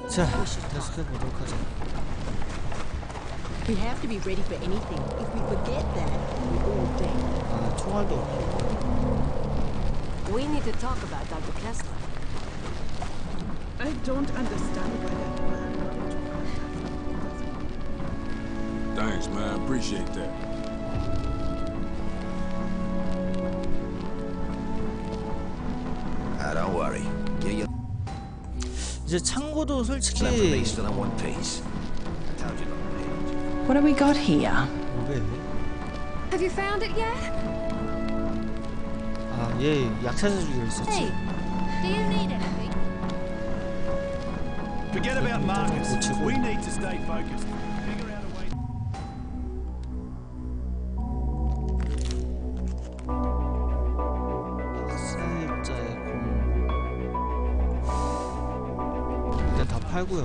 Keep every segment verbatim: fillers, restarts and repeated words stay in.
자, 계속해 보도록 하자. We have to be ready for anything. If we forget that, we all fail. 아, 총알도 없고. We need to talk about Doctor Kessler. I don't understand why that man. Thanks, man. I appreciate that. Ah, don't worry. Get your 이제 창고도 솔직히 plan for these in one piece. I told you not to. What do we got here? 왜? Have you found it yet? 아, 얘 약 찾아주기로 했었지. Hey, do you need anything? Forget about Marcus. 고치고. We need to stay focused. Figure out a way. 학살자의 공. 일단 다 팔고요.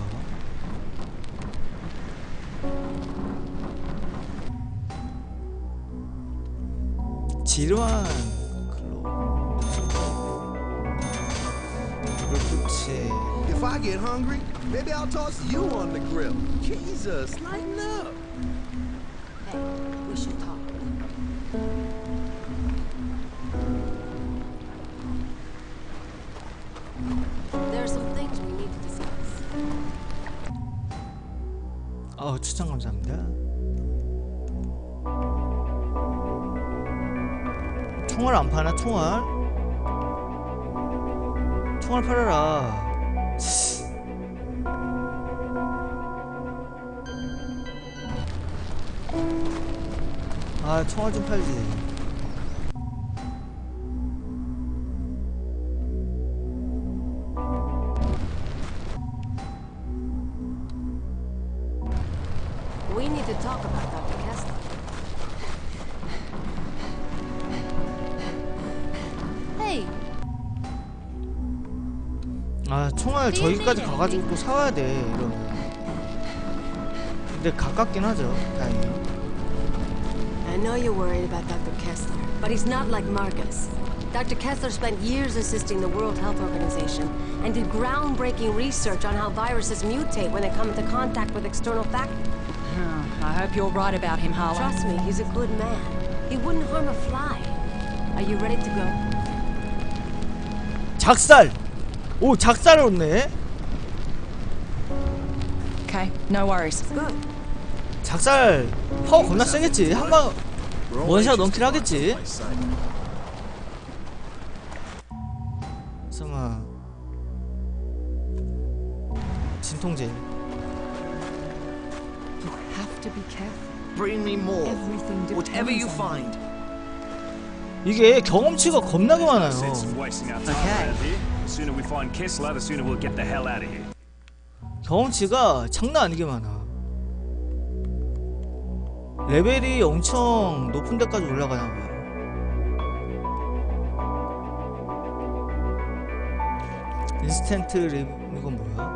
지루한 글로. 불꽃이. If I get hungry, maybe I'll toss you on the grill. Jesus, lighten up. Hey, we should talk. There are some things we need to discuss. 어, 추천 감사합니다. 총알 안 파나? 총알? 총알 팔아라. 아, 총알 좀 팔지. We need to talk about Doctor Kessler. Hey, 아, 총알 저기까지 가가지고 또 사와야 돼, 이러면. 근데 가깝긴 하죠, 다행히. I know you're worried about Doctor Kessler, but he's not like Marcus. Doctor Kessler spent years assisting the World Health Organization and did groundbreaking research on how viruses mutate when they come into contact with external factors. I hope you're right about him, Harlan. Trust me, he's a good man. He wouldn't harm a fly. Are you ready to go? 작살! 오, 작살을 얻네? Okay, no worries. Good. 작살 파워 겁나 세겠지. 한방 원샷 넘킬 하겠지. 설마 진통제. You have to be careful. Bring me more. Everything Whatever you depends on find. 이게 경험치가 겁나게 많아요. Sense of wasting our time Okay. around here. The sooner we find Kessler, the sooner we'll get the hell out of here. 경험치가 장난 아니게 많아. 레벨이 엄청 높은 데까지 올라가나 봐요. 인스턴트 립 이건 뭐야?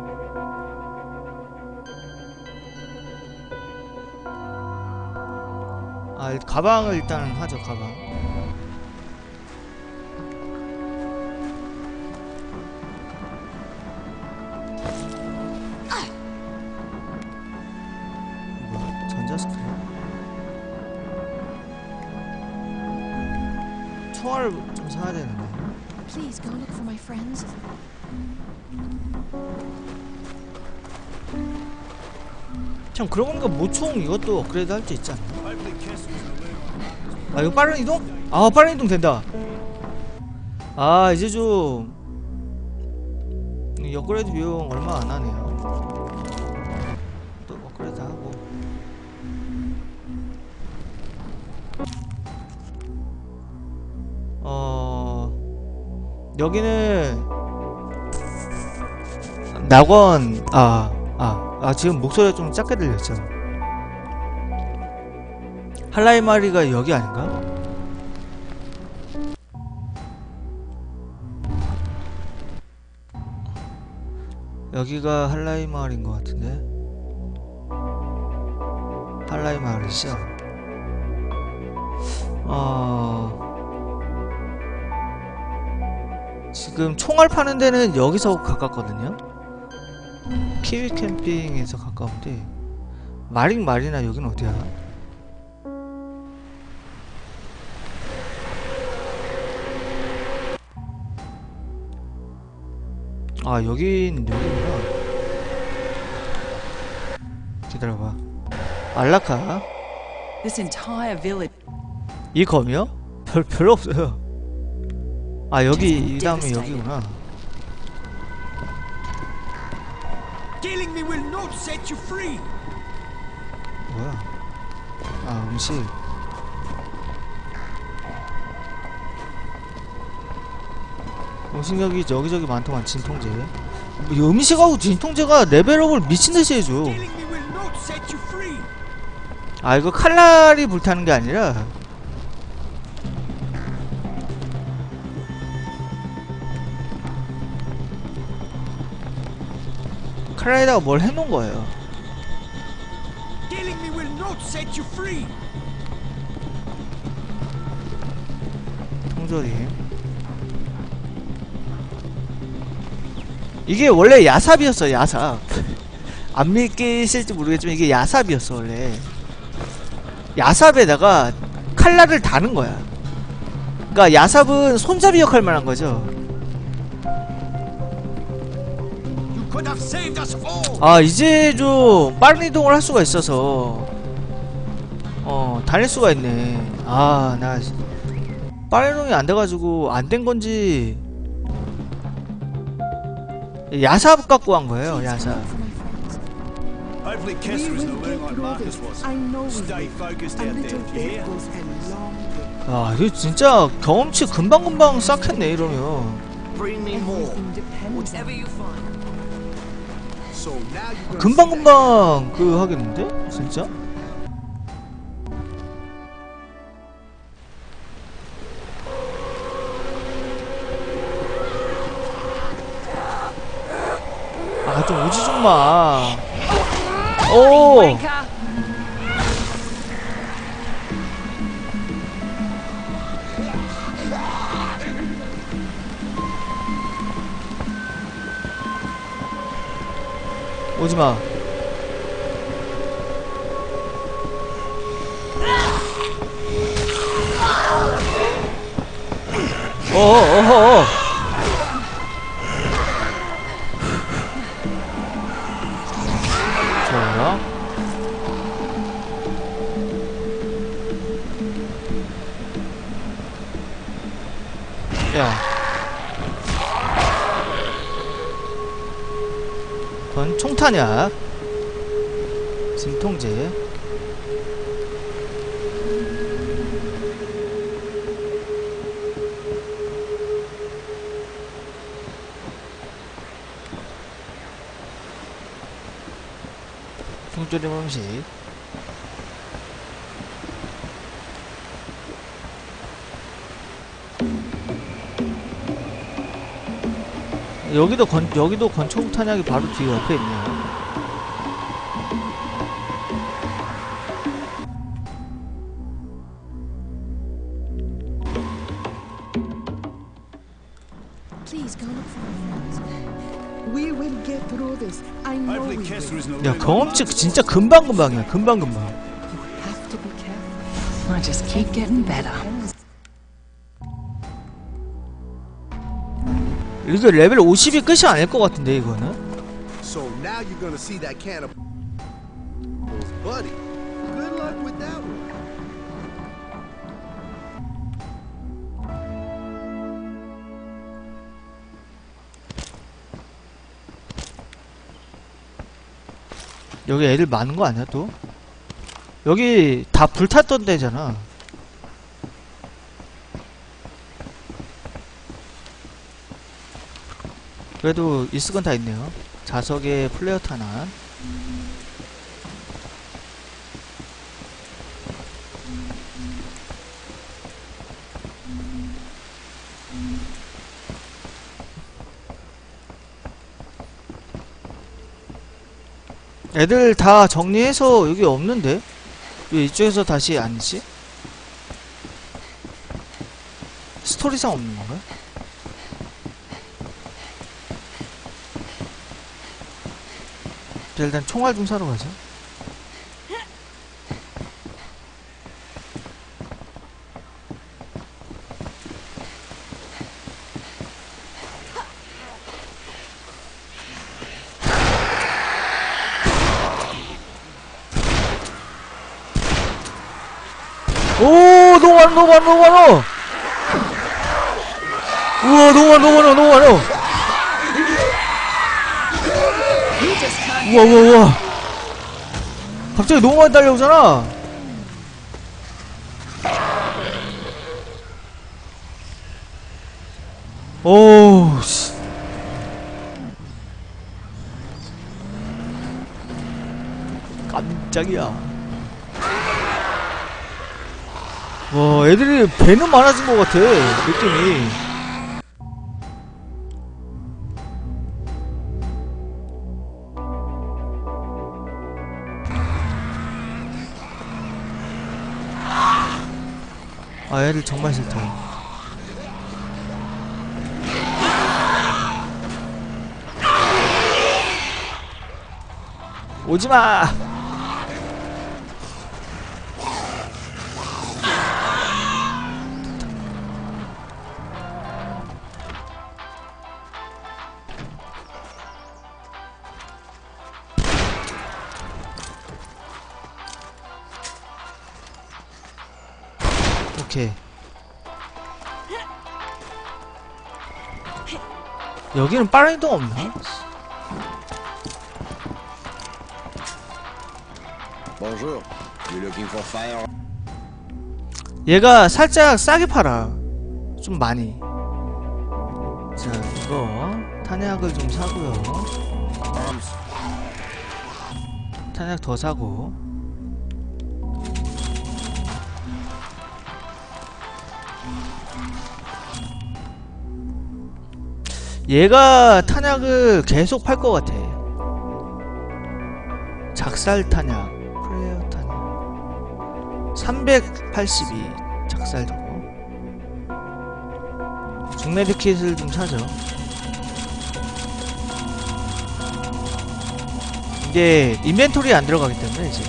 아, 가방을 일단 하죠. 가방. 뭐야? 전자스크린? 총알을 좀 사야 되는데. Please go look for my friends. 참 그러고 보니까 모총 이것도 업그레이드 할 수 있지 않나? Hopefully Kessler's alert. 아, 이거 빠른 이동? 아, 빠른 이동 된다. 아, 이제 좀 이 업그레이드 비용 얼마 안 하네요. 또 업그레이드 하고. 어, 여기는 낙원. 아, 아, 아, 지금 목소리가 좀 작게 들렸죠. 할라이마리가 여기 아닌가? 여기가 할라이 마을인 것 같은데. 할라이 마을이죠. 어... 지금 총알 파는 데는 여기서 가깝거든요. 키위 캠핑에서 가까운데 마링 마리나 여긴 어디야? 아 여긴 여기구나. 기다려봐. 알라카 This entire village. 이 검이요? 별 별로 없어요. 아 여기 이 다음에 여기구나. Killing me will not set you free. 뭐야? 아 음식. 음식 여기 여기저기 많더만. 진통제. 이 음식하고 진통제가 레벨업을 미친듯이 해줘. Killing me will not set you free. 아 이거 칼날이 불타는 게 아니라 칼날에다가 뭘 해놓은 거예요. Killing me will not set you free. 통조림. 이게 원래 야삽이었어. 야삽. 안 믿기실지 모르겠지만 이게 야삽이었어 원래. 야삽에다가 칼날을 다는 거야. 그러니까 야삽은 손잡이 역할만 한 거죠. You could have saved us all. 아 이제 좀 빠른 이동을 할 수가 있어서 어 다닐 수가 있네. 아 나 빠른 이동이 안 돼가지고 안 된 건지 야삽 갖고 한 거예요. 야삽. Hopefully We Kessler isn't will alone get like through Marcus this. was. I know we Stay will. focused A out there, little you bit hear? goes a long way. 아 이거 진짜 경험치 금방금방 쌓겠네 이러면. Bring me more. Everything depends on you find. So now you're gonna 금방금방 그 하겠는데? 진짜? 아 좀 오지 좀 마. 오. 오지 마. 어어어어. 좋아요. 야. 넌 총탄약. 진통제. 통조림 음식. 여기도 건 여기도 권총 탄약이 바로 뒤에 옆에 있네요. Please go look for our friends. We will get through this. I know we Hopefully will. Kessler isn't alone 야 like 경험치 Marcus 진짜 was. 금방금방이야. 금방금방. Have to be careful. I just keep getting better. 이거 레벨 오십이 끝이 아닐 것 같은데 이거는. So now you're gonna see that can of buddy. Good luck with that one. 여기 애들 많은 거 아니야 또? 여기 다 불탔던 데잖아. 그래도 있을 건 다 있네요. 자석에 플레어 탄환. 애들 다 정리해서 여기 없는데? 왜 이쪽에서 다시 아니지? 스토리상 없는 건가? 자, 일단 총알 좀 사러 가자. 오, 너무 많아, 너무 많아, 너무 많아. 우와, 너무 많아, 너무 많아, 너무 많아. 우와, 우와, 우와. 갑자기 너무 많이 달려오잖아. 오우, 씨. 깜짝이야. 와, 애들이 배는 많아진 것 같아, 느낌이. 아, 애들 정말 싫다. 오지마! 오케이. 여기는 빠른 이동 없나? Bonjour. You looking for fire? 얘가 살짝 싸게 팔아. 좀 많이. 자, 이거 탄약을 좀 사고요. 탄약 더 사고. 얘가 탄약을 계속 팔 것 같아. 작살 탄약, 프레어 탄약. 삼백팔십이 작살 저거. 중메디킷을 좀 사죠. 이게 인벤토리에 안 들어가기 때문에 이제.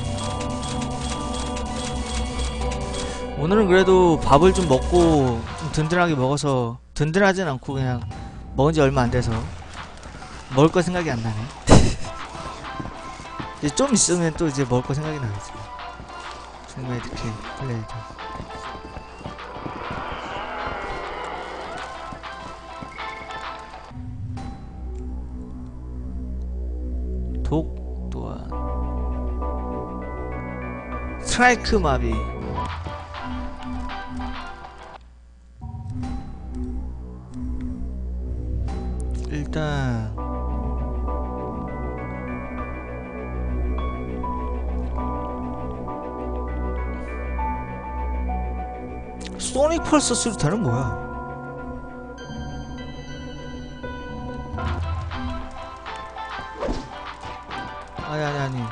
오늘은 그래도 밥을 좀 먹고 좀 든든하게 먹어서, 든든하진 않고 그냥 먹은지 얼마 안 돼서 먹을 거 생각이 안 나네. 이제 좀 있으면 또 이제 먹을 거 생각이 나겠지. 정말 이렇게 플레이도. 독 또한 스트라이크 마비. 일단 소닉 펄스 수류탄은 뭐야? 아니 아니 아니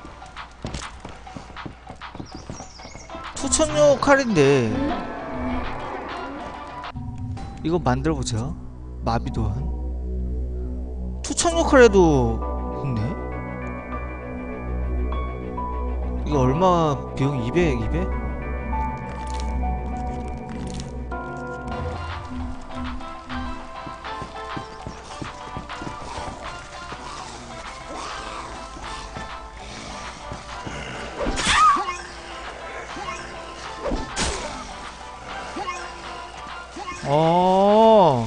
투천용 칼인데 이거 만들어보자. 마비도한 투천용 칼에도 있네? 이거 얼마 비용? 이백, 이백? 어.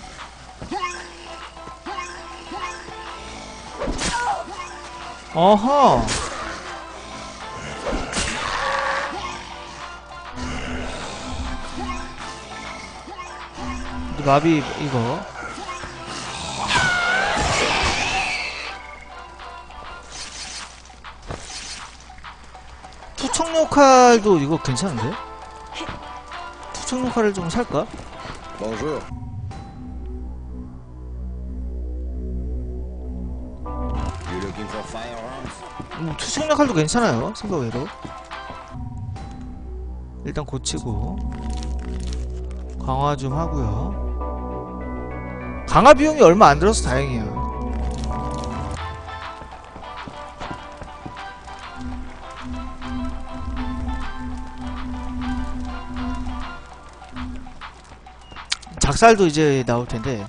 어허. 마비 이거. 투척용 칼도 이거 괜찮은데? 투척용 칼을 좀 살까? Bonjour. You looking for firearms? 뭐 투척용 칼도 괜찮아요. 생각외로. 일단 고치고 강화 좀 하고요. 강화 비용이 얼마 안 들어서 다행이야. 작살도 이제 나올 텐데.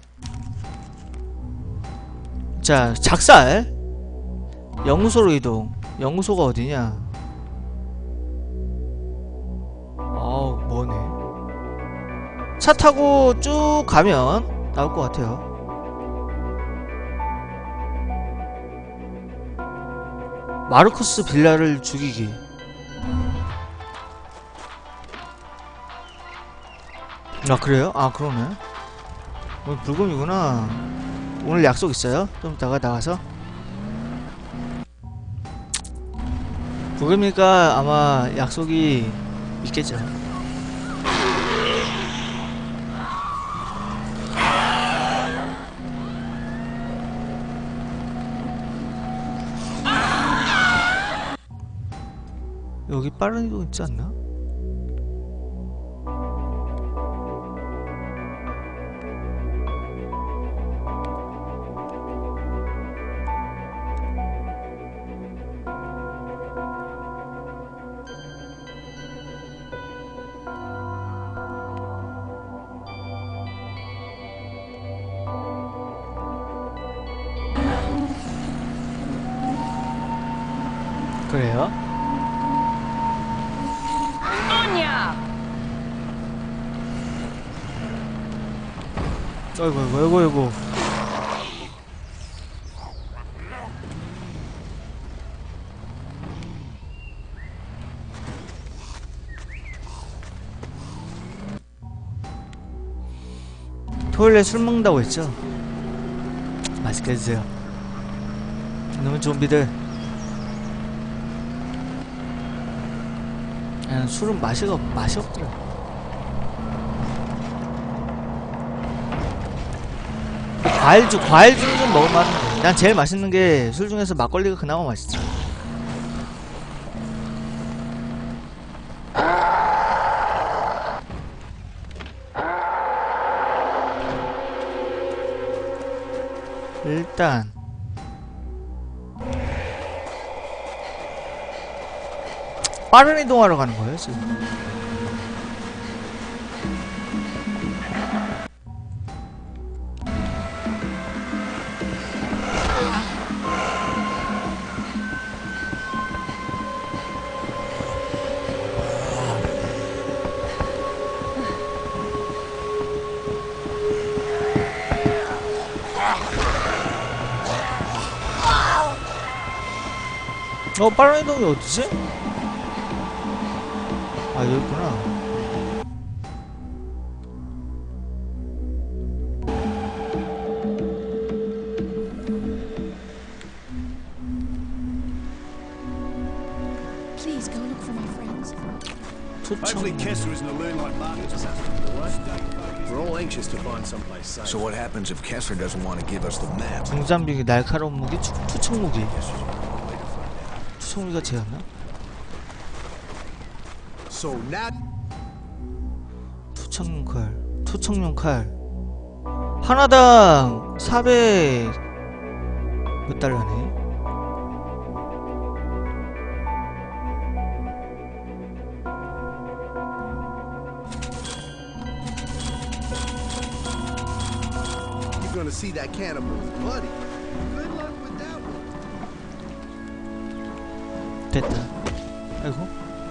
자, 작살. 연구소로 이동. 연구소가 어디냐? 아우, 뭐네. 차 타고 쭉 가면 나올 것 같아요. 마르코스 빌라를 죽이기. 아, 그래요? 아, 그러네. 오늘 불금이구나. 오늘 약속 있어요? 좀 이따가 나가서. 불금이니까 아마 약속이 있겠죠. 여기 빠른 이동 있지 않나? 그래요? 어이구 어이구 어이구 어이구. 토요일에 술 먹는다고 했죠? 맛있게 드세요. 너무 좀비들. 아, 술은 맛이, 없, 맛이 없더라. 과일주, 과일주는 좀 먹으면 하는데. 난 제일 맛있는 게 술 중에서 막걸리가 그나마 맛있더라. 일단 빠른 이동하러 가는 거예요 지금. 어, 빠른 이동이 어디지? 아, 여기 있구나. Please go look for my friends. Hopefully 투청. Kessler isn't a loon like Marcus. We're all anxious to find someplace safe. So what happens if Kessler doesn't want to give us the map? 중장비기, 날카로운 무기, 투, 투청 무기. 투청 무기가 쟤였나? So now 투청용 칼, 투청용 칼. 하나당 사백 몇 달러네. you're gonna see that cannibal's buddy. Good luck with that one. 됐다. 아이고.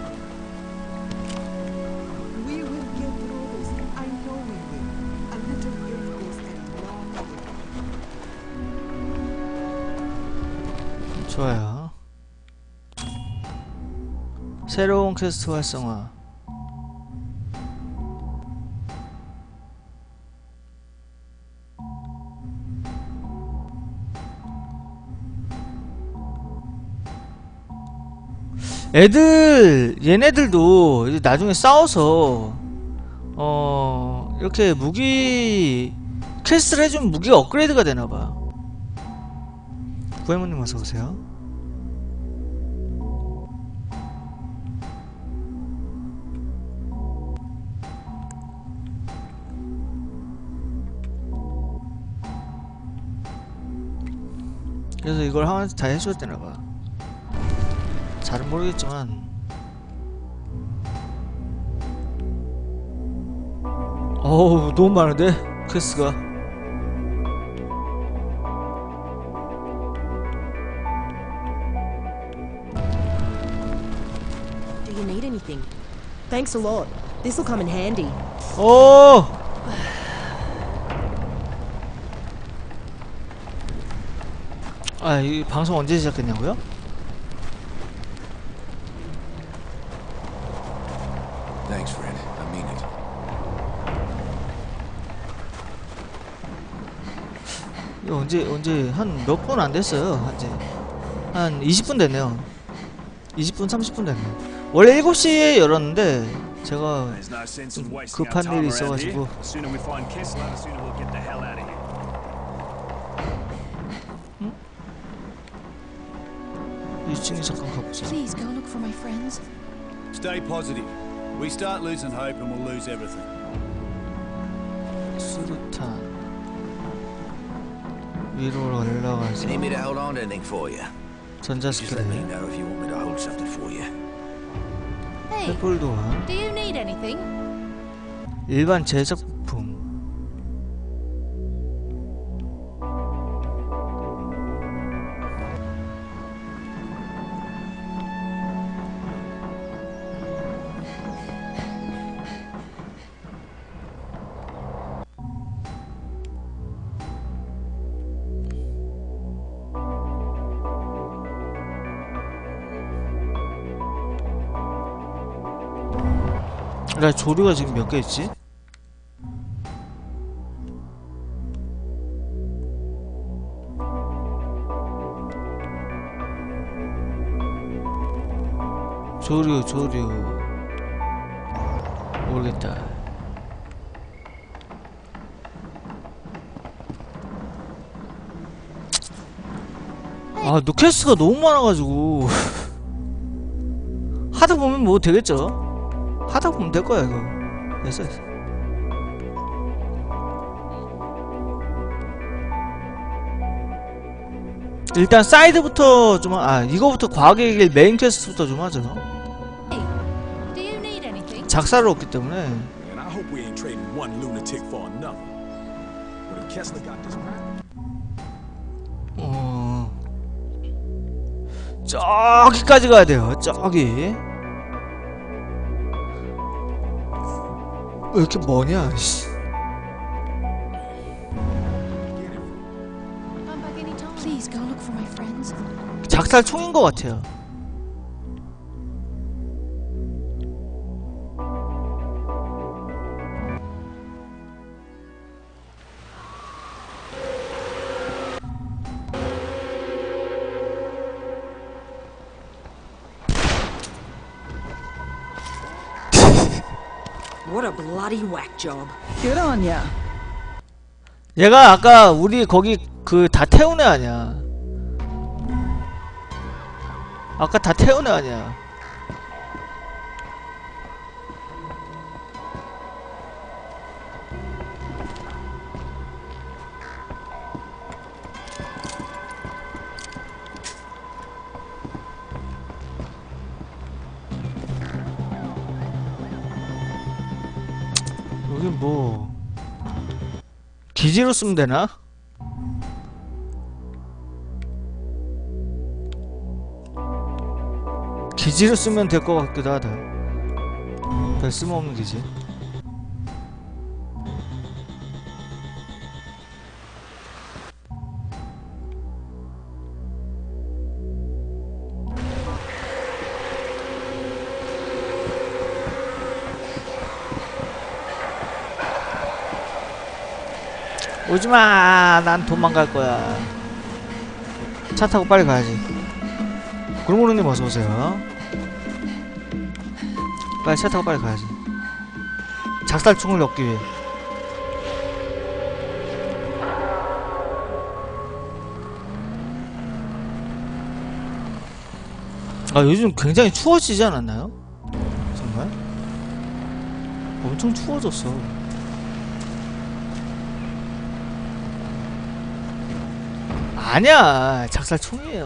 We will get through this. I know we will. A little miracles and long way. 좋아요. 새로운 퀘스트 활성화. 애들 얘네들도 이제 나중에 싸워서 어 이렇게 무기 퀘스트를 해주면 무기가 업그레이드가 되나봐. 구해모님 어서오세요. 그래서 이걸 하면서 다 해줘야 되나봐. 잘은 모르겠지만 어우 너무 많은데? 루케스가 Do you need anything? Thanks a lot. This'll come in handy. 오! 아, 이 방송 언제 시작했냐고요? Thanks, Fred. I mean it. 이거 언제 언제 한 몇 분 안 됐어요. 한지 한 이십 분 됐네요. 이십 분 삼십 분 됐네요. 원래 일곱 시에 열었는데 제가 There's no sense in 좀 wasting our 급한 time 일이 around here. 있어가지고 The sooner we find Kessler, the sooner we'll get the hell out of here. 이 층에 잠깐 가보자. Please go look for my friends. Stay positive. We start losing hope and we'll lose everything. 수류탄 위로 올라가서 You need me to hold on to anything for you? Just let me 전자스킬에 know if you want me to hold something for you. Hey, 횃불도안 do you need anything? 일반 제작품 나 조류가 지금 몇 개 있지? 조류 조류 모르겠다. 아 누케스가 너무 많아가지고 하다 보면 뭐 되겠죠? 하다 보면 될 거야 이거. 됐어 됐어. 일단 사이드부터 좀 아 이거부터 과학의 길 메인 퀘스트부터 좀 하죠. Hey, do you need anything? 작사를 얻기 때문에. And I hope we ain't trading one lunatic for another. What if Kessler got this right? 어 저기까지 가야 돼요. 저기. 왜 이렇게 머냐? 씨. Come back anytime. Please go look for my friends. 작살 총인 것 같아요. What a bloody whack job. Good on ya. 얘가 아까 우리 거기 그 다 태운 애 아니야. 아까 다 태운 애 아니야. 여기 뭐 기지로 쓰면 되나? 기지로 쓰면 될 것 같기도 하다. 별 쓸모없는 기지. 오지마. 난 도망갈 거야. 차 타고 빨리 가야지. 구르구르님 어서오세요. 빨리 차 타고 빨리 가야지. 작살총을 얻기 위해. 아 요즘 굉장히 추워지지 않았나요? 정말? 엄청 추워졌어. 아니야 작살총이에요.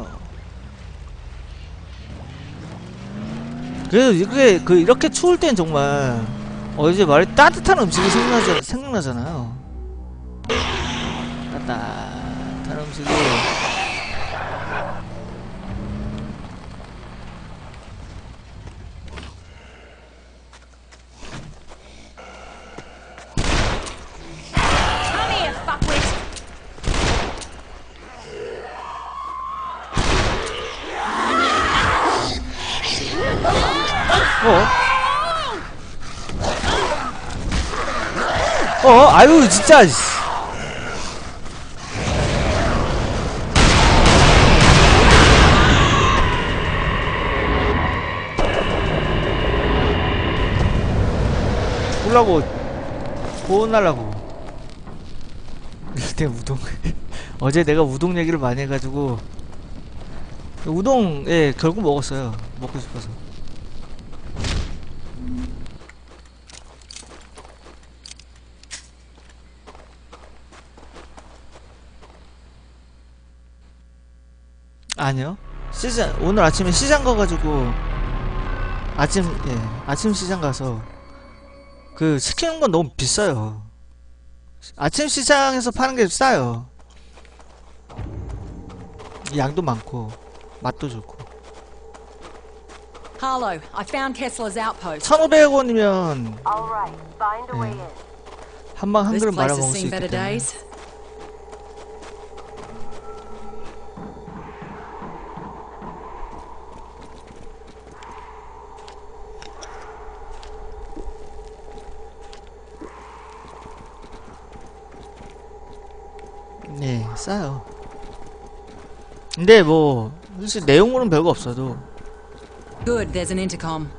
그래서 이렇게 그 이렇게 추울 땐 정말 어 이제 말이 따뜻한 음식이 생각나자, 생각나잖아요. 따뜻한 음식이 어? 어? 아유 진짜 보려고 혼날라고. 내 우동 어제 내가 우동 얘기를 많이 해가지고 우동 예 결국 먹었어요. 먹고 싶어서. 아니요. 시장 오늘 아침에 시장 가가지고 아침 예 아침 시장 가서 그 시키는 건 너무 비싸요. 아침 시장에서 파는 게 싸요. 양도 많고 맛도 좋고. Harlow, I found Kessler's outpost. 천오백 원이면 예, 한방 한 그릇 말아 먹을 수 있기 때문에. 네, 싸요. 근데 뭐 사실 내용으로는 별거 없어도. Good, there's an intercom.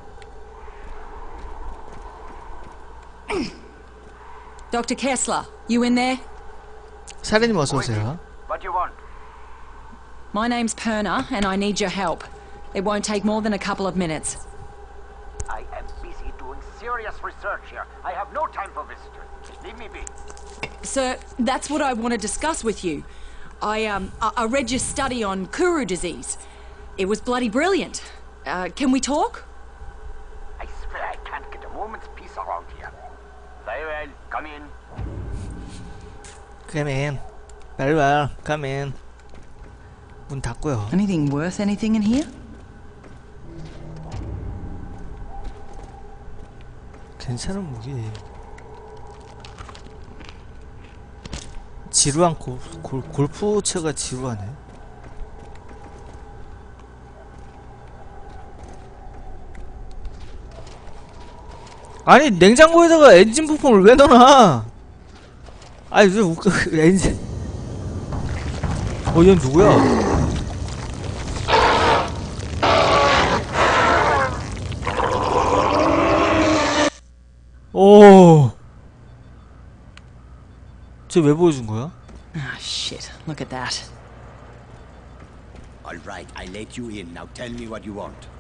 Doctor Kessler, you in there? 사례님 어서 오세요. What do you want? My name's Perna, and I need your help. It won't take more than a couple of minutes. I am busy doing serious research here. I have no time for visitors. Leave me be. Sir, that's what I want to discuss with you. I, um, I, I read your study on Kuru disease. It was bloody brilliant. Uh, can we talk? I swear I can't get a moment's peace around here. Very well, come in. Come in. Very well, come in. 문 닫고요. Anything worth anything in here? 괜찮은 무기. 지루한 골, 골, 골프채가 지루하네. 아니 냉장고에다가 엔진 부품을 왜 넣어놔? 아니 왜 웃겨. 엔진 어 얘는 누구야? 오 쟤 왜 보여준 거야? Ah, shit. Look at that. All right, I let you in. Now tell me what you want.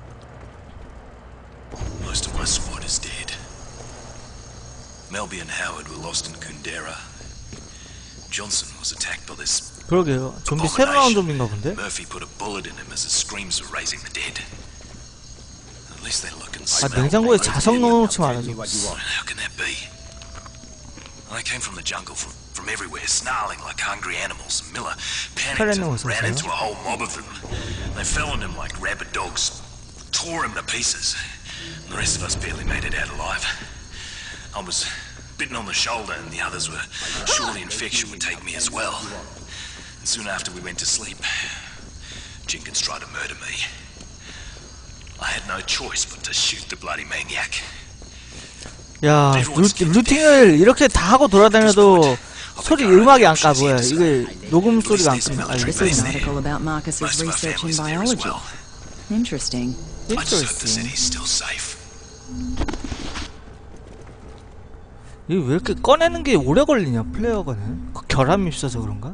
Most of my squad is dead. Melby and Howard were lost in Kundera. Johnson was attacked by this. 그러게요. 좀비 새로 나온 좀비인가 본데? Murphy put a bullet in him as his screams were raising the dead. At least they look and 아 smell. 냉장고에 자석 넣어놓지 말아줘. How can that be? I came from the jungle from from everywhere, snarling like hungry animals. Miller panicked and ran into a whole mob of them. They fell on him like rabid dogs, tore him to pieces. And the rest of us barely made it out alive. I was bitten on the shoulder, and the others were sure the infection would take me as well. And soon after we went to sleep, Jenkins tried to murder me. I had no choice but to shoot the bloody maniac. 야, 루, 루팅을 이렇게 다 하고 돌아다녀도 소리 음악이 안 까. 뭐야 이게 녹음 소리가 안 까. 아니 This is an article about Marcus's research in biology. Interesting. Interesting. 이게 왜 이렇게 꺼내는 게 오래 걸리냐 플레이어가는? 그 결함이 있어서 그런가?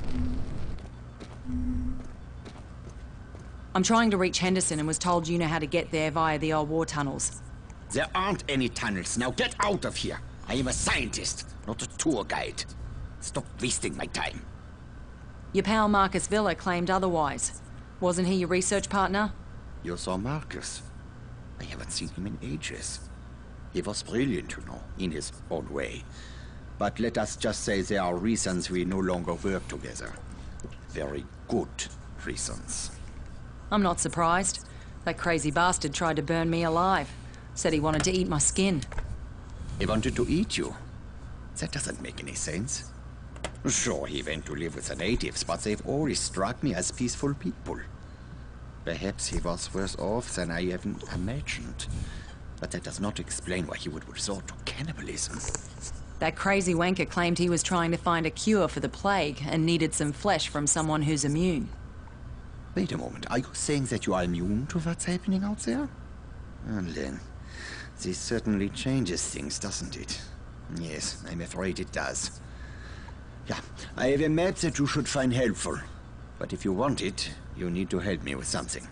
I'm trying to reach Henderson and was told you know how to get there via the old war tunnels. There aren't any tunnels. Now get out of here. I am a scientist, not a tour guide. Stop wasting my time. Your pal Marcus Villa claimed otherwise. Wasn't he your research partner? You saw Marcus. I haven't seen him in ages. He was brilliant, you know, in his own way. But let us just say there are reasons we no longer work together. Very good reasons. I'm not surprised. That crazy bastard tried to burn me alive. Said he wanted to eat my skin. He wanted to eat you? That doesn't make any sense. Sure, he went to live with the natives, but they've always struck me as peaceful people. Perhaps he was worse off than I even imagined. But that does not explain why he would resort to cannibalism. That crazy wanker claimed he was trying to find a cure for the plague and needed some flesh from someone who's immune. Wait a moment, are you saying that you are immune to what's happening out there? Well then, this certainly changes things, doesn't it? Yes, I'm afraid it does. Yeah, I have a map that you should find helpful. But if you want it, you need to help me with something.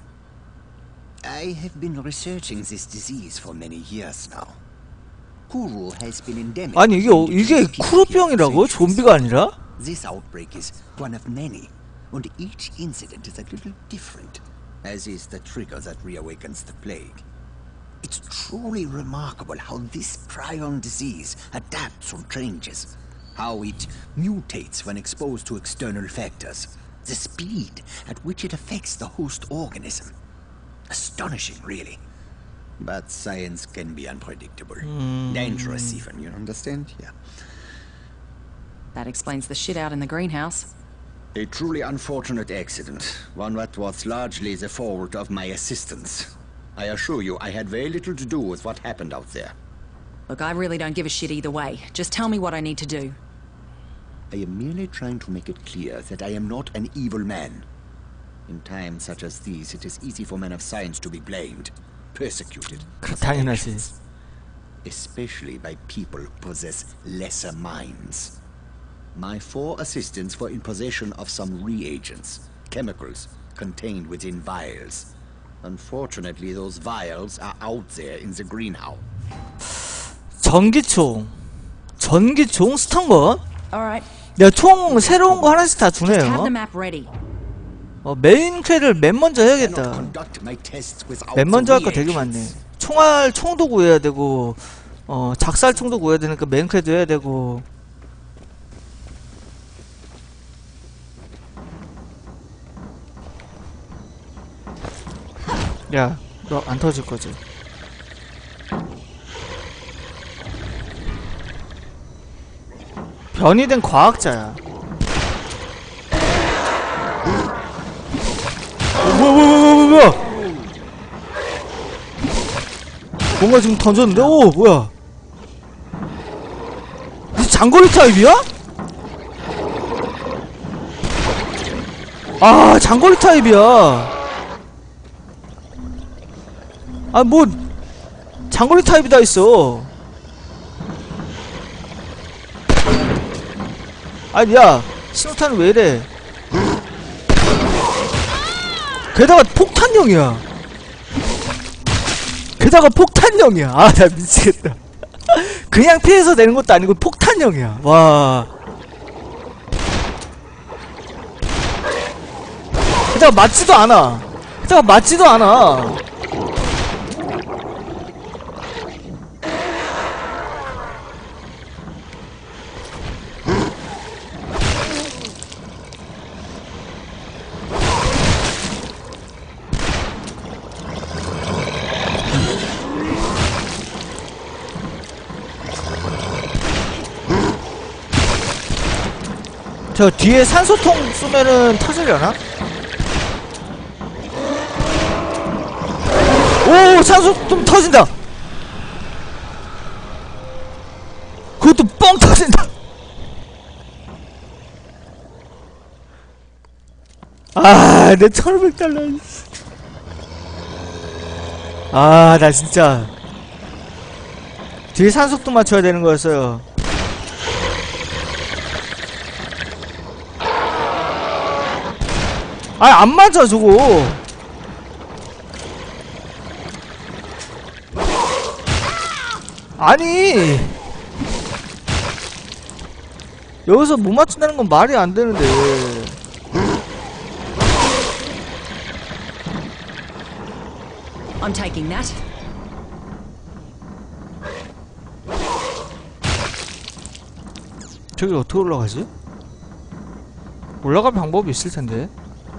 I have been researching this disease for many years now. Kuru has been endemic. 아니 이게 이게 쿠루병이라고? 좀비가 아니라? This outbreak is one of many, and each incident is a little different, as is the trigger that reawakens the plague. It's truly remarkable how this prion disease adapts and changes, how it mutates when exposed to external factors, the speed at which it affects the host organism. Astonishing, really. But science can be unpredictable. Mm. Dangerous even, you understand? Yeah. That explains the shit out in the greenhouse. A truly unfortunate accident, one that was largely the fault of my assistants. I assure you, I had very little to do with what happened out there. Look, I really don't give a shit either way. Just tell me what I need to do. I am merely trying to make it clear that I am not an evil man. In times such as these, it is easy for men of science to be blamed, persecuted, 당연하지. especially by people who possess lesser minds. My four assistants were in possession of some reagents, chemicals, contained within vials. Unfortunately, those vials are out there in the greenhouse. 전기총, 전기총, 스턴건. Alright. 야, 총 새로운 거 하나씩 다 주네요. 어, 메인 퀘를 맨 먼저 해야겠다. 맨 먼저 할 거 되게 많네. 총알, 총도 구해야 되고, 어, 작살총도 구해야 되니까 메인 퀘도 해야 되고. 야, 너 안 터질 거지? 변이된 과학자야. 어, 뭐야, 뭐야, 뭐야, 뭐야, 뭔가 지금 던졌는데? 오, 뭐야? 이 장거리 타입이야? 아, 장거리 타입이야. 아, 뭐 장거리 타입이 다 있어. 아니, 야, 신호탄은 왜 이래? 게다가 폭탄형이야. 게다가 폭탄형이야. 아, 나 미치겠다. 그냥 피해서 내는 것도 아니고 폭탄형이야. 와. 게다가 맞지도 않아. 게다가 맞지도 않아. 저 뒤에 산소통 쏘면은 터지려나? 오, 산소통 터진다. 그것도 뻥 터진다. 아, 내 천오백 달러. 아, 나 진짜 뒤에 산소통 맞춰야 되는 거였어요. 아니, 안 맞아, 저거. 아니, 여기서 못 맞춘다는 건 말이 안 되는데. I'm taking that. 저기 어떻게 올라가지? 올라갈 방법이 있을 텐데.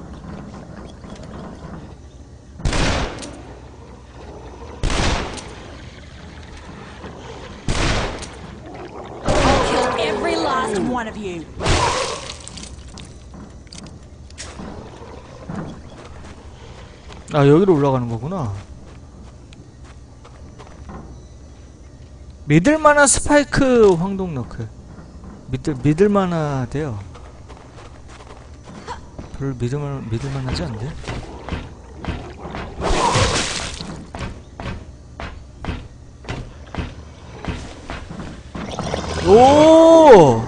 Every last one of you. 아, 여기로 올라가는 거구나. 믿을만한 스파이크 황동너클. 믿을 믿을만하대요. 별로 믿을만 믿을만하지 않대. 오!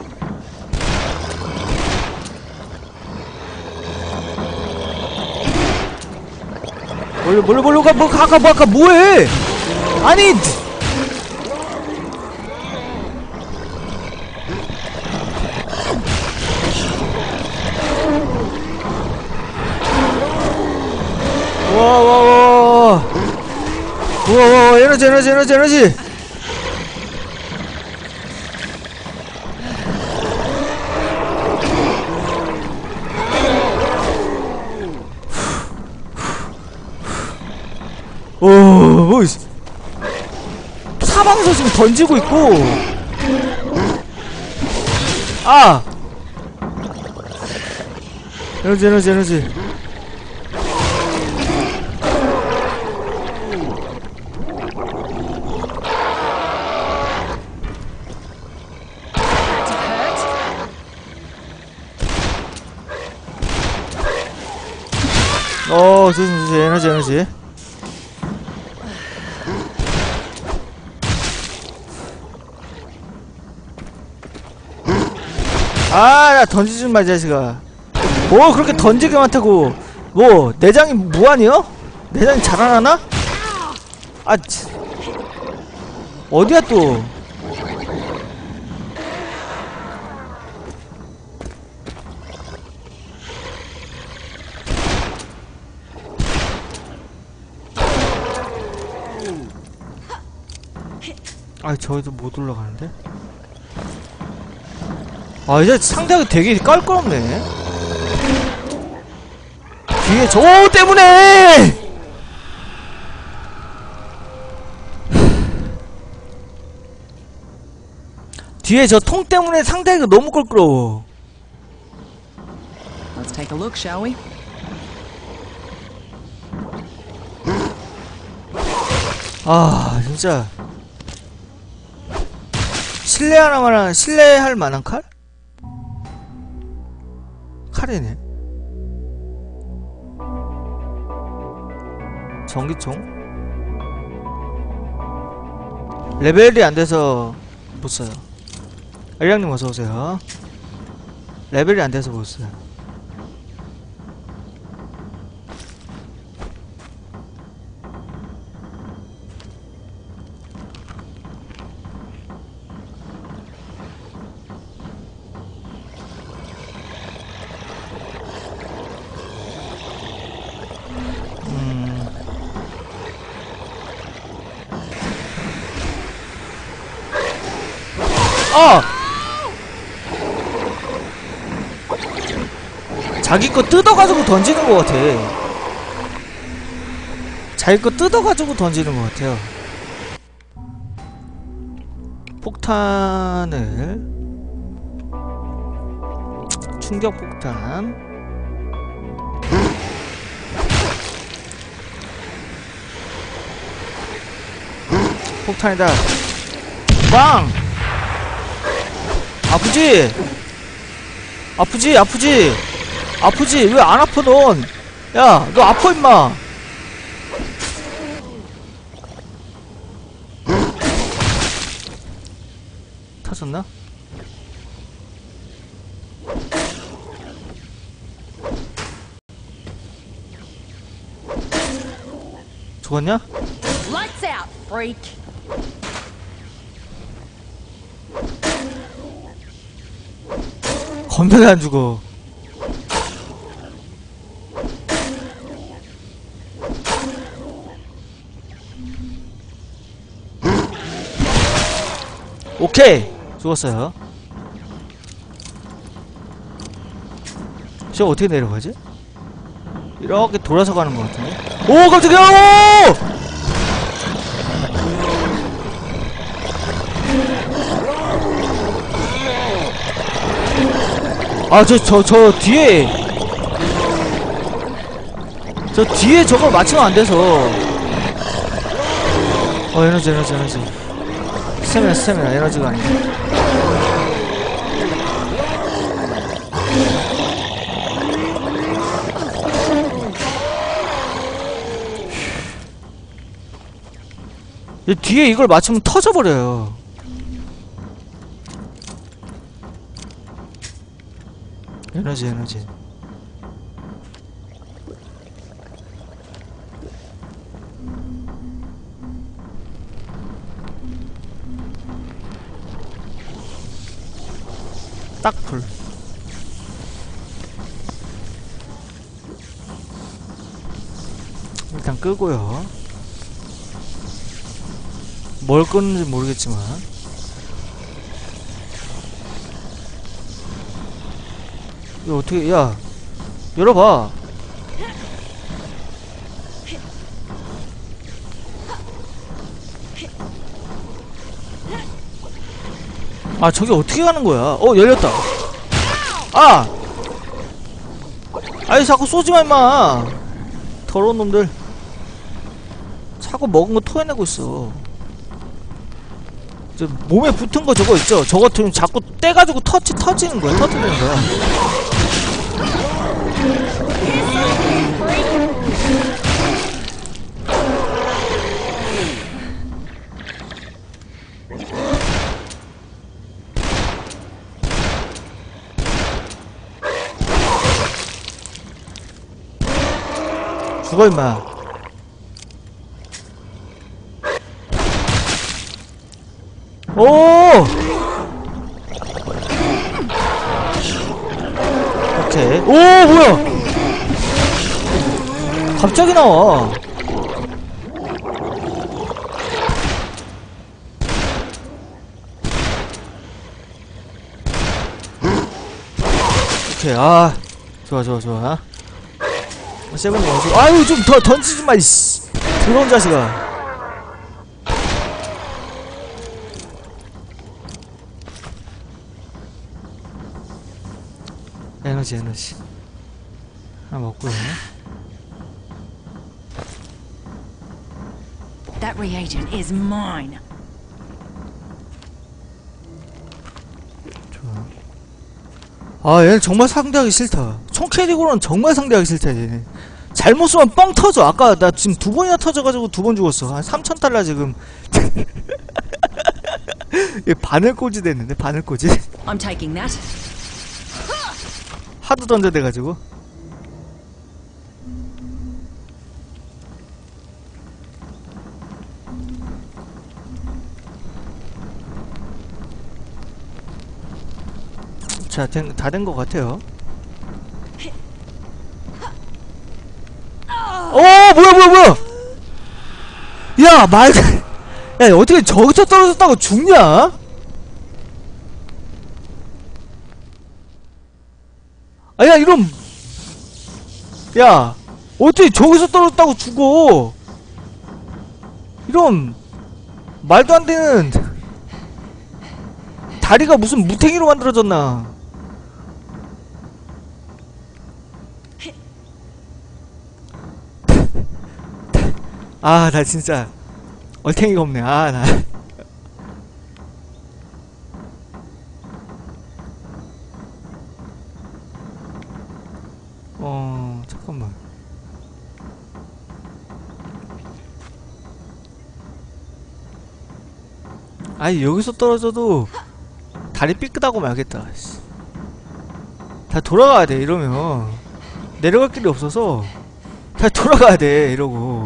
몰래 몰래 몰래 가 뭐 가가 뭐 아까 뭐해? 아니. 와와와 우와 에너지 에너지 에너지 에너지. 오, 뭐 사방에서 지금 던지고 있고. 아! 에너지 에너지 에너지. 어, 조심 조심. 에너지 에너지. 아, 나 던지지 마, 이 자식아. 뭐, 그렇게 던지게 많다고. 뭐, 내장이 무한이요? 내장이 자라나나? 아, 치. 어디야, 또. 아, 저기도 못 올라가는데? 아, 이제 상대가 되게 깔끔없네. 뒤에 저 때문에! 뒤에 저 통 때문에 상대가 너무 껄끄러워. Let's take a look, shall we? 아, 진짜. 신뢰할 만한, 신뢰할 만한 칼? 칼이네. 전기총? 레벨이 안 돼서 못 써요. 알량님 어서 오세요. 레벨이 안 돼서 못 써요. 어! 자기 거 뜯어가지고 던지는 것 같아. 자기 거 뜯어가지고 던지는 것 같아요. 폭탄을 충격 폭탄. 폭탄이다. 빵! 아프지? 아프지? 아프지? 아프지? 왜 안 아파 넌? 야, 너 아파 임마. 터졌나? 죽었냐? Lights out, freak. 건너게 안 죽어. 오케이! 죽었어요. 저 어떻게 내려가지? 이렇게 돌아서 가는 것 같은데? 오 깜짝이야! 아 저 저 저 뒤에 저 뒤에 저걸 맞추면 안 돼서. 어 에너지 에너지 에너지 스태미나 스태미나 에너지가 아니야. 뒤에 이걸 맞추면 터져버려요. 에너지 에너지 딱 불. 일단 끄고요. 뭘 끄는지 모르겠지만 이거 어떻게 야 열어봐. 아 저기 어떻게 가는 거야? 어 열렸다. 아! 아이 자꾸 쏘지마 임마. 더러운 놈들 자꾸 먹은 거 토해내고 있어. 저 몸에 붙은 거 저거 있죠? 저거 좀 자꾸 떼가지고 터치 터지는 거야. 터트리는 거야. 죽어 임마. 오! 오케이. 오 뭐야? 갑자기 나와. 오케이. 아 좋아 좋아 좋아. 세븐이 원수. 아유 좀 더 던지지 마 이씨. 더러운 자식아. 에너지 에너지 하나 먹고요. That reagent is mine. 좋아. 아 얘는 정말 상대하기 싫다. 총캐릭으로는 정말 상대하기 싫다 얘네. 잘못 쏘면 뻥 터져. 아까 나 지금 두 번이나 터져가지고 두 번 죽었어. 한 삼천 달러 지금. 얘 바늘꽂이 됐는데 바늘꽂이. I'm taking that. 하도 던져대가지고. 자, 다 된 것 같아요. 어, 뭐야, 뭐야, 뭐야! 야, 말, 야, 어떻게 저기서 떨어졌다고 죽냐? 아, 야, 이런, 야, 어떻게 저기서 떨어졌다고 죽어? 이런, 말도 안 되는, 다리가 무슨 무탱이로 만들어졌나? 아, 나 진짜 얼탱이가 없네. 아, 나. 어, 잠깐만. 아니, 여기서 떨어져도 다리 삐끗하고 말겠다. 다 돌아가야 돼, 이러면. 내려갈 길이 없어서 다 돌아가야 돼, 이러고.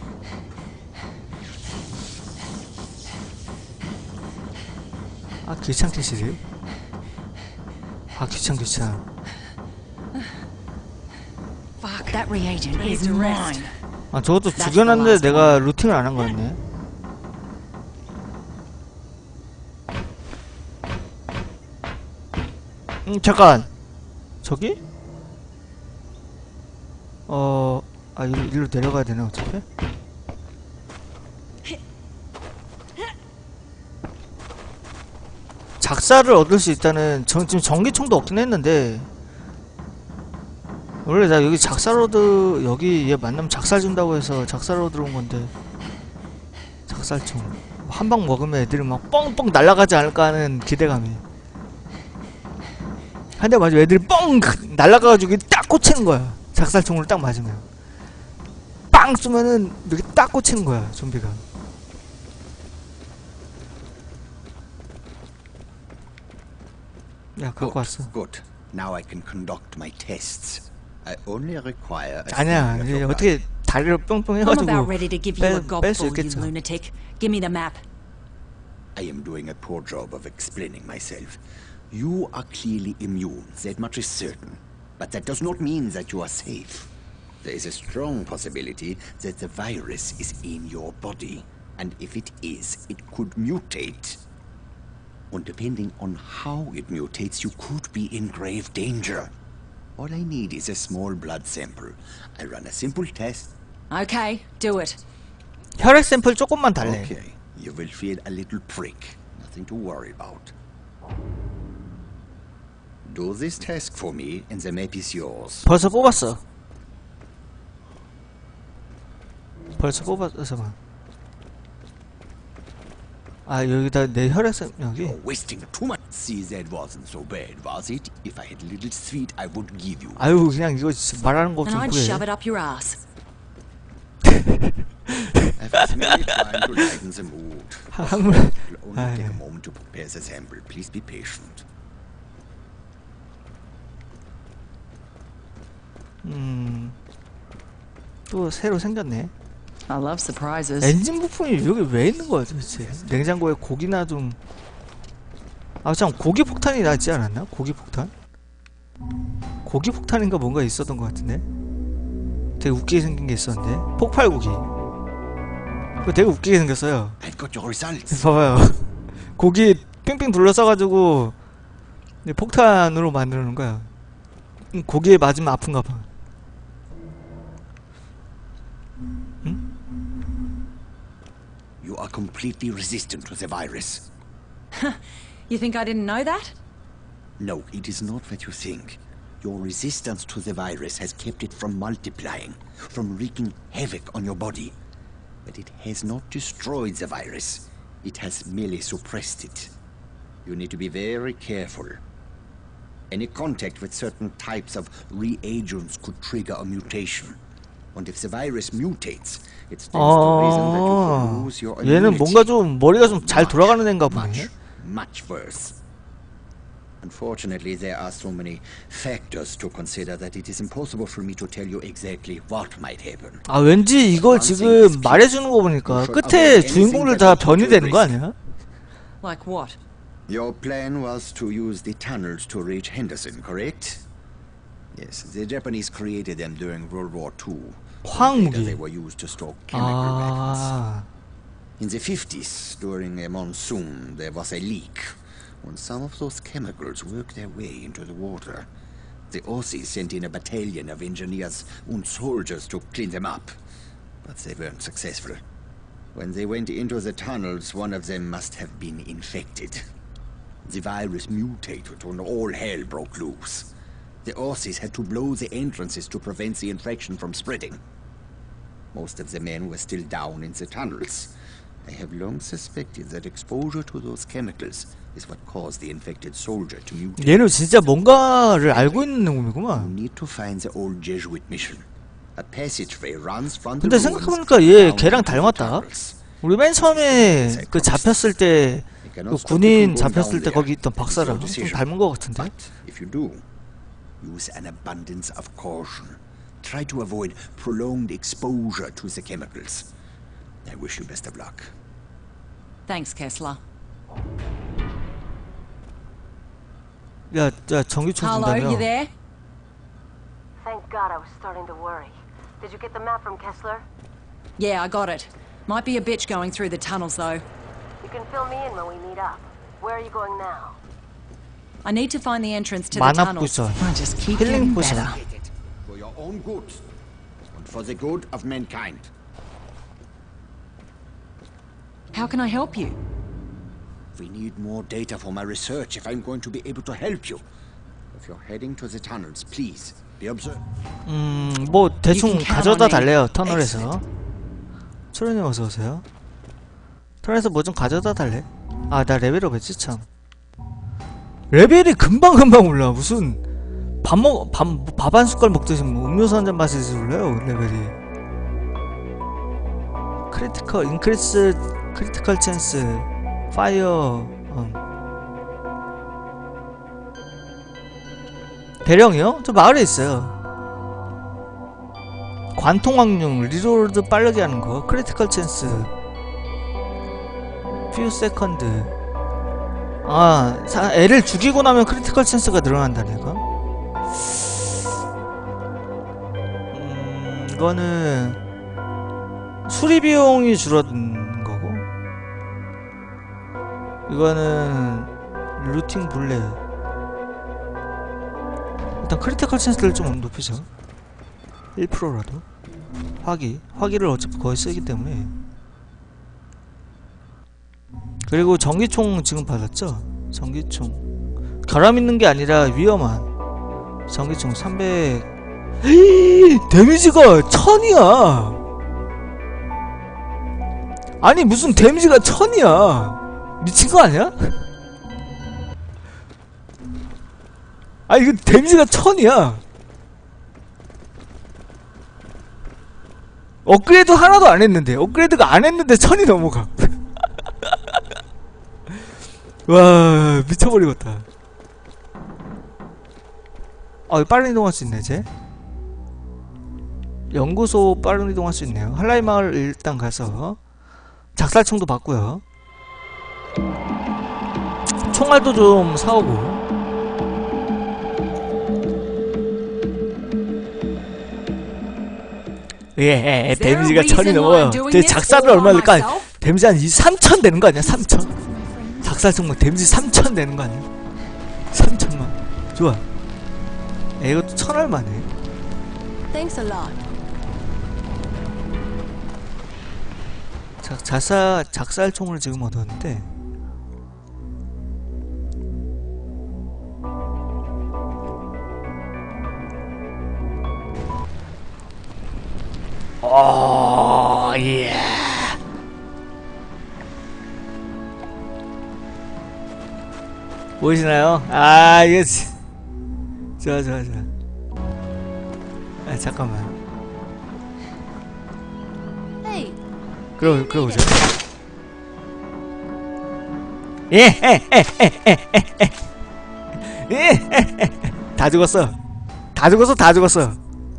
아, 귀찮게 시리. 아, 귀찮, 귀찮. Fuck, that reagent is mine. 아, 저것도 죽여놨는데 내가 루팅을 안 한 거 같네. 음, 잠깐. 저기? 아, 일로, 일로 내려가야 되나 어차피? 작사를 얻을 수 있다는, 전 지금 전기총도 얻긴 했는데, 원래 나 여기 작사로드, 여기 얘 만나면 작살 준다고 해서 작사로 들어온 건데, 작살총 한 방 먹으면 애들이 막 뻥뻥 날아가지 않을까 하는 기대감이. 한 대 맞으면 애들이 뻥 날아가가지고 딱 꽂히는 거야. 작살총으로 딱 맞으면 빵 쏘면은 이렇게 딱 꽂히는 거야, 좀비가. 야, 갖고 왔어. Good. Now I can conduct my tests. I only require a 아니야, 이제 어떻게 다리를 뿅뿅 I'm 해가지고 about ready to give you a 뺄 수 gobful, you 있겠죠. lunatic. Give me the map. I am doing a poor job of explaining myself. You are clearly immune, that much is certain. But that does not mean that you are safe. There is a strong possibility that the virus is in your body. And if it is, it could mutate. And depending on how it mutates, you could be in grave danger. All I need is a small blood sample. I run a simple test. Okay, do it. 혈액 샘플 조금만 달래. Okay, you will feel a little prick. Nothing to worry about. Do this task for me, and the map is yours. 벌써 뽑았어. 벌써 뽑았어 봐. 아, 여기다 내 혈액 샘 여기. You're wasting too much. See, that wasn't so bad, was it? If I had a little sweet, I would give you. 아유, 그냥 이거 말하는 거 And 좀 I'd 구해. shove it up your ass. I've had many time to lighten the mood. 한물. It'll only take a moment to prepare the sample. Please be patient. 음. 또 새로 생겼네. I love surprises. 엔진 부품이 여기 왜 있는 거야 도대체? 냉장고에 고기나 좀. 아, 참 고기 폭탄이 나지 않았나? 고기 폭탄? 고기 폭탄인가 뭔가 있었던 것 같은데. 되게 웃기게 생긴 게 있었는데. 폭발 고기. 그거 되게 웃기게 생겼어요. I've got your results. 봐봐요. 고기 빙빙 둘러싸가지고 폭탄으로 만드는 거야. 고기에 맞으면 아픈가 봐. 응? You are completely resistant to the virus. You think I didn't know that? No, it is not what you think. Your resistance to the virus has kept it from multiplying, from wreaking havoc on your body. But it has not destroyed the virus. It has merely suppressed it. You need to be very careful. Any contact with certain types of reagents could trigger a mutation. And if the virus mutates, it stands to reason that you could lose your immunity. 얘는 뭔가 좀 머리가 좀 잘 돌아가는 애인가 보네. Much, much worse. Unfortunately, there are so many factors to consider that it is impossible for me to tell you exactly what might happen. 아, 왠지 이걸 지금 말해주는 거 보니까 끝에 주인공들 다 변이 되는 거 아니야? Like what? Your plan was to use the tunnels to reach Henderson, correct? Yes, the Japanese created them during World War Two. 화학무기. They were used to store chemical 아. weapons. In the fifties, during a monsoon, there was a leak. When some of those chemicals worked their way into the water, the Aussies sent in a battalion of engineers and soldiers to clean them up. But they weren't successful. When they went into the tunnels, one of them must have been infected. The virus mutated and all hell broke loose. The Aussies had to blow the entrances to prevent the infection from spreading. Most of the men were still down in the tunnels. I have long suspected that exposure to those chemicals is what caused the infected soldier to mutate. 얘는 진짜 뭔가를 알고 있는 놈이구만. You need to find the old Jesuit mission. A passageway runs from the 근데 ruins 생각해보니까 얘 down 걔랑 into the 닮았다. tunnels. 우리 맨 처음에 그 잡혔을 때, 그 군인 잡혔을 때 거기 있던 박사랑 좀 닮은 것 같은데? If you do, use an abundance of caution. Try to avoid prolonged exposure to the chemicals. I wish you best of luck. Thanks, Kessler. 야, 야, 전기총 Hello, 준다며. you there? Thank God, I was starting to worry. Did you get the map from Kessler? Yeah, I got it. Might be a bitch going through the tunnels, though. You can fill me in when we meet up. Where are you going now? I need to find the entrance to the 만화 tunnels. 부전, I just keep 힐링 getting 부전. better. For your own good. and for the good of mankind. How can I help you? We need more data for my research if I'm going to be able to help you. If you're heading to the tunnels, please be observed. 음, 뭐 대충 가져다 달래요. 터널에서. 초련님 어서 오세요. 터널에서 뭐 좀 가져다 달래. 아, 나 레벨업 했지 참. 레벨이 금방 금방 올라. 무슨 밥 먹 밥 밥 한 숟갈 먹듯이 뭐 음료수 한 잔 마시듯이 올라요 레벨이. 크리티컬 인크리스 크리티컬 찬스 파이어. 음. 대령이요? 저 마을에 있어요. 관통 확률 리로드 빠르게 하는 거 크리티컬 찬스 few 세컨드. 아, 사, 애를 죽이고 나면 크리티컬 찬스가 늘어난다 내가. 음, 이거는 수리 비용이 줄어든 거고, 이거는 루팅 블레. 일단 크리티컬 찬스를 좀 높이죠. 일 퍼센트라도. 화기 화기를 어차피 거의 쓰기 때문에. 그리고 전기총 지금 받았죠? 전기총 결함 있는 게 아니라 위험한 전기총 삼백. 헤이, 데미지가 천이야. 아니 무슨 데미지가 천이야. 미친 거 아니야? 아 이거 데미지가 천이야. 업그레이드 하나도 안 했는데, 업그레이드가 안 했는데 천이 넘어가. 와, 미쳐버리겠다. 아, 빠른 이동할 수 있네, 이제. 연구소 빠른 이동할 수 있네요. 한라이 마을 일단 가서 작살총도 받고요. 총알도 좀 사오고. 예, 예, 데미지가 천이 넘어요. 제 작살을 얼마 될까? 데미지 한 삼천 되는 거 아니야? 삼천. 작살총 뭐 데미지 삼천 되는 거 아니야? 삼천만. 좋아. 야, 이것도 천 얼마네. Thanks a lot. 자, 자사 작살총을 지금 얻었는데. 오, 예. 보이시나요? 아, 이거 좋아, 좋아, 좋아. 아, 잠깐만. Hey. 그럼, 그럼 보자. 예, 에, 에, 에, 에, 에, 에. 예, 다 죽었어. 다 죽었어, 다 죽었어.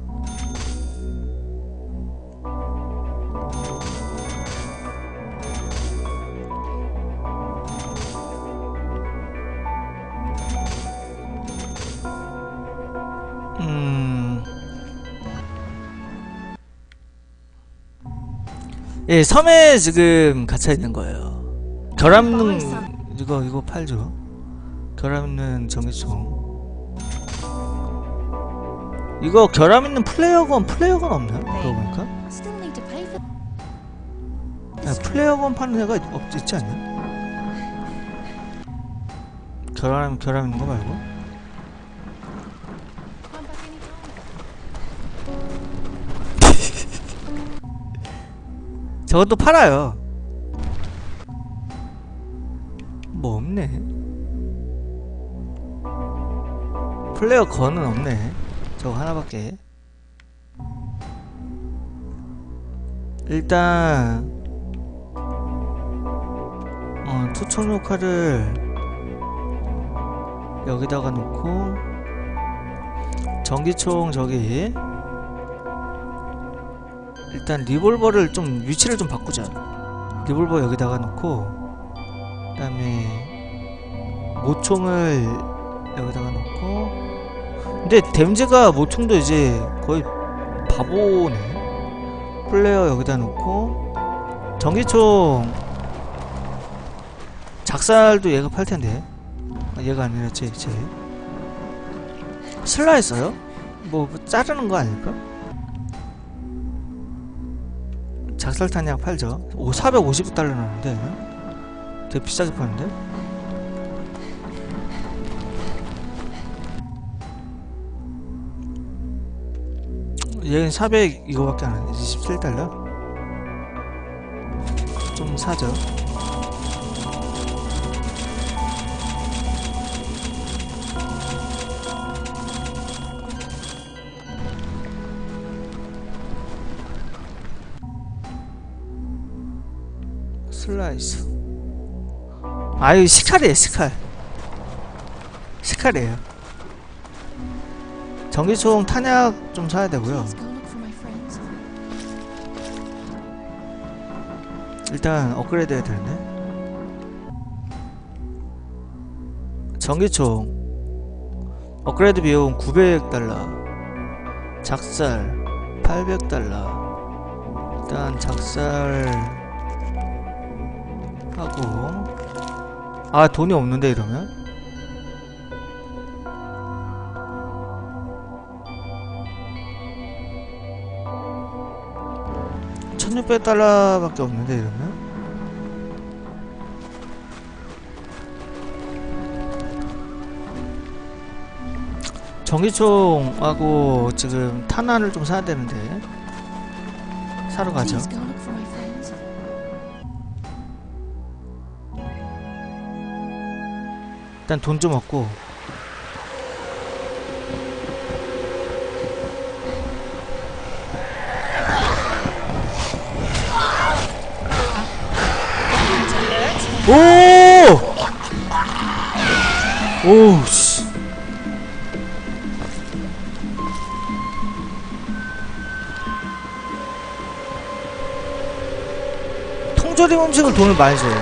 예, 섬에 지금 갇혀 있는 거예요. 결함 있는 이거 이거 팔죠. 결함 있는 전기총. 이거 결함 있는 플레이어건 플레이어건 없나요? 그러고 보니까. 야, 플레이어건 파는 애가 없 있지 않냐? 결함 결함 있는 거 말고. 저것도 팔아요. 뭐 없네. 플레이어 건은 없네. 저거 하나밖에. 일단 어, 투척 칼을 여기다가 놓고 전기총 저기. 일단 리볼버를 좀 위치를 좀 바꾸자. 리볼버 여기다가 놓고, 그 다음에 모총을 여기다가 놓고. 근데 데미지가 모총도 이제 거의 바보네. 플레이어 여기다 놓고, 전기총 작살도 얘가 팔텐데. 아, 얘가 아니라 쟤, 쟤. 슬라 했어요? 뭐, 뭐 자르는 거 아닐까? 작살 탄약 팔죠. 오, 사백오십 달러 나는데 되게 비싸게 파는데? 얘는 사백 이거밖에 안 하네. 이십칠 달러? 좀 사죠. 슬라이스. 아유, 시칼이에요, 시칼. 시칼이에요. 전기총 탄약 좀 사야 되고요. 일단 업그레이드 해야 되는데. 전기총 업그레이드 비용 구백 달러, 작살 팔백 달러. 일단 작살 하고. 아, 돈이 없는데 이러면? 천육백 달러 밖에 없는데 이러면? 전기총하고 지금 탄환을 좀 사야 되는데 사러 가죠. 일단 돈 좀 얻고. 오! 오우 씨. 통조림 음식을 돈을 많이 줘요.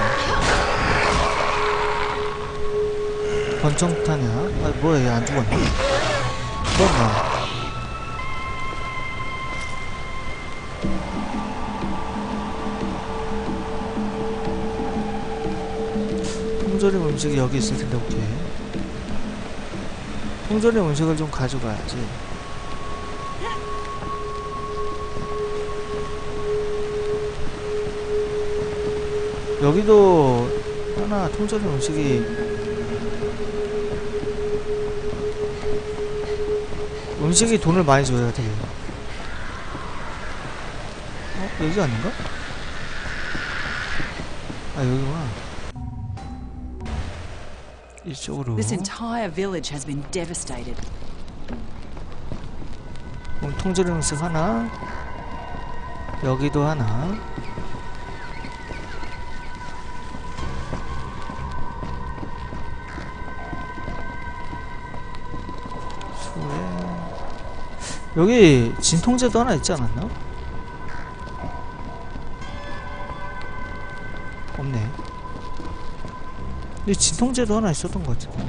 권총탄이야? 아, 뭐야, 얘 안 죽었네. 죽었나? 통조림 음식이 여기 있을 텐데, 오케이. 통조림 음식을 좀 가져가야지. 여기도 하나 통조림 음식이 음식이 돈을 많이 줘야 돼. 어? 여기 아닌가? 아, 여기구나. 이쪽으로. This entire village has been devastated. 그럼 통조림 음식 하나. 여기도 하나. 여기 진통제도 하나 있지 않았나? 없네. 이 진통제도 하나 있었던 것 같아.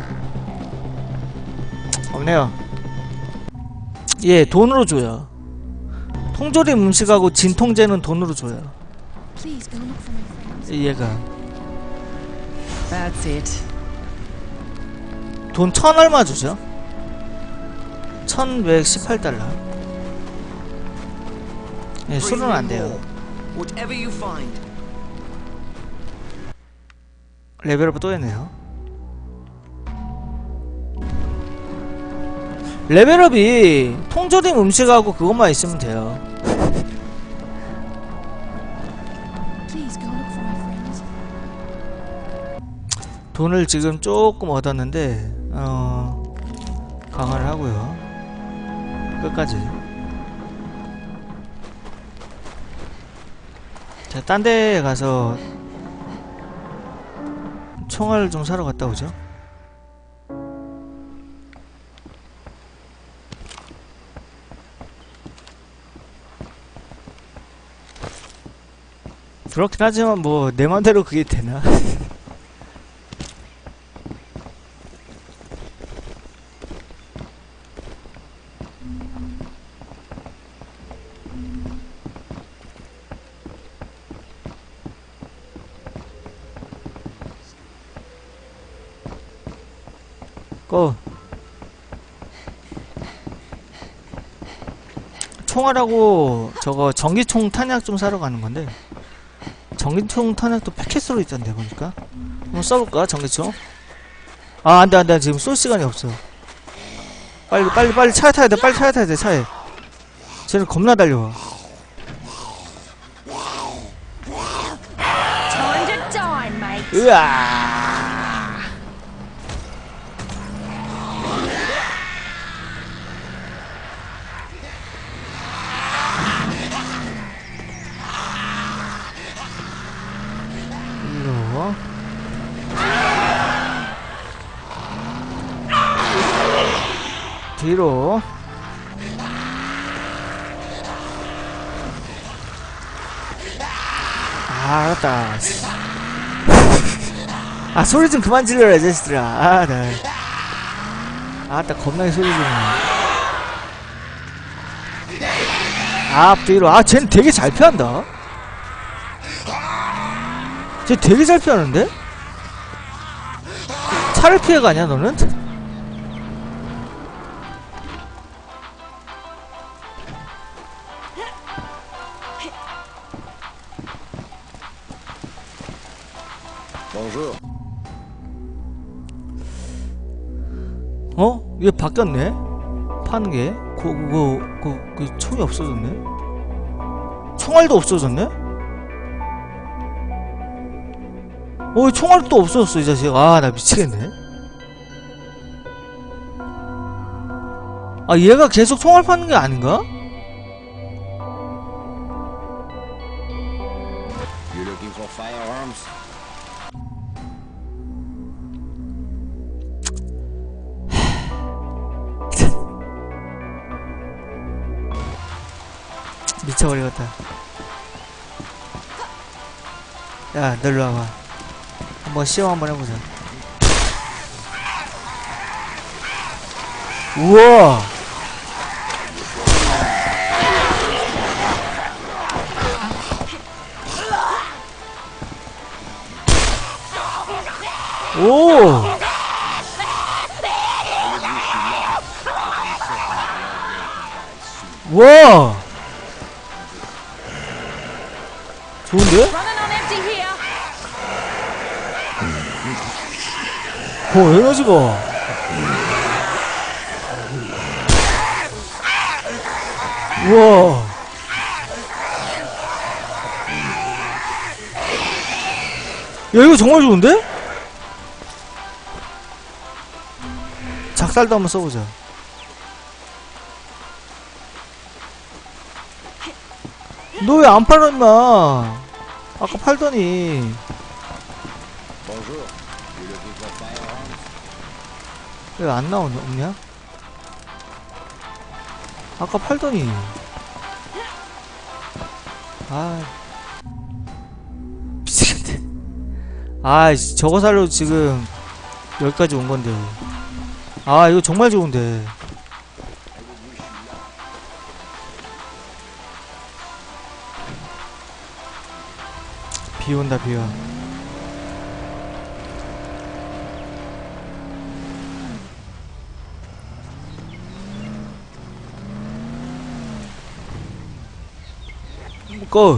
없네요. 예, 돈으로 줘요. 통조림 음식하고 진통제는 돈으로 줘요. 얘가. That's it. 돈 천 얼마 주죠? 천백십팔 달러. 예, 술은 안 돼요. 레벨업 또 했네요. 레벨업이 통조림 음식하고 그것만 있으면 돼요. 돈을 지금 조금 얻었는데 어... 강화를 하고요. 끝까지. 자, 딴 데 가서 총알 좀 사러 갔다 오죠. 그렇긴 하지만 뭐 내 맘대로 그게 되나? 고! 총알하고 저거 전기총 탄약 좀 사러 가는 건데, 전기총 탄약도 패킷으로 있던데 보니까. 한번 써볼까 전기총? 아 안돼 안돼, 지금 쏠 시간이 없어. 빨리 빨리 빨리 차에 타야 돼. 빨리 차에 타야 돼. 차에. 쟤는 겁나 달려와. 으아. 일로. 뒤로. 아, 알았다. 아, 소리 좀 그만 질러라, 이 자식들아. 아, 나. 아따, 겁나게 소리 지르네. 아, 뒤로. 아, 쟤는 되게 잘 피한다. 쟤 되게 잘 피하는데? 차를 피해가냐, 너는? 어? 얘 바뀌었네? 파는 게? 그, 그거, 그, 그, 총이 없어졌네? 총알도 없어졌네? 어, 총알도 없어졌어, 이 자식. 아, 나 미치겠네. 아, 얘가 계속 총알 파는 게 아닌가? You looking for firearms? 미쳐버리겠다. 야, 너 일로 와봐. 한번 시험 한번 해보자. 우와! 오! 와! 좋은데? 어, 에너지가. 우와. 야, 이거 정말 좋은데? 작살도 한번 써보자. 너 왜 안 팔아, 임마? 아까 팔더니. 왜 안 나오냐, 없냐? 아까 팔더니. 아. 미치겠네. 아, 저거 살려고 지금 여기까지 온 건데. 아, 이거 정말 좋은데. 비 온다, 비 와. 고!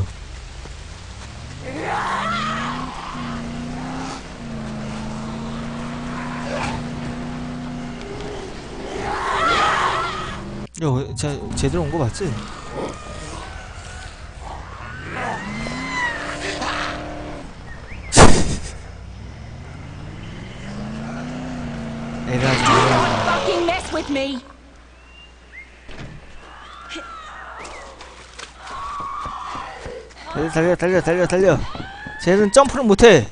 야, 제, 제대로 온 거 맞지? 에라지. Fucking mess with me. 달려, 달려, 달려, 달려. 쟤는 점프를 못해.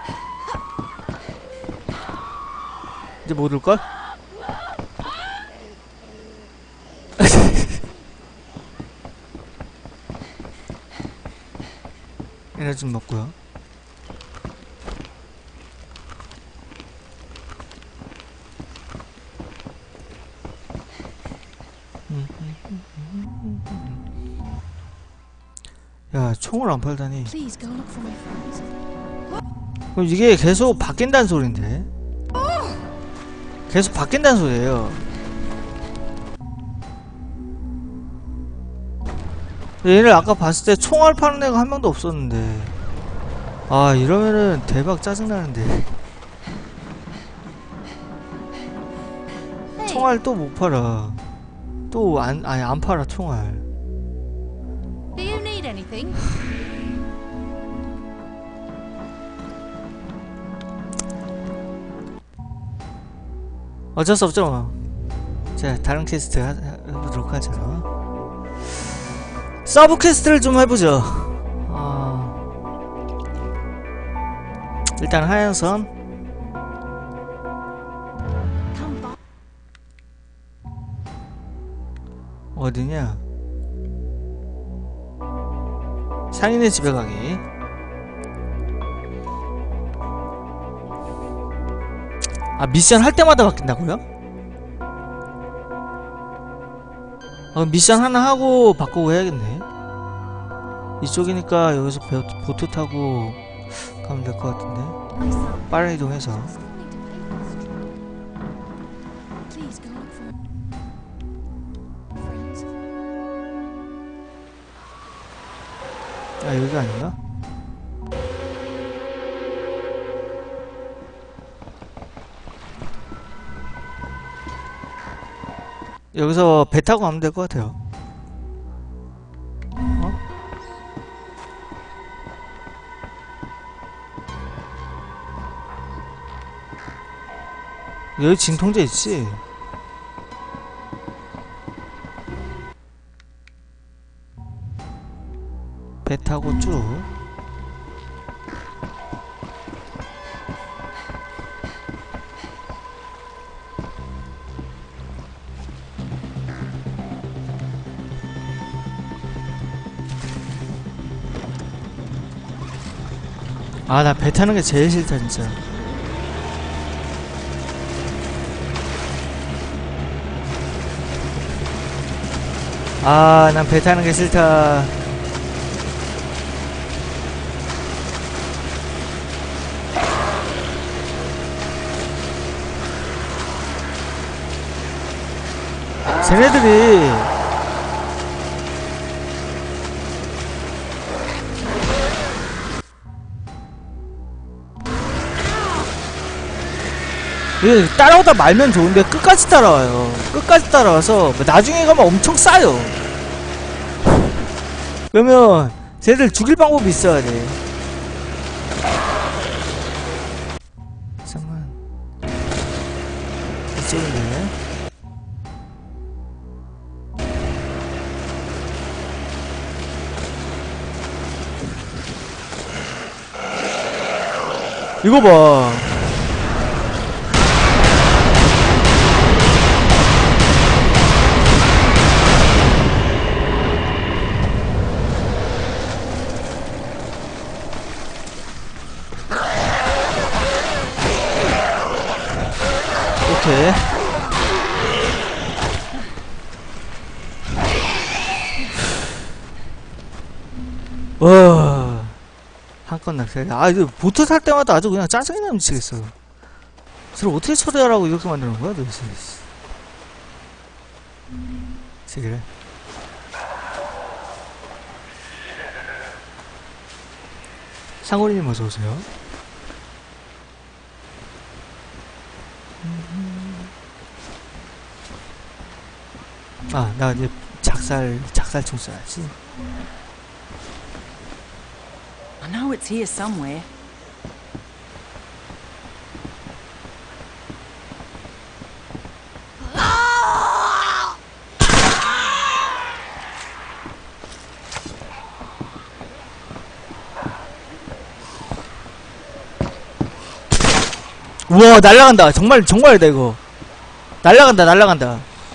이제 못 올걸? 에너지 좀 먹고요. 야, 총을 안 팔다니. 그럼 이게 계속 바뀐다는 소린데. 계속 바뀐다는 소리예요. 얘를 아까 봤을 때 총알 파는 애가 한 명도 없었는데. 아, 이러면은 대박 짜증나는데. 총알 또 못 팔아. 또 안, 아니 안 팔아 총알. Do you need anything? 어쩔 수 없죠. 자, 다른 퀘스트 하, 해보도록 하죠. 서브 퀘스트를 좀 해보죠. 어... 일단 하얀선 어디냐? 상인의 집에 가기. 아, 미션 할 때마다 바뀐다고요? 아, 미션 하나 하고 바꾸고 해야겠네. 이쪽이니까 여기서 배, 보트 타고 가면 될 것 같은데. 빠른 이동해서. 아, 여기가 아닌가? 여기서 배 타고 가면 될 것 같아요. 어? 여기 진통제 있지? 배 타고 쭉. 아, 나 배 타는 게 제일 싫다 진짜. 아, 난 배 타는 게 싫다. 쟤네들이 이게 따라오다 말면 좋은데 끝까지 따라와요. 끝까지 따라와서 나중에 가면 엄청 싸요. 그러면 쟤들 죽일 방법이 있어야 돼. 잠깐만, 이쪽인데. 이거 봐. 오케이. 와, 한건 낙찰. 아, 이거 보트 탈 때마다 아주 그냥 짜증이 나 미치겠어. 저를 어떻게 처리하라고 이렇게 만드는 거야 도대체. 그래. 상호리님 어서 오세요. 아, 나 이제 작살 작살총 쏴야지. I know it's here somewhere. 우와, 날라간다. 정말 정말이다 이거. 날라간다 날라간다.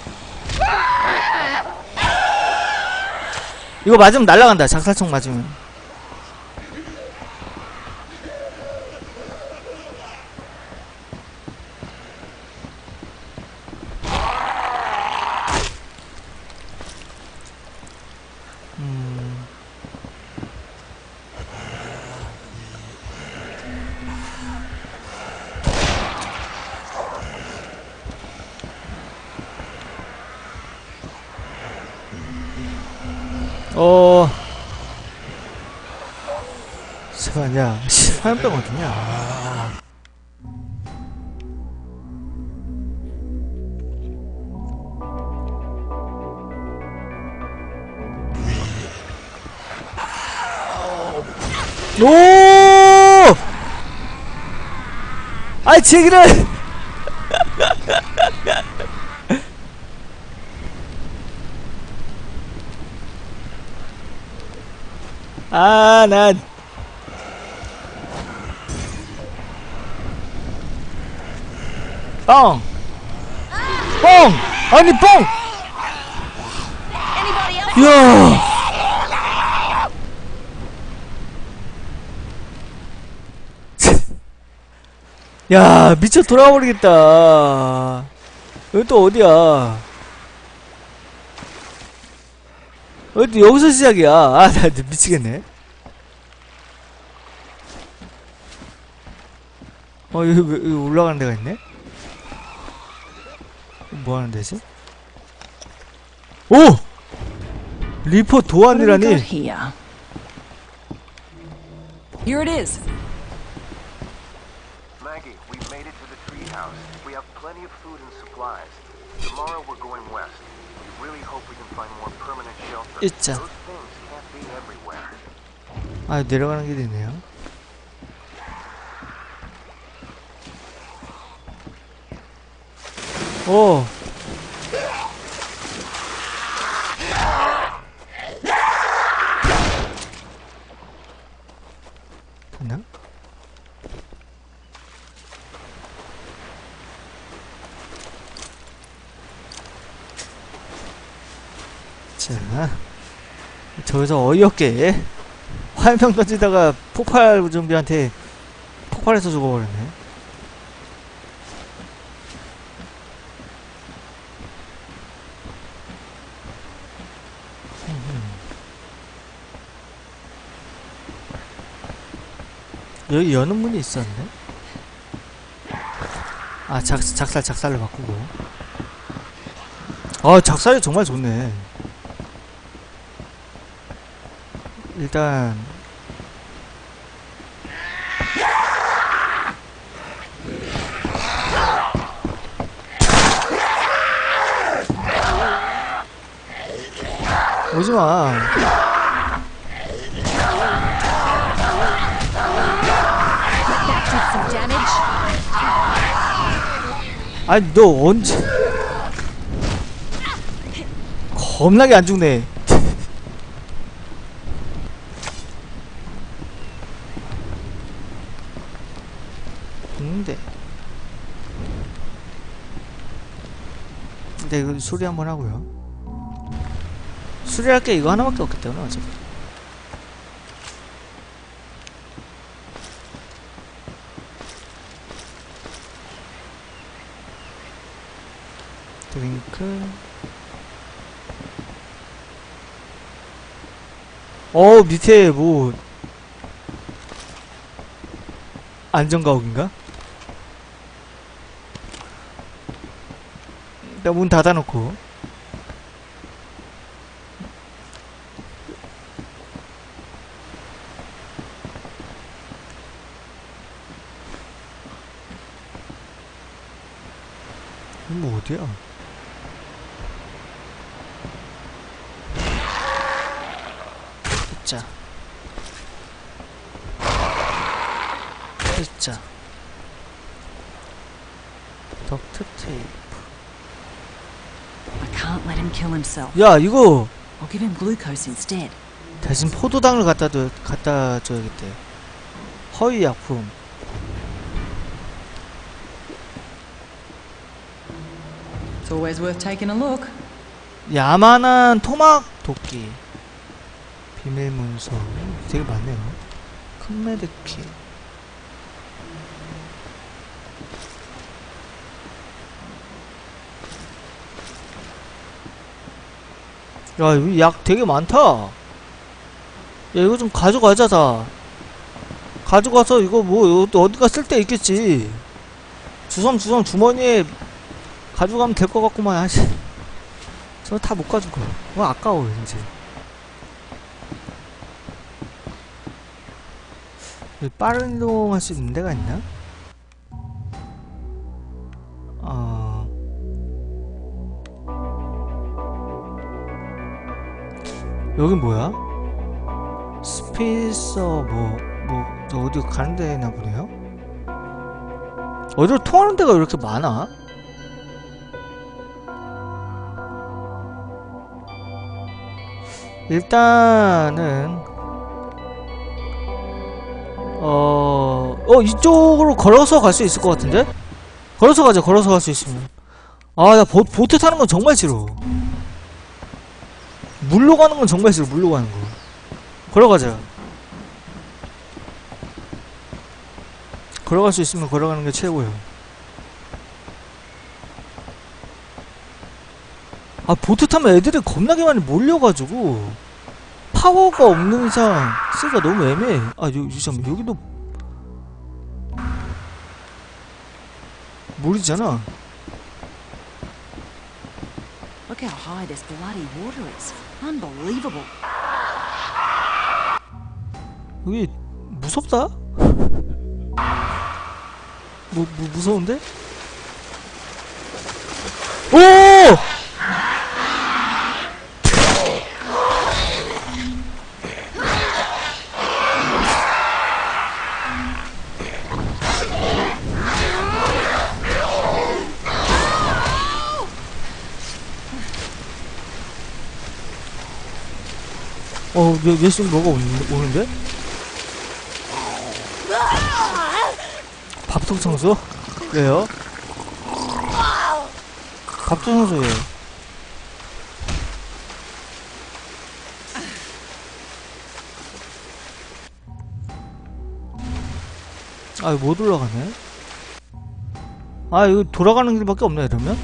이거 맞으면 날라간다. 작살총 맞으면. 음. 어 잠깐야 화염병 어디냐. 오! 아이 제기를 아, 난 뻥! 뻥! 아니 뻥! 이야! 야, 미쳐 돌아버리겠다. 여기 또 어디야? 어디 여기서 시작이야? 아, 나 미치겠네. 어, 여기, 여기 올라가는 데가 있네? 뭐 하는 데지? 오! 리포 도안이라니? Here it is. Maggie, we've made it to the treehouse. We have plenty of food and supplies. Tomorrow we're going west. We really hope we can find more permanent shelter. 있자. Those things can't be everywhere. 아, 내려가는 길이 있네요. 오. 됐나? 자, 저기서 어이없게 화염병 던지다가 폭발 좀비한테 폭발해서 죽어버렸네. 여기 여는 문이 있었네. 아, 작, 작살 작살로 바꾸고. 아, 작살이 정말 좋네. 일단 오지마. 아니 너 언제 겁나게 안 죽네. 근데 근데 이거 수리 한번 하고요. 수리할 게 이거 하나밖에 없기 때문에 어차피. 드링크. 어, 밑에 뭐 안전가옥인가? 일단 문 닫아놓고. 뭐 어디야? 자, 자, 덕트 테이프. I can't let him kill himself. 야, 이거 I'll give him glucose instead. 대신 포도당을 갖다 둬, 갖다 줘야겠대. 허위 약품. It's always worth taking a look. 야만한 토막 도끼. 비밀 문서. 되게 많네요. 큰 메드킷. 야, 여기 약 되게 많다. 야, 이거 좀 가져가자, 다. 가져가서 이거 뭐 어디가 쓸데 있겠지. 주섬주섬 주머니에 가져가면 될 것 같구만. 아씨, 저 다 못 가지고. 뭐 아까워 이제. 빠른 이동할 수 있는 데가 있나? 어... 여긴 뭐야? 스페이서 뭐... 뭐... 저 어디 가는 데나 보네요? 어디로 통하는 데가 이렇게 많아? 일단은 어... 어 이쪽으로 걸어서 갈 수 있을 것 같은데? 걸어서 가자. 걸어서 갈 수 있으면. 아 나 보트 타는 건 정말 싫어. 물로 가는 건 정말 싫어. 물로 가는 거. 걸어가자. 걸어갈 수 있으면 걸어가는 게 최고예요. 아 보트 타면 애들이 겁나게 많이 몰려가지고 파워가 없는 이상 쓰기가 너무 애매해. 아 여기 잠깐만 여기도 물이잖아. Look how high this bloody water is. Unbelievable. 여기 무섭다? 뭐, 뭐 무서운데? 오! 어, 얘, 얘 지금 뭐가 오는, 오는데? 밥통 청소? 왜요? 밥통 청소예요. 아, 이거 못 올라가네? 아, 이거 돌아가는 길밖에 없네, 이러면?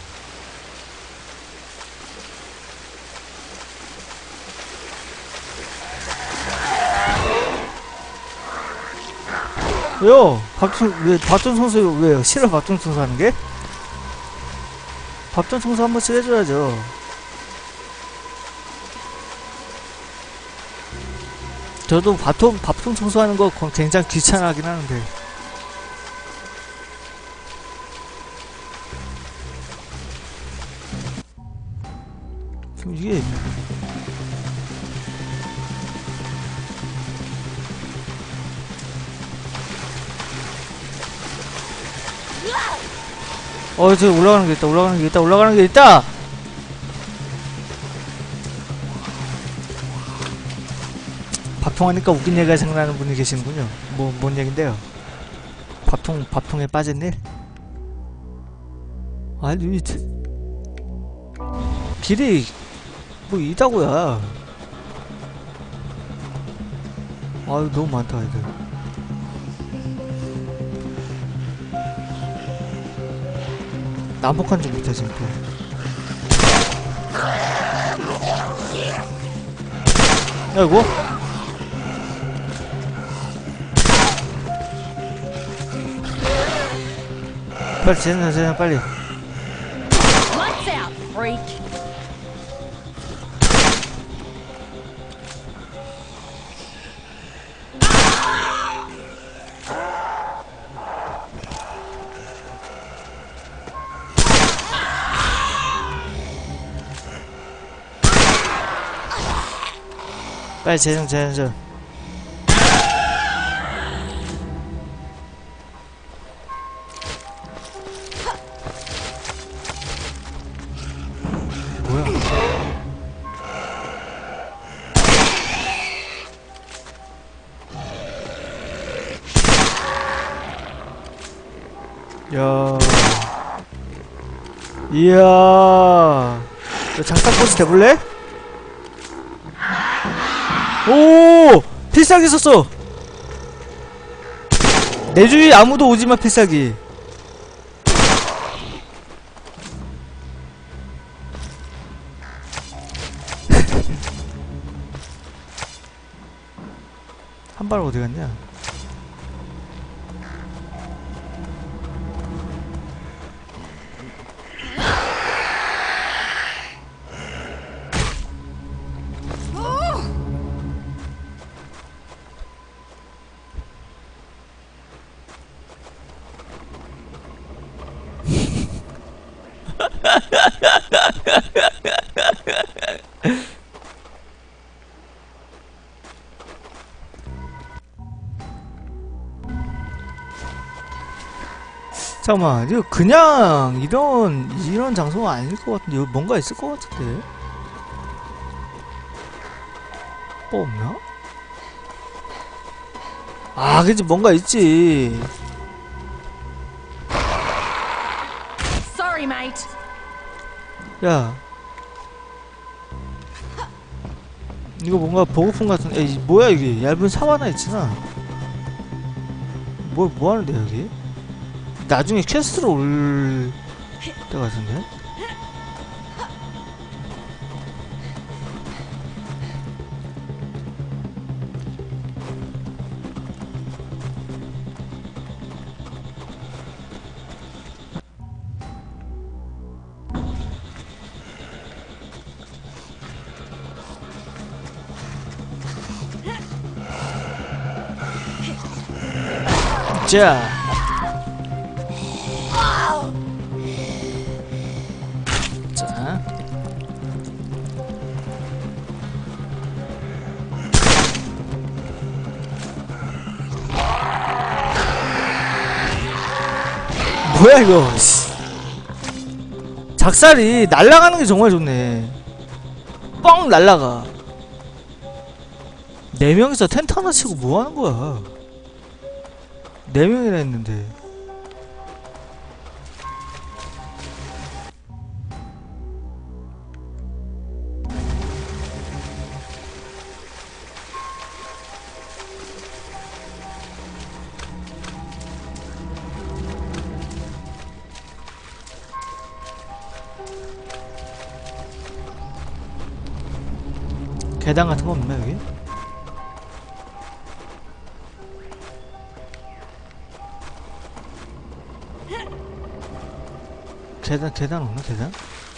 왜요? 밥통, 왜, 밥통 청소, 왜요? 싫어, 밥통 청소 하는 게? 밥통 청소 한 번씩 해줘야죠. 저도 밥통, 밥통 청소하는 거 굉장히 귀찮아하긴 하는데. 그럼 이게. 어, 저기 올라가는 게 있다, 올라가는 게 있다, 올라가는 게 있다! 밥통하니까 웃긴 얘기가 생각나는 분이 계시는군요. 뭐, 뭔 얘긴데요? 밥통, 밥통에 빠진 일? 아니, 길이, 뭐, 이다고야. 아유, 너무 많다, 애들. 난폭한 좀 못해 지금. 아이고. 빨리 쟤는 쟤는 빨리. Lights out, freak. 빨리 재정 재정. 뭐야? 야, 이야, 너 장사코스 대볼래? 오! 필살기 썼어! 내 주위 아무도 오지마 필살기. 한 발 어디 갔냐? 잠깐만, 이거 그냥 이런 이런 장소가 아닐 것 같은데 여기 뭔가 있을 것 같은데. 뭐 없나? 아, 그치, 뭔가 있지. Sorry, mate. 야, 이거 뭔가 보급품 같은. 에이, 뭐야 이게? 얇은 삽 하나 있잖아. 뭐 뭐하는데 여기? 나중에 퀘스트로 올 때 같은데? 자, 자, 뭐야 이거? 작살이 날아가는 게 정말 좋네. 뻥 날아가. 네 명이서 텐트 하나 치고 뭐 하는 거야? 네 명이나 했는데. 계단 같은 거 없나 여기? 계단, 계단 없나? 계단?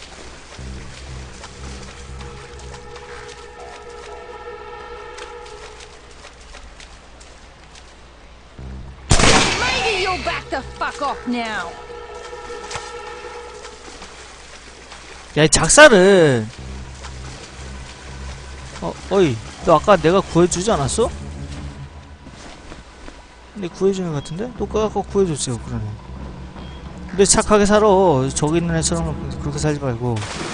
Maybe you'll back the fuck off now. 야, 이 작살은. 어, 어이, 너 아까 내가 구해주지 않았어? 근데 구해주는 것 같은데? 너 아까 구해줬지, 그러네. 근데 착하게 살아. 저기 있는 애처럼 그렇게 살지 말고.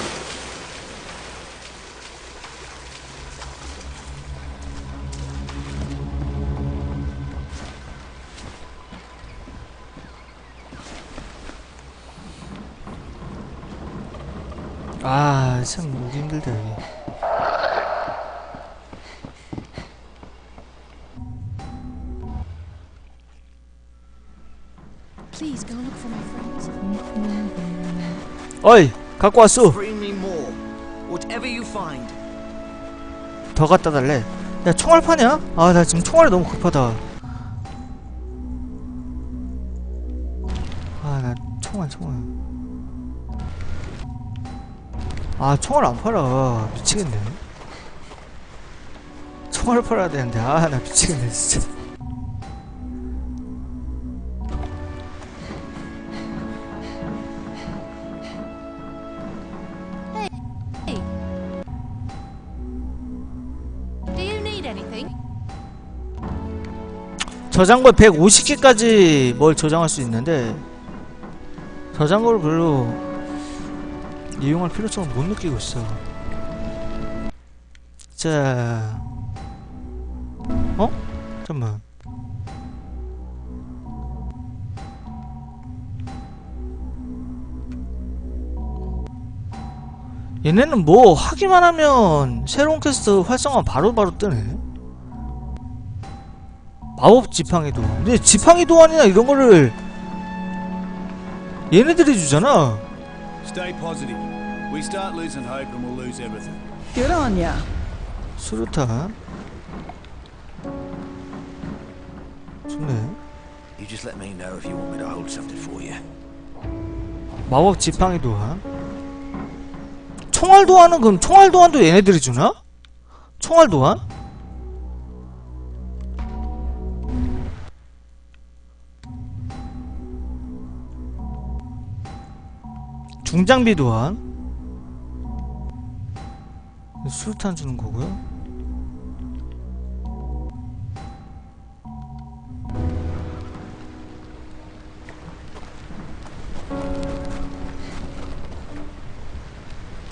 아, 참 오기 힘들다 여기. Please go look for my friends. 어이, 갖고 왔어. Bring me more. Whatever you find. 더 갖다 달래. 야, 총알 파냐? 아, 나 지금 총알이 너무 급하다. 아, 나 총알, 총알. 아, 총알 안 팔아. 미치겠네. 총알 팔아야 되는데, 아, 나 미치겠네, 진짜. 저장고 백오십 개까지 뭘 저장할 수 있는데 저장고를 별로 이용할 필요성을 못 느끼고 있어. 자, 어? 잠깐만. 얘네는 뭐 하기만 하면 새로운 퀘스트 활성화 바로바로 뜨네. 마법 지팡이 도안. 근데 지팡이 도안이나 이런 거를 얘네들이 주잖아. Stay positive. We start losing hope and we'll lose everything. Good on ya. 수류탄. 좋네. You just let me know if you want me to hold something for you. 마법 지팡이 도안. 총알 도안은 그럼 총알 도안도 얘네들이 주나? 총알 도안? 중장비 도안. 수류탄 주는 거고요.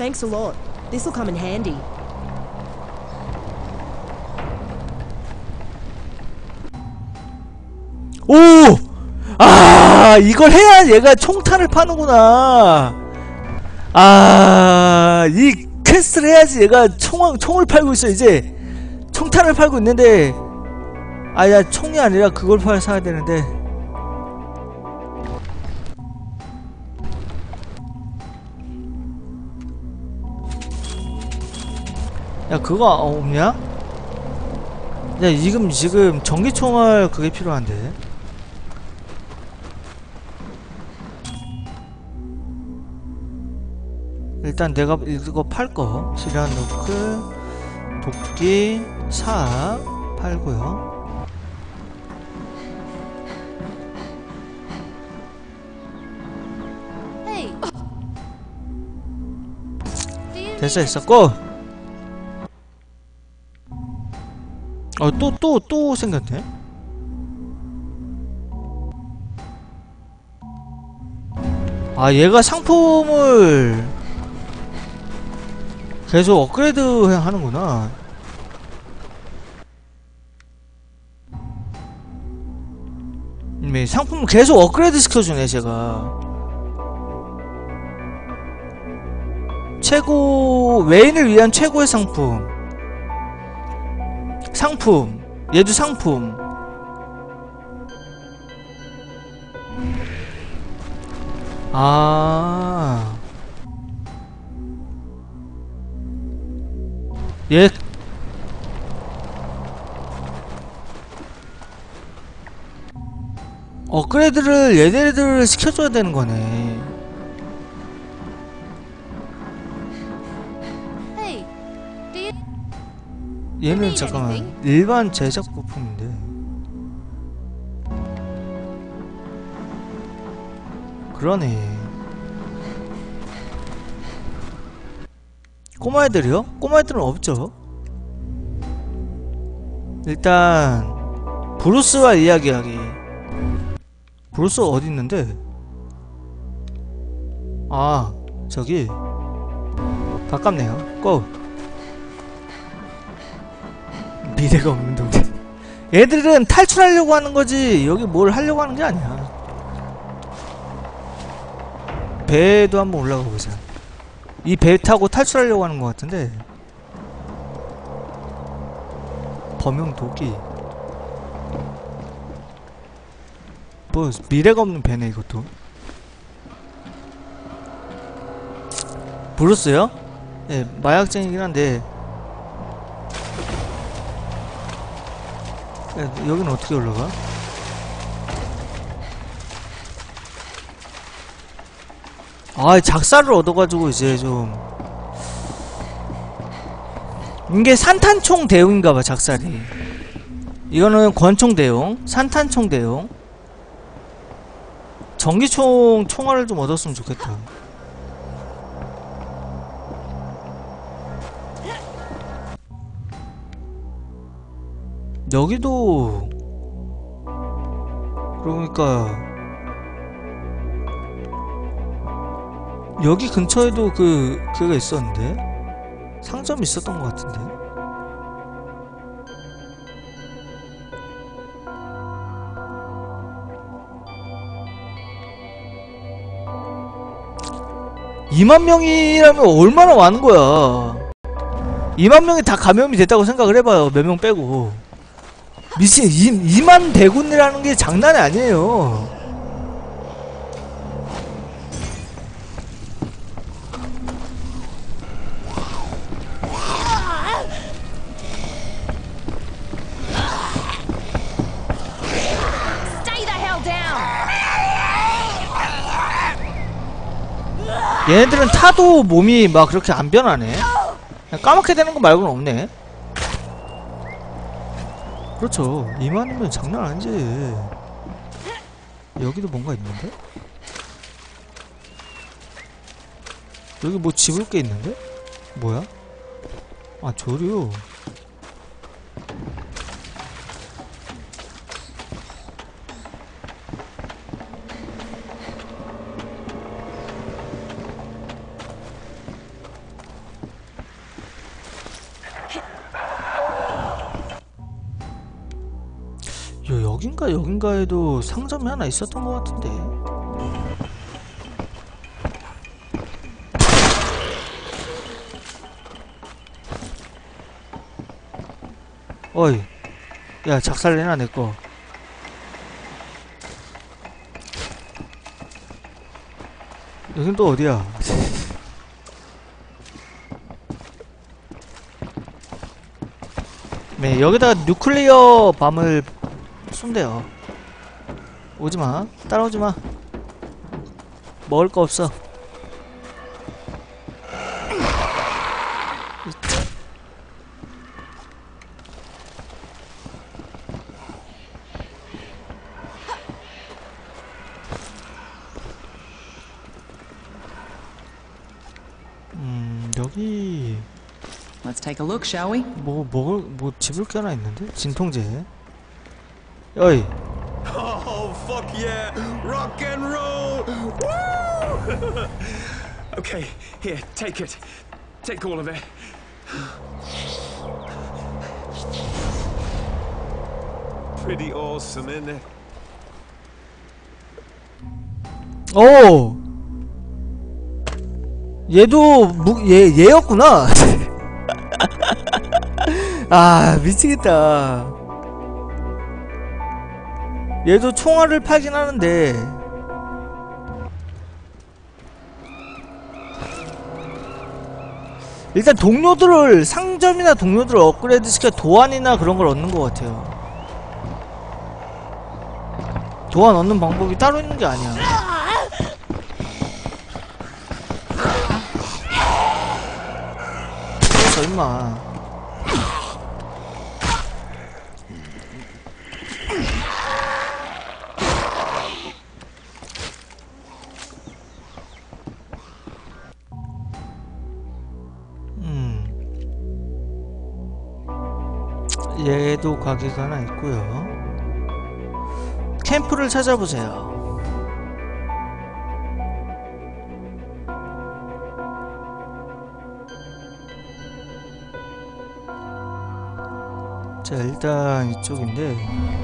Thanks a lot. This'll come in handy. 오! 아, 이걸 해야 얘가 총탄을 파는구나. 아, 이 퀘스트를 해야지 얘가 총, 총을 팔고 있어. 이제 총탄을 팔고 있는데, 아, 야, 총이 아니라 그걸 팔 사야 되는데. 야, 그거 없냐? 야, 지금 지금 전기총알 그게 필요한데. 일단 내가 이거 팔거 시리안 노크 도끼 사 팔고요. 됐어 됐었고. 어, 또 또 또 생겼네. 아, 얘가 상품을 계속 업그레이드 하는구나. 네, 상품을 계속 업그레이드 시켜주네. 제가 최고 외인을 위한 최고의 상품 상품 얘도 상품. 아, 얘 업그레이드를 얘네들을 시켜줘야 되는 거네. 얘는 잠깐만 일반 제작 부품인데. 그러네. 꼬마애들이요? 꼬마애들은 없죠. 일단 브루스와 이야기하기. 브루스 어디 있는데? 아, 저기 가깝네요. 고! 미래가 없는 동네. 얘들은 탈출하려고 하는 거지 여기 뭘 하려고 하는 게 아니야. 배도 한번 올라가 보자. 이 배 타고 탈출하려고 하는 것 같은데. 범용 도끼. 뭐 미래가 없는 배네 이것도. 브루스요? 예, 네, 마약쟁이긴 한데. 야, 여기는 어떻게 올라가? 아, 작사를 얻어가지고 이제 좀 이게 산탄총 대용인가봐. 작살이 이거는 권총 대용, 산탄총 대용. 전기총 총알을 좀 얻었으면 좋겠다. 여기도 그러니까 여기 근처에도 그 그가 있었는데 상점이 있었던 것 같은데. 이만 명이라면 얼마나 많은 거야. 이만 명이 다 감염이 됐다고 생각을 해봐요. 몇 명 빼고. 미친 이만 대군이라는 게 장난이 아니에요. 얘네들은 타도 몸이 막 그렇게 안 변하네. 그냥 까맣게 되는 거 말고는 없네. 그렇죠. 이만이면 장난 아니지. 여기도 뭔가 있는데? 여기 뭐 집을 게 있는데? 뭐야? 아, 조류. 여긴가 여긴가에도 상점이 하나 있었던 것 같은데. 어이, 야 작살내나 내꺼. 여긴 또 어디야? 네, 여기다가 뉴클리어 밤을 쏜대요. 오지마, 따라오지마. 먹을 거 없어. 음, 여기 Let's take a look, shall we? 뭐 먹을 뭐 집을 게 하나 있는데? 진통제. 어이. Oh fuck yeah! Rock and roll! Woo! Okay, here, take it. Take all of it. Pretty awesome, isn't it? 오. 얘도 무, 얘 얘였구나. 아 미치겠다. 얘도 총알을 팔긴 하는데 일단 동료들을 상점이나 동료들을 업그레이드 시켜 도안이나 그런 걸 얻는 것 같아요. 도안 얻는 방법이 따로 있는 게 아니야. 그래서 임마. 얘도 가게가 하나 있고요. 캠프를 찾아보세요. 자 일단 이쪽인데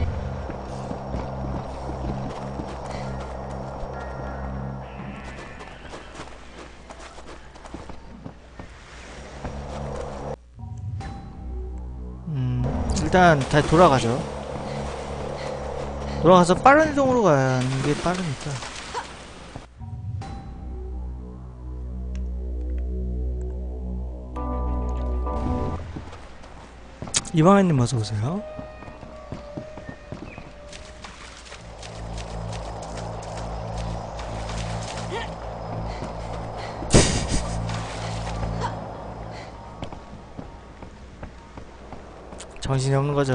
일단 다시 돌아가죠. 돌아가서 빠른 이동으로 가는 게 빠르니까. 이방현님 어서오세요. 정신이 없는 거죠.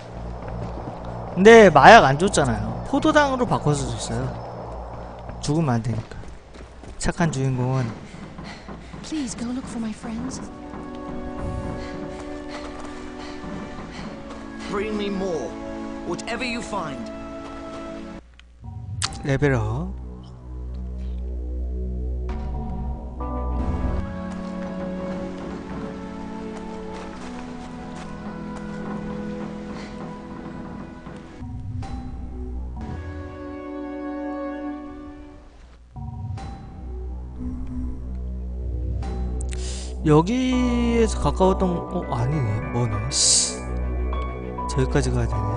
근데 마약 안 줬잖아요. 포도당으로 바꿔서 줬어요. 죽으면 안 되니까. 착한 주인공은 Please go look for my friends. Bring me more. Whatever you find. 레벨업. 여기에서 가까웠던 어 아니네. 뭐네. 씨. 저기까지 가야 되네.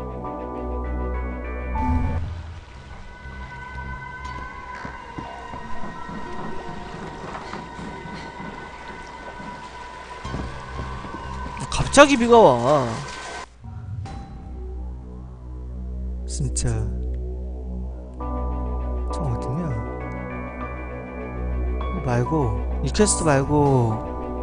갑자기 비가 와. 진짜. 저 어디냐? 이거 말고 이 퀘스트 말고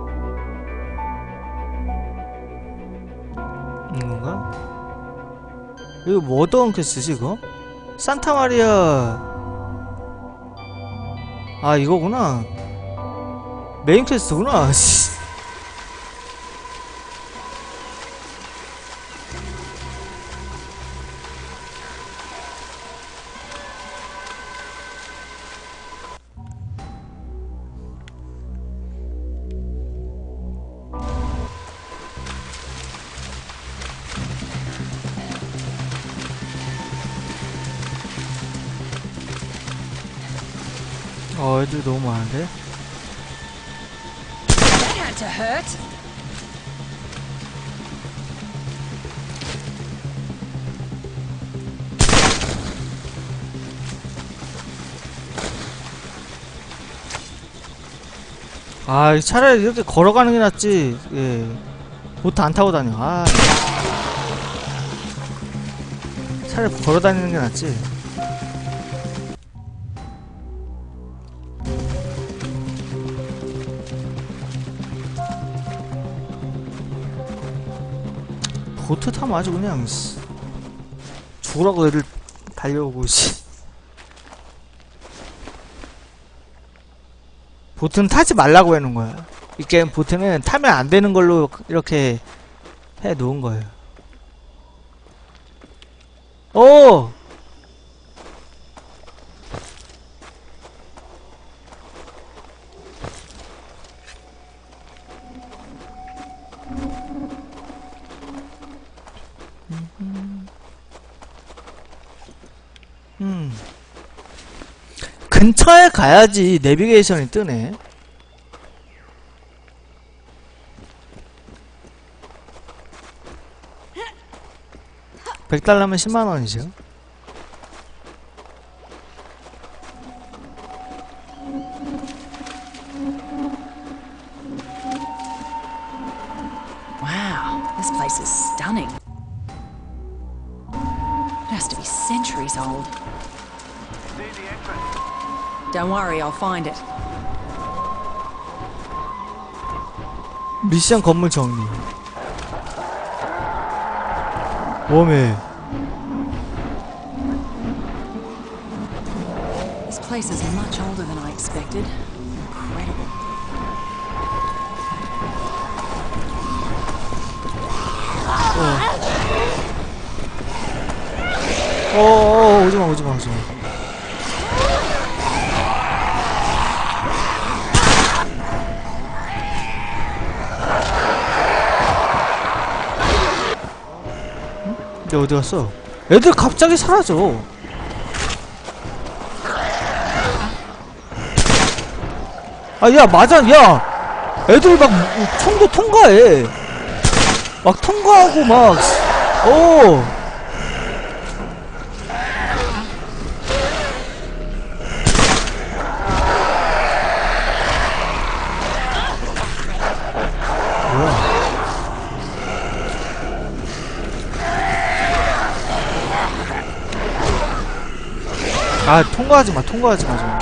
이건가? 이거 뭐 어떤 퀘스트지 이거? 산타마리아. 아 이거구나. 메인 퀘스트구나. 어, 애들 너무 많은데? That had to hurt. 아, 차라리 이렇게 걸어가는 게 낫지. 예. 보트 안 타고 다녀. 아. 차라리 걸어 다니는 게 낫지. 보트 타면 아주 그냥 씨, 죽으라고 애들 달려오고 씨. 보트는 타지 말라고 해놓은 거야. 이 게임 보트는 타면 안 되는 걸로 이렇게 해 놓은 거예요. 오! 음. 근처에 가야지 내비게이션이 뜨네. 백 달러면 십만 원이죠. Wow, this place is stunning. It has to be centuries old. Don't worry, I'll find it. 미션 건물 정리. 웜에. This place is much older than I expected. Incredible. 어, 어, 오지마, 오지마, 오지마. 근데 어디 갔어? 애들 갑자기 사라져. 아, 야, 맞아, 야! 애들 막 총도 통과해. 막 통과하고 막, 오! 아, 통과하지마, 통과하지마, 좀.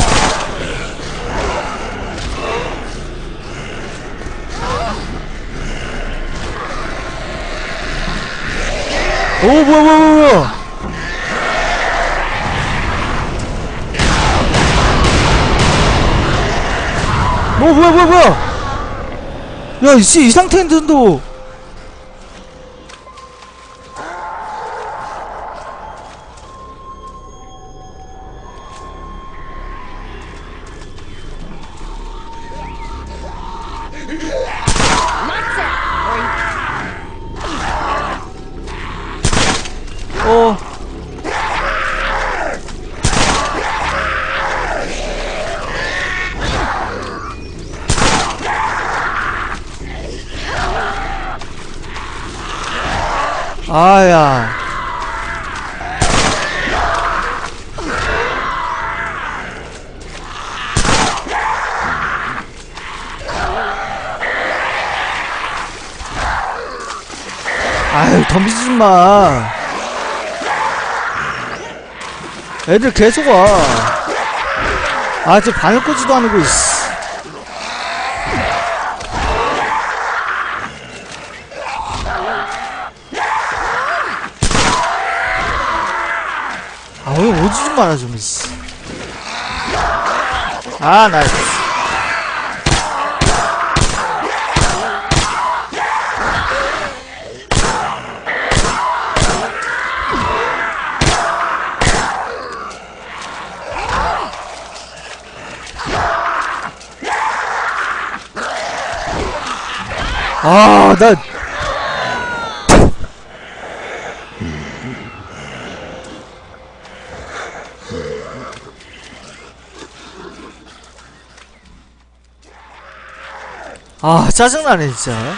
오, 뭐야, 뭐야, 뭐야, 뭐야. 뭐, 뭐야, 뭐야, 뭐야. 야, 이씨, 이 상태인데도. 어. 아야. 아유, 덤비지 마. 애들 계속 와. 아, 저 바늘 꽂지도 않고, 씨. 아, 오늘 오지 좀 마라, 좀, 씨. 아, 나이스. 아, 나. 아 짜증나네 진짜.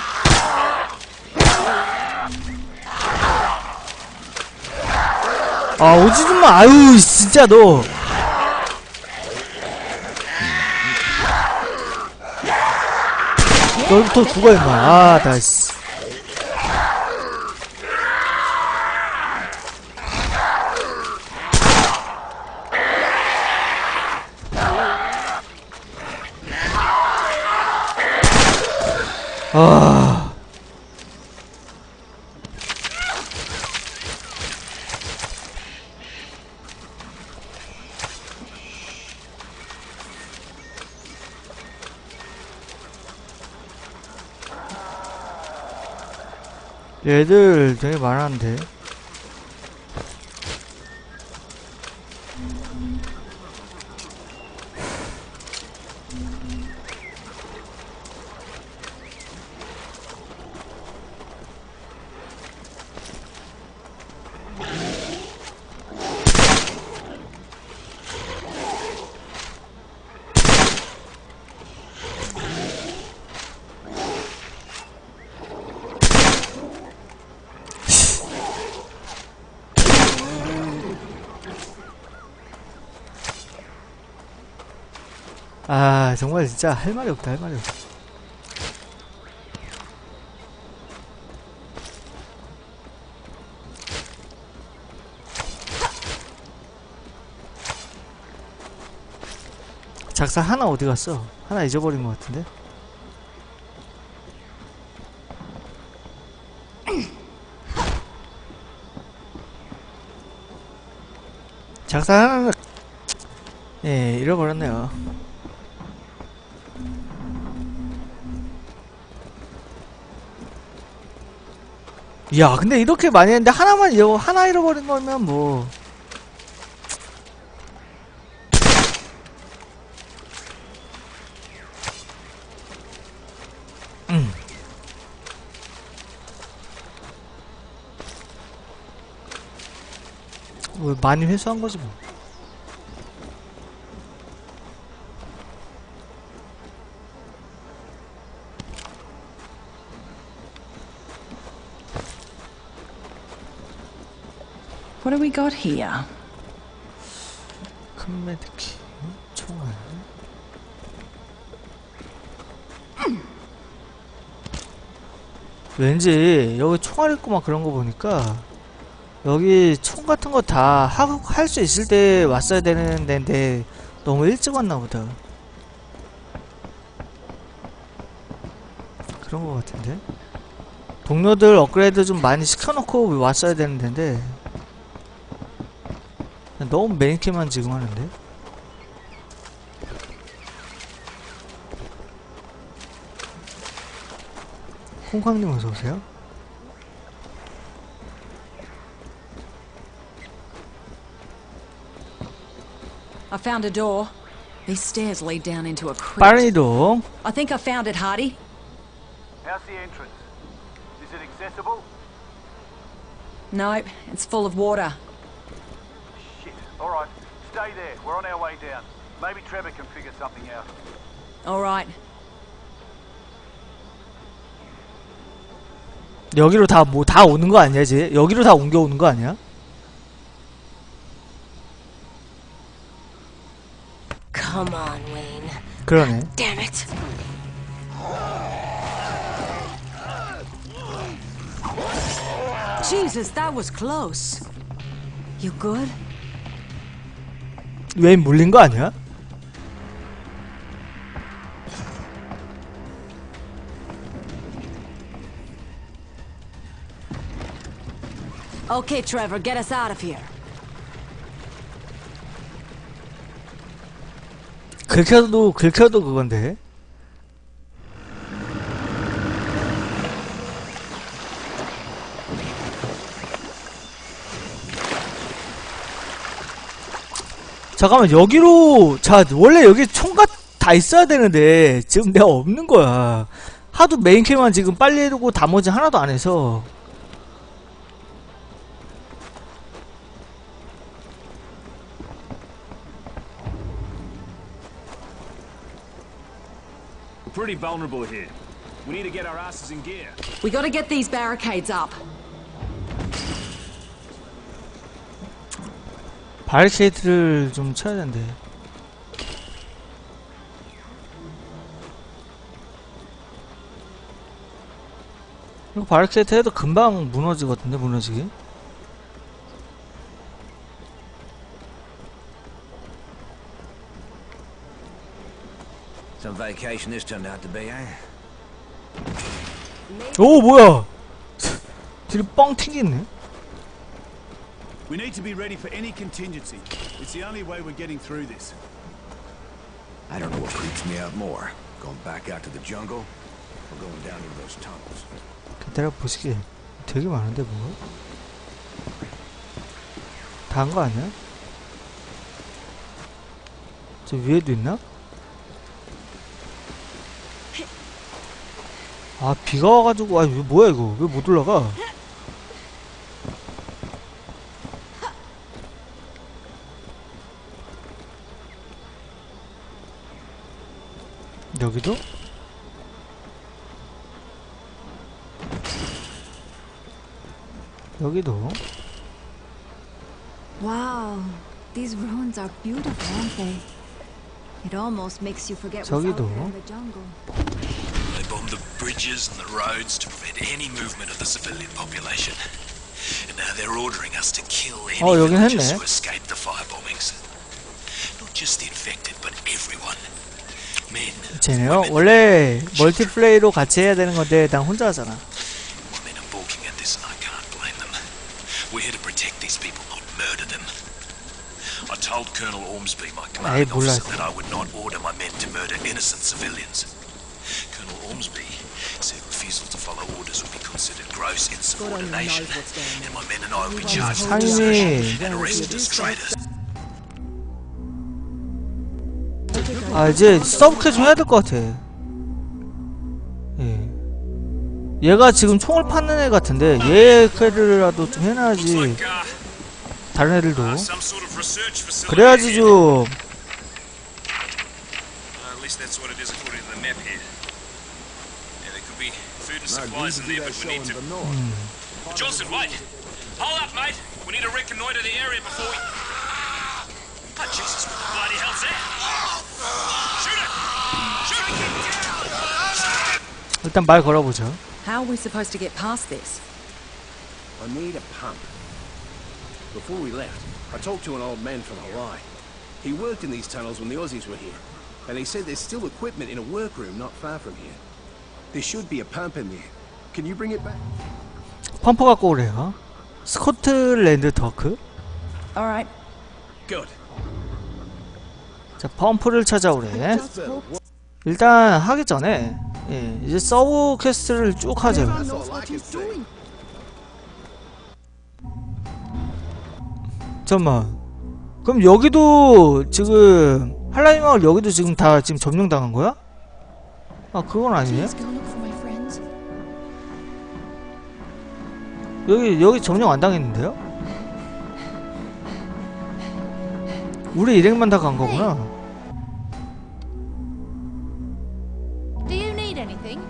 아 오지 좀 마. 아유 진짜 너. 너부터 죽어 임마. 아 나이스. 아. 얘들 되게 많았는데. 아 정말 진짜 할 말이 없다 할 말이 없다. 작사 하나 어디 갔어? 하나 잊어버린 것 같은데? 작사 하나는 예 잃어버렸네요. 야 근데 이렇게 많이 했는데 하나만 잃어 하나 잃어버린 거면 뭐 음. 뭐 많이 회수한 거지 뭐. What do we got here? 큰 메드키 총알. 왠지 여기 총알 있고 막 그런 거 보니까 여기 총 같은 거 다 할 수 있을 때 왔어야 되는 데인데 너무 일찍 왔나 보다. 그런 거 같은데. 동료들 업그레이드 좀 많이 시켜놓고 왔어야 되는 데인데 너무 메인캐만 지금 하는데. 콩쾅님 어서오세요. I found a door. These stairs lead down into a crypt. 빠른 이동. I think I found it, Hardy. How's the entrance? Is it accessible? No, it's full of water. Shit. All right. Stay there. We're on our way down. Maybe Trevor can figure something out. All right. 여기로 다 뭐 다 오는 거 아니야 이제? 여기로 다 옮겨 오는 거 아니야? Come on, Wayne. 그러네. Damn it. Jesus, that was close. You good? 왜 물린 거 아니야? Okay, Trevor, get us out of here. 긁혀도 긁혀도 그건데. 잠깐만 여기로 자 원래 여기 총각 다 있어야 되는데 지금 내가 없는 거야. 하도 메인캐만 지금 빨리 해두고 나머지 하나도 안 해서. Pretty vulnerable here. We need to get our asses in gear. We gotta get these barricades up. 바리케이트를 좀 쳐야 된대. 이거 바리케이트 해도 금방 무너지거든요, 무너지기. Some vacation this turned out to be, eh? 오, 뭐야! 뒤로 뻥 튕겼네. We need to be ready for any contingency. It's the only way we're getting through this. I don't know what creeps me out more. Going back out to the jungle, or going down into those tunnels. 기다려 보시게. 되게 많은데 뭐? 다 한 거 아니야? 저 위에도 있나? 아, 비가 와가지고, 아, 왜, 뭐야 이거? 왜 못 올라가? 여기도? 여기도? Wow, these ruins are beautiful, aren't they? It almost makes you forget what's out 저기도? there in the jungle. They bombed the bridges and the roads to prevent any movement of the civilian population. And now they're ordering us to kill any 어, 여긴 villagers 했네. who escape the firebombings. Not just the infected, but everyone. Men, 쟤네요? 원래 멀티플레이로 같이 해야 되는 건데 난 혼자 하잖아. women are balking at this and I can't blame them. We're here to protect these people, not murder them. I told Colonel Ormsby, my commanding 몰라. officer, that I would not order my men to murder innocent civilians. Colonel Ormsby said refusal to follow orders would be considered gross insubordination, and my men and I would be charged with desertion and arrested as traitors. 아, 이제 서브캐 좀 해야 될 것 같아. 예. 얘가 지금 총을 파는 애 같은데 얘 퀘르라도 좀 해놔야지. 다른 애들도. 그래야지 좀. At least that's what it is according to the map here. Yeah, there could be food and supplies in there, but we need to. Johnson, wait! Hold up, mate! We need to reconnoiter the area before we. Oh, Jesus, what the bloody hell's that? Shoot it! Shoot it! 일단 말 걸어보죠. How are we supposed to get past this? I need a pump. Before we left, I talked to an old man from Hawaii. He worked in these tunnels when the Aussies were here, and he said there's still equipment in a workroom not far from here. There should be a pump in there. Can you bring it back? 펌프 갖고 오래요. 스코틀랜드 더크. Alright. Good. 자, 펌프를 찾아오래. 일단 하기 전에 예, 이제 서브 퀘스트를 쭉 하죠. 잠깐만. 그럼 여기도 지금 한라인 마을 여기도 지금 다 지금 점령당한 거야? 아, 그건 아니에요? 여기 여기 점령 안 당했는데요? 우리 일행만 다 간 거구나. Do you need anything?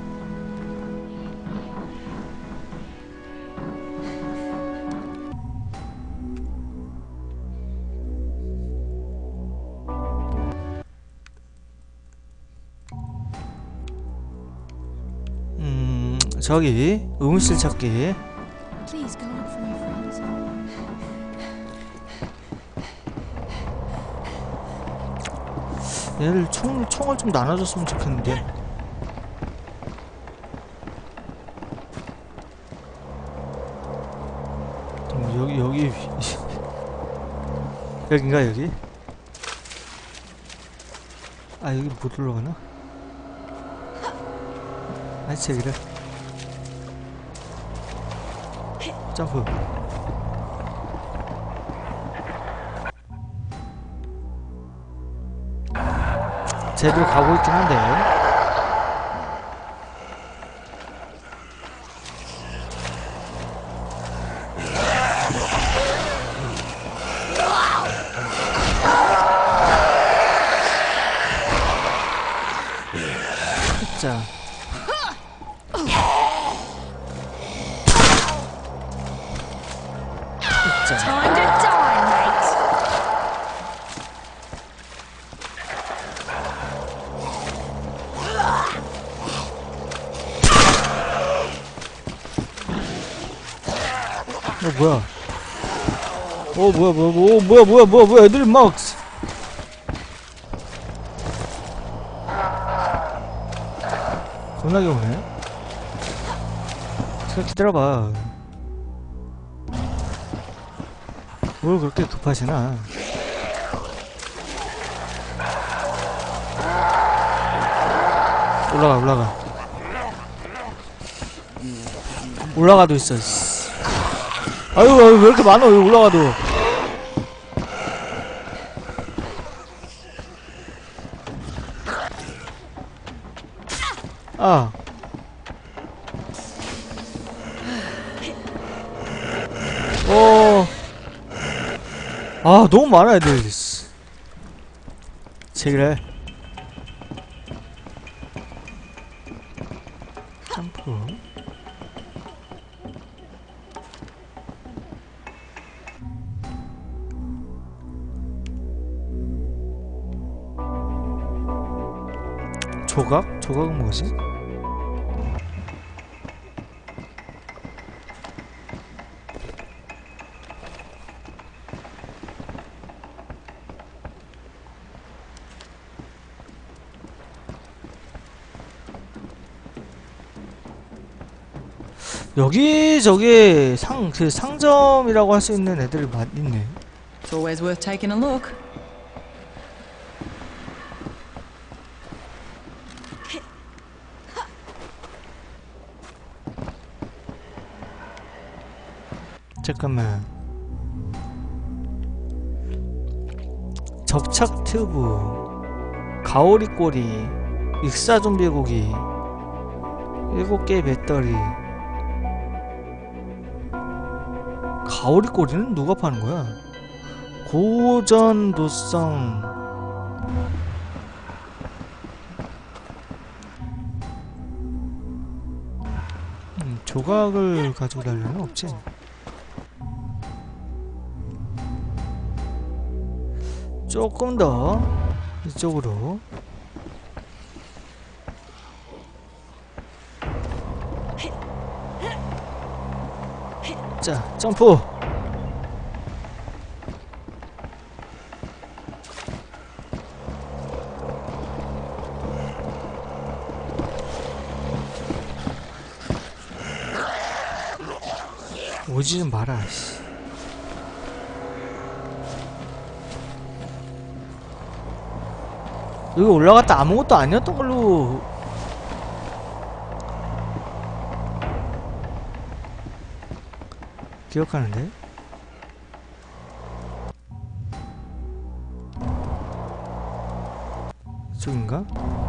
음, 저기 의무실 찾기. Please go look for my friends. 얘를 총, 총을 좀 나눠줬으면 좋겠는데. 음, 여기 여기 여긴가 여기? 아, 여기 못 올라가나? 아이, 저기를 점프. 쟤도 가고 있긴 한데. 자, 진짜. Time to die, mate. 어 뭐야? 어 뭐야 뭐야 뭐 뭐야 뭐야 뭐야 뭐야 애들이 막 겁나게 오네. 잠깐 기다려봐. 뭘 그렇게 급하시나? 올라가 올라가 올라가도 있어. 아유, 아유 왜 이렇게 많아 여기 올라가도. 아 어. 아 너무 많아 애들. 제기래. 점프. 조각? 조각은 뭐지? 여기 저기 상 그 상점이라고 할 수 있는 애들이 많이 있네. It's always worth taking a look. 잠깐만. 접착 튜브, 가오리 꼬리, 익사좀비 고기, 일곱 개의 배터리. 가오리 꼬리는 누가 파는 거야? 고전 도성. 음, 조각을 가지고 달려는 없지. 조금 더 이쪽으로. 자, 점프. 오지 좀 마라. 씨. 여기 올라갔다 아무것도 아니었던 걸로 기억하는데? 이쪽인가?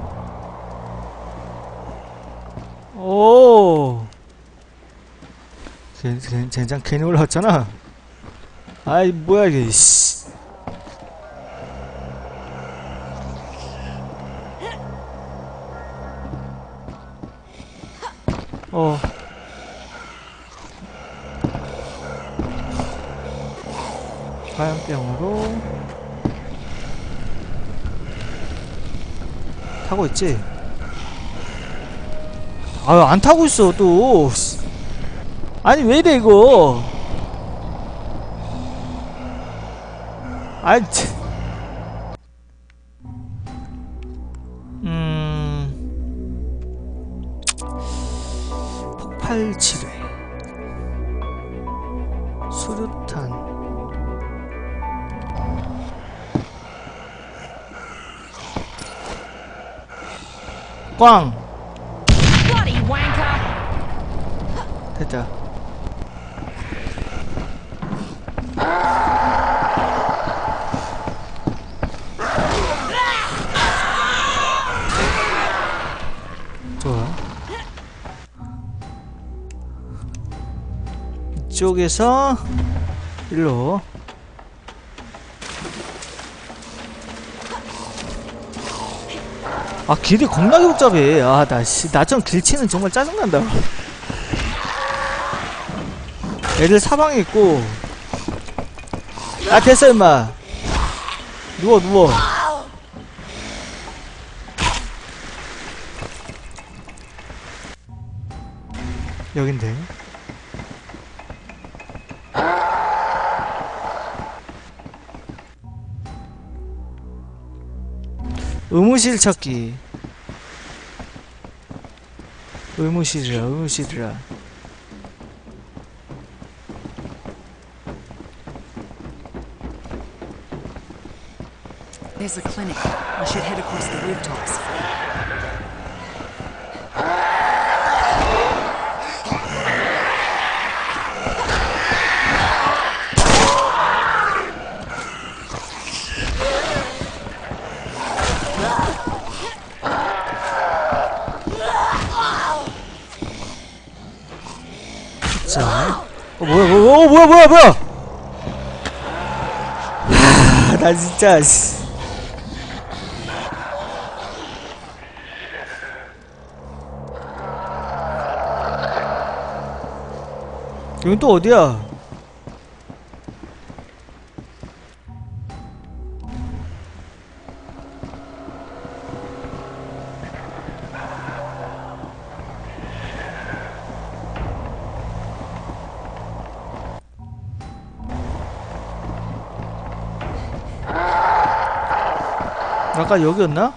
오! 젠, 젠, 젠장 괜히 올라왔잖아? 아이 뭐야 이게 씨. 어. 화염병으로 타고 있지? 아유 안 타고 있어 또. 아니 왜 이래 이거. 아이 참. 음 폭발치레 수류탄 꽝 됐다. 좋아. 이쪽에서 일로. 아 길이 겁나게 복잡해. 아 나 씨 나처럼 길치는 정말 짜증난다. 애들 사방에 있고 아 됐어 임마. 누워 누워. 여긴데. 의무실 찾기. 의무실이라 의무실이라. There's a clinic. I should head across the rooftops. 자, 어 뭐야 뭐야 어 뭐야 뭐야 뭐야. 하, 나 진짜. 씨. 여긴 또 어디야? 아까 여기였나?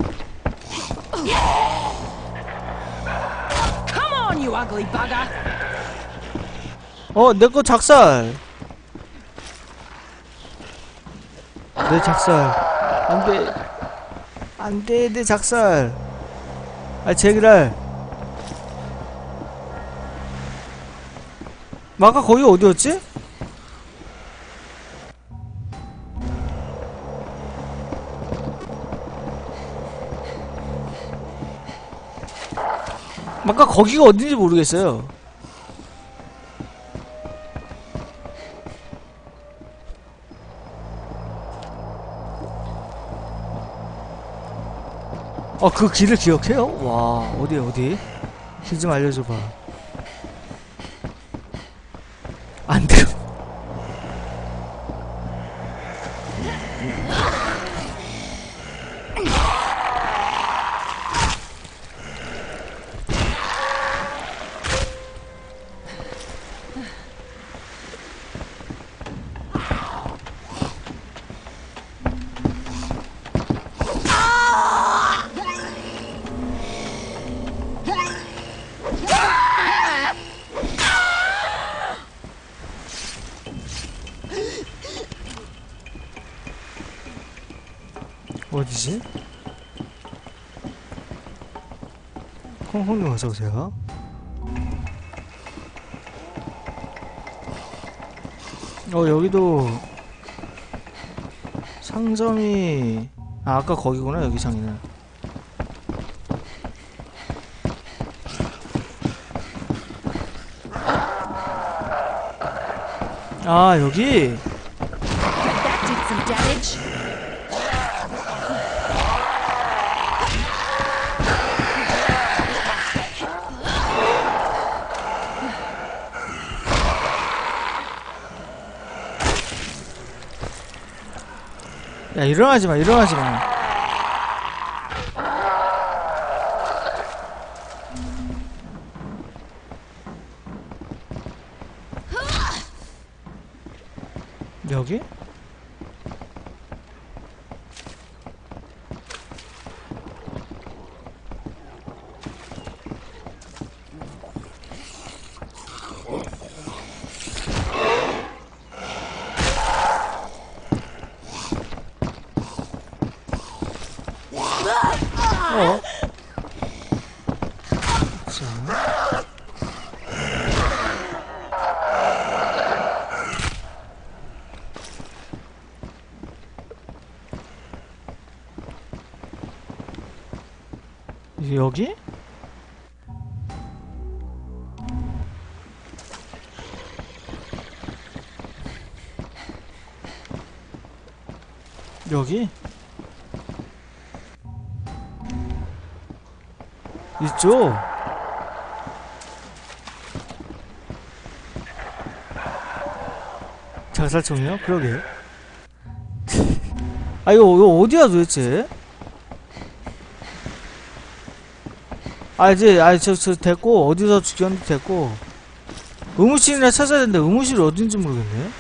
Come on, you ugly bugger! 어, 내 거 작살. 내 작살. 안 돼. 안 돼, 내 작살. 아, 제기랄. 아까 거기 어디였지? 아까 거기가 어딘지 모르겠어요. 어, 그 길을 기억해요? 와, 어디 어디? 길 좀 알려줘봐. 안 돼요. 어디지? 콩콩님 어서오세요. 어, 여기도 상점이 아, 아까 거기구나. 여기 상인은. 아, 여기 That did some damage. 야, 일어나지마, 일어나지마. 여기? 어? 자. 여기? 여기? 이쪽? 경찰청이요? 그러게. 아 이거, 이거 어디야 도대체? 아 이제 아 저 저 됐고 어디서 죽였는지 됐고 의무실이나 찾아야 되는데 의무실이 어딘지 모르겠네.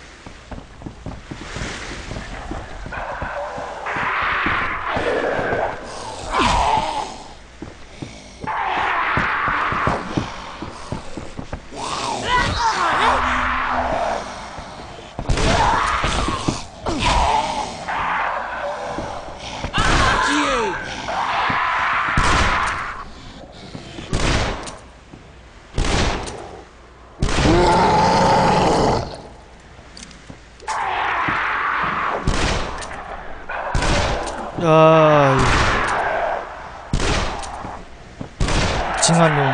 야, 징한 놈.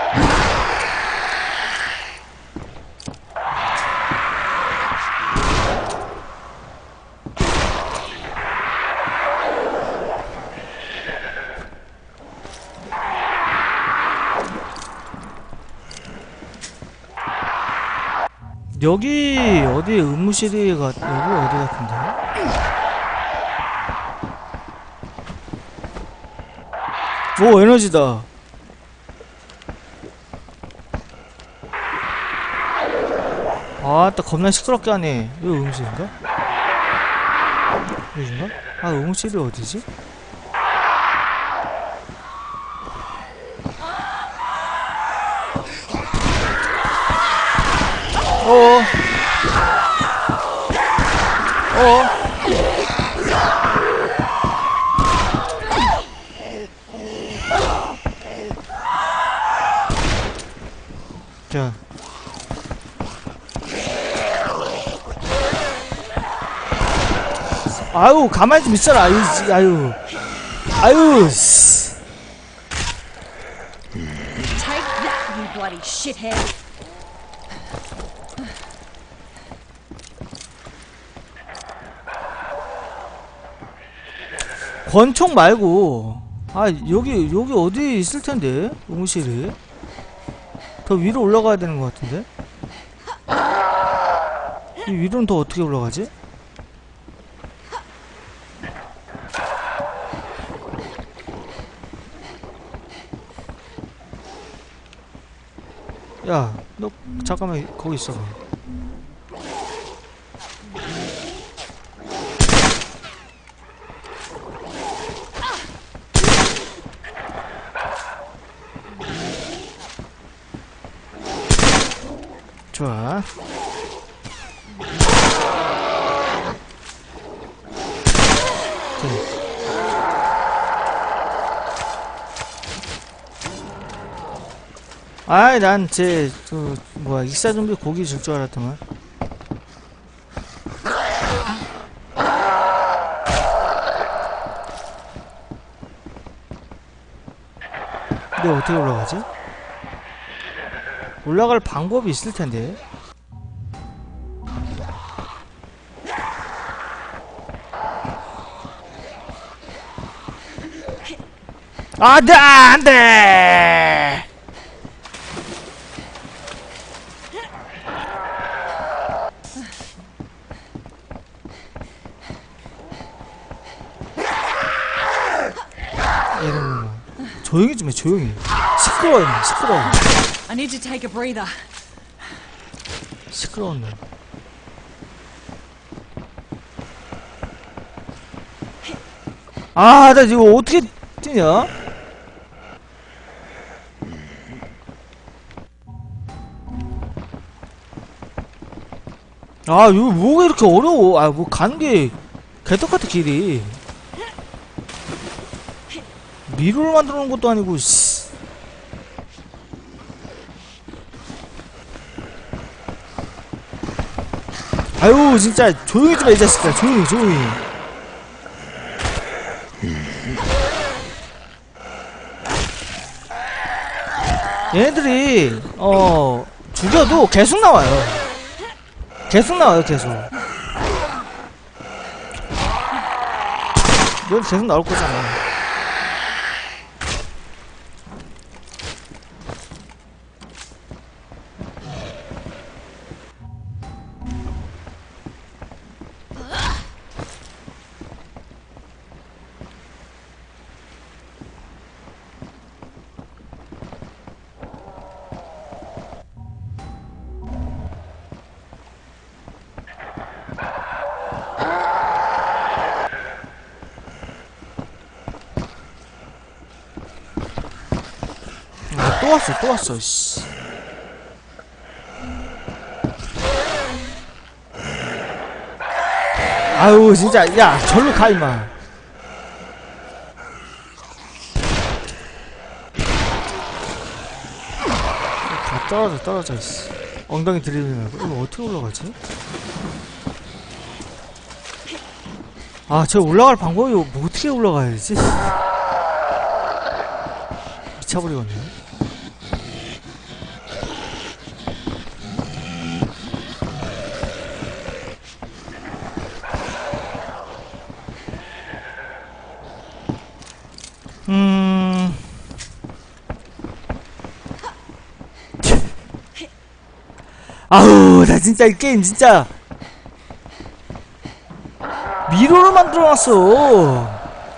여기 어디 의무실이 가, 여기 어디 같은데? 오 에너지다. 아따 겁나 시끄럽게 하네. 이거 의무실인가? 여긴가? 아 의무실이 어디지? 어어 어어 자 아유 가만히 좀 있어라. 아유 아유 아유 Take that, you bloody shithead. 권총 말고 아 여기 여기 어디 있을 텐데 의무실이 더 위로 올라가야 되는 것 같은데 이 위로는 더 어떻게 올라가지? 야, 너 잠깐만 거기 있어봐. 좋아. 네. 아이 난 제 그 뭐야 익사 좀비 고기 줄 줄 알았더만. 근데 어떻게 올라가지? 올라갈 방법이 있을 텐데. 안돼 안돼. 이러면 조용히 좀 해. 조용히. 시끄러워 시끄러워. I need to take a breather. 시끄러운 놈. 아, 나 이거 어떻게 뛰냐? 아, 이거 뭐가 이렇게 어려워? 아, 뭐 가는 게 개떡같아 길이. 미로를 만들어 놓은 것도 아니고, 씨. 아유 진짜 조용히 좀 해 이 자식들. 조용히 조용히. 얘네들이 어 죽여도 계속 나와요. 계속 나와요 계속. 넌 계속 나올 거잖아. 왔어 또 왔어 씨. 아유 진짜 야 절로 가 임마. 다 떨어져 떨어져 씨. 엉덩이 들이밀고 이거 어떻게 올라가지? 아 저 올라갈 방법이 뭐 어떻게 올라가야 되지? 미쳐버리겠네. 음... 아우 나 진짜 이 게임 진짜 미로를 만들어놨어.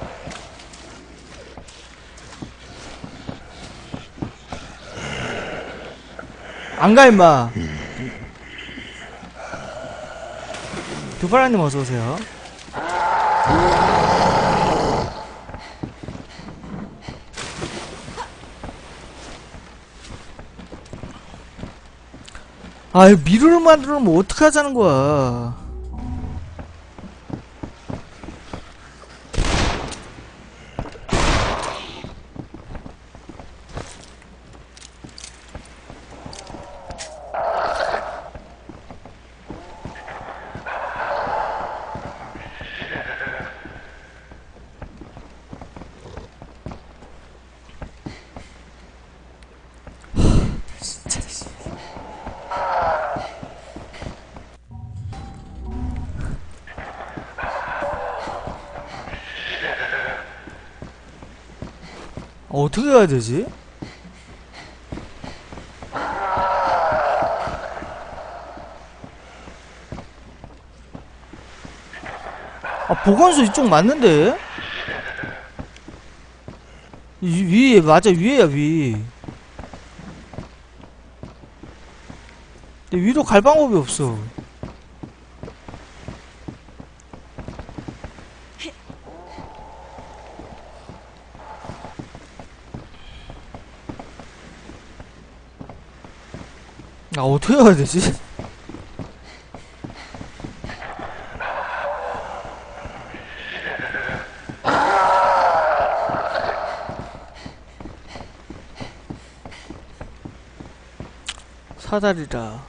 안가 임마. 두바라님 어서오세요. 아유 미로를 만들어놓으면 어떡하자는 거야. 어떻게 해야 되지? 아 보건소 이쪽 맞는데? 이, 위에 맞아 위에야 위. 근데 위로 갈 방법이 없어. 아 어떻게 해야 되지? 사다리라.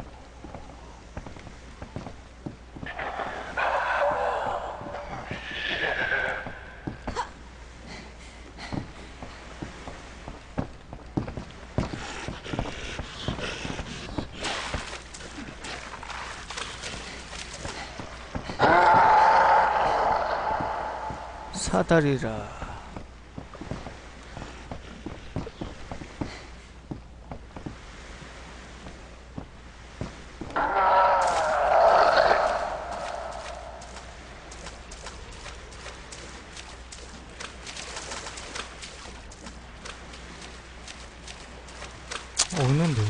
사다리라. 없는데?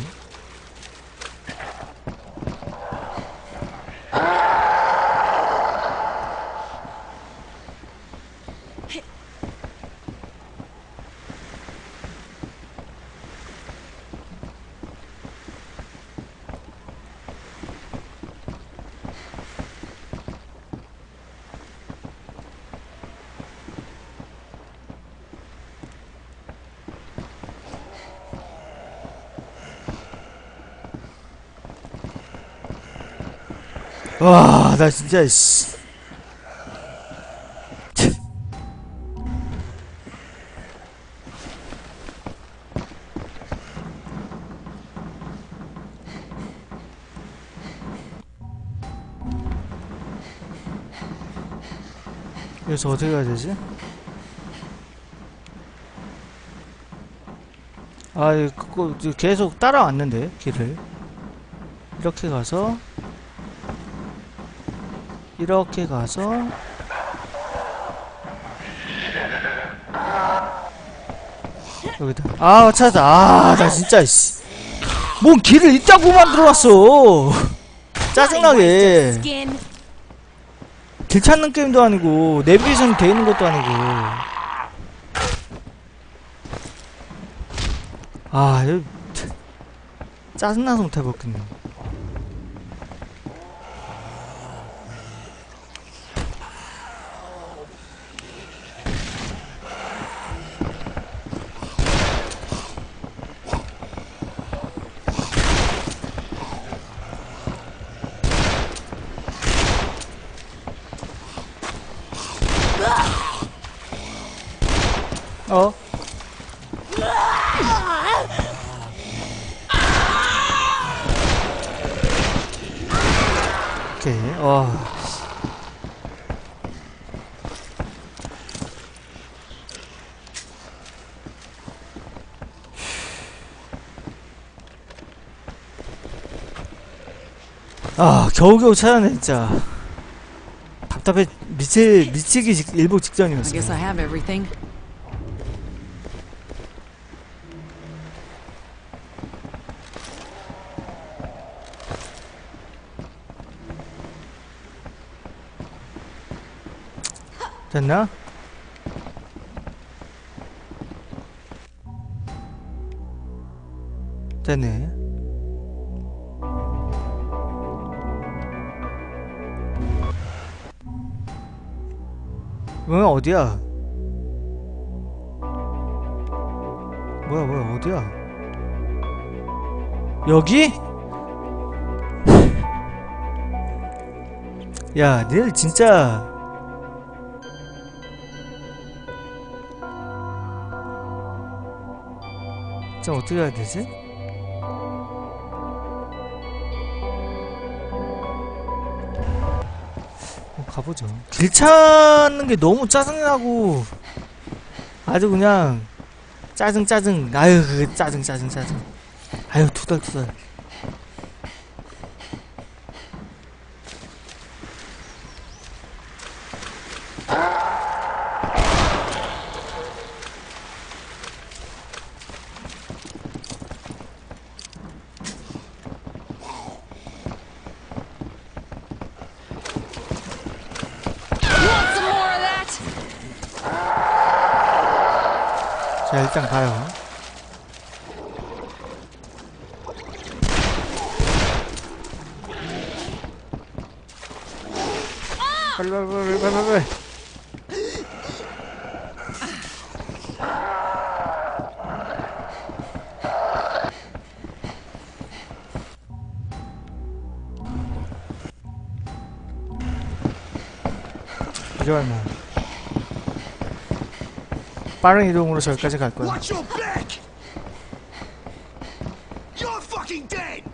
와, 나 진짜 씨. 여기서 어떻게 가야 되지? 아, 그거 계속 따라왔는데 길을 이렇게 가서 이렇게 가서 여기다. 아 찾았다. 아 나 진짜 씨. 뭔 길을 이따구 만들어놨어. 짜증나게. 길 찾는 게임도 아니고 내비게이션 돼있는 것도 아니고. 아, 이거 짜증나서 못해먹겠네. 어? 오케이. 와. 아, 겨우겨우 찾아내 진짜. 답답해 미치 미치기 직, 일보 직전이었어. I guess I have everything. 됐나? 됐네. 뭐야 어디야? 뭐야 뭐야 어디야? 여기? 야, 니들 진짜 진짜 어떻게 해야 되지? 어, 가보죠. 길 찾는 게 너무 짜증나고 아주 그냥 짜증 짜증 아유 그 짜증 짜증 짜증 아유 투덜투덜. 자, 일단 가요. 빨리 빨리 빨리 빨리 빨리. 이러면 빠른 이동으로 저기까지 갈 거야. Watch your back! You're fucking dead!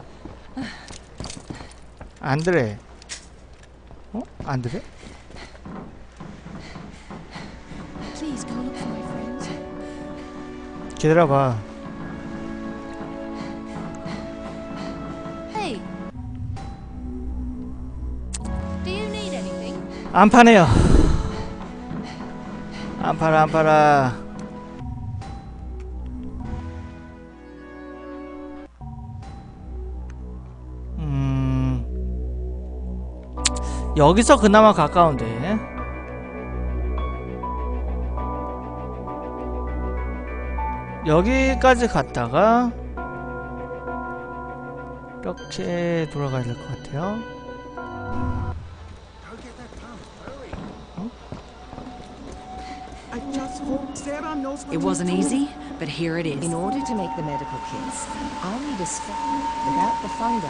안드레. 어? 안드레? Please go look for my friends. 기다려봐. Hey. Do you need anything? 안 파네요. 안 팔아 안 팔아. 음 여기서 그나마 가까운데 여기까지 갔다가 이렇게 돌아가야 될 것 같아요. It wasn't easy, but here it is. In order to make the medical kits, I'll need a spec. Without the fungi,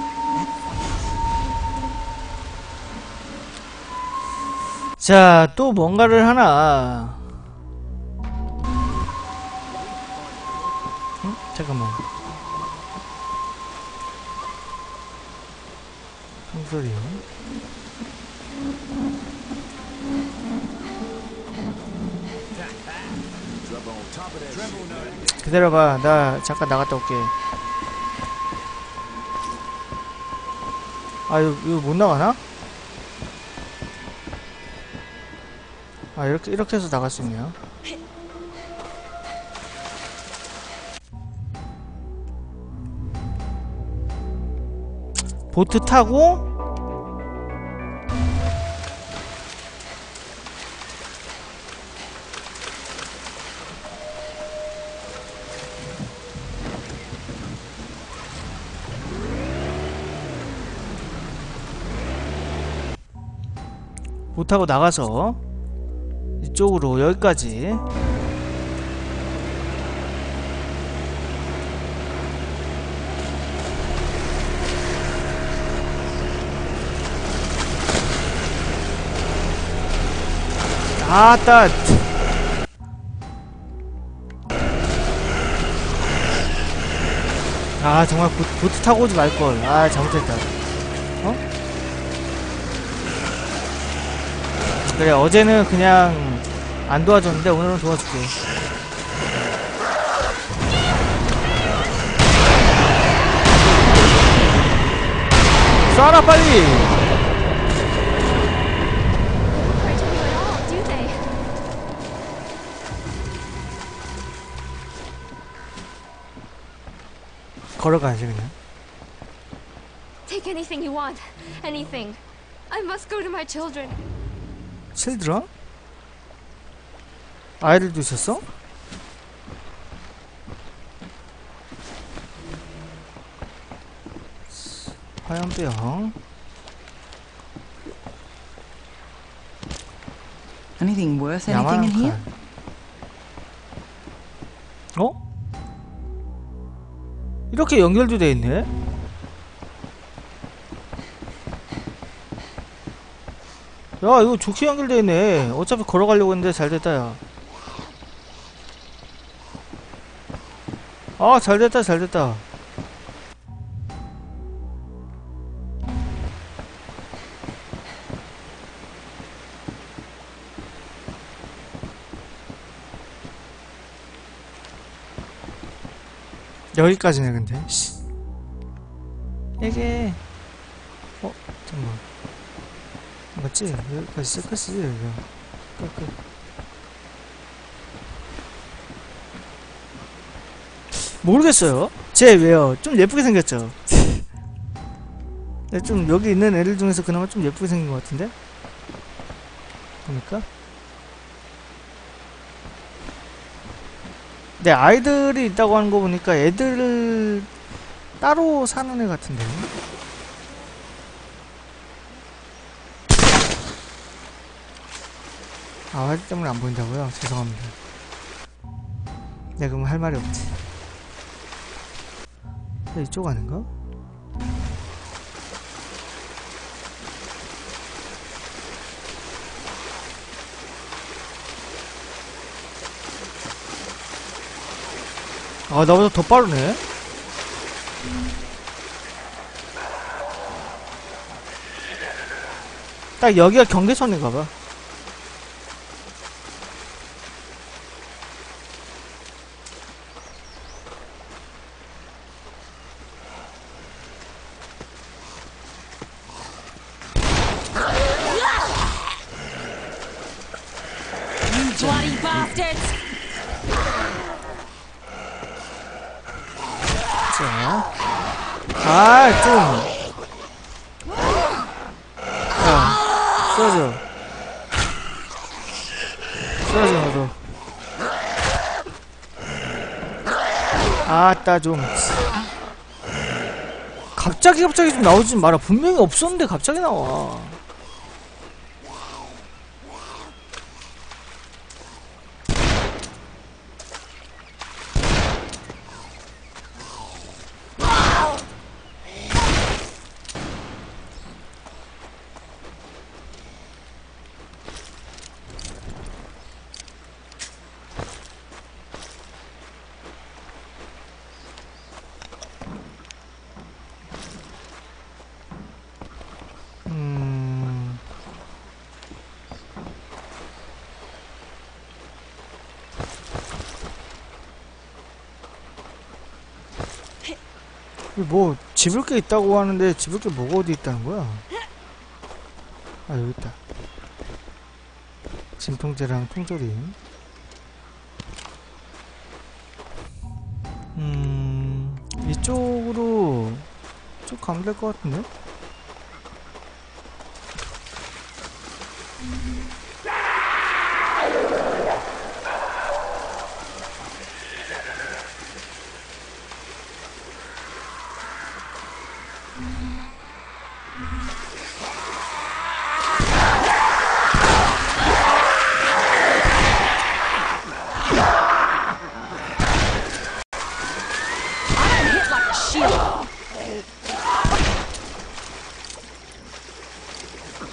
자, 또 뭔가를 하나. 응? 잠깐만. 총소리. 기다려봐. 나 잠깐 나갔다 올게. 아, 이거, 이거 못 나가나? 아, 이렇게, 이렇게 해서 나갈 수 있네요. 보트 타고 못하고 나가서 이쪽으로 여기까지. 아따. 아 정말 보, 보트 타고 오지 말걸. 아 잘못했다. 어? 그래 어제는 그냥 안 도와줬는데 오늘은 도와줄게. 쏴라 빨리. 걸어가야지 그냥. Take anything you want. Anything. I must go to my children. 칠드런? 아이들도 있었어? 화염병. Anything worth anything in here? 어? 이렇게 연결도 돼 있네. 야 이거 좋게 연결돼 있네. 어차피 걸어가려고 했는데 잘됐다 야. 아 잘됐다 잘됐다. 여기까지네 근데. 씨. 이게 어 잠깐만 맞지? 여기까지 시작했지 이거. 끝. 모르겠어요. 쟤 왜요? 좀 예쁘게 생겼죠? 좀 여기 있는 애들 중에서 그나마 좀 예쁘게 생긴 것 같은데? 보니까 네 아이들이 있다고 하는 거 보니까 애들 따로 사는 애 같은데. 아 화질 때문에 안 보인다고요? 죄송합니다. 네 그럼 할 말이 없지. 네, 이쪽 아닌가? 아 나보다 더 빠르네. 딱 여기가 경계선인가봐. Bloody bastards! 자, 아, 좀. 야, 쏘아줘. 쏘아줘, 너도. 아따, 좀. 갑자기 갑자기 좀 나오지 마라. 분명히 없었는데 갑자기 나와. 음... 뭐 집을 게 있다고 하는데 집을 게 뭐가 어디 있다는 거야? 아 여기 있다. 진통제랑 통조림. 음... 이쪽으로 쭉 가면 될 것 같은데?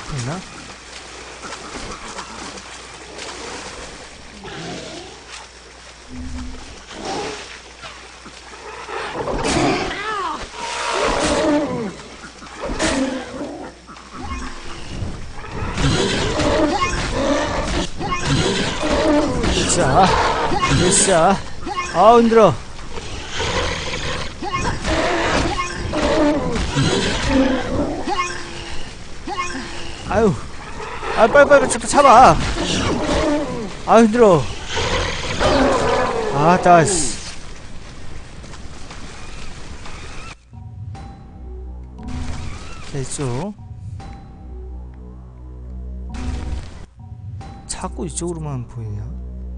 있나? 자, 됐어. 아우 힘들어. 아유, 아 빨리빨리 잡아. 아유 힘들어. 아 따스. 됐죠. 자꾸 이쪽으로만 보이냐?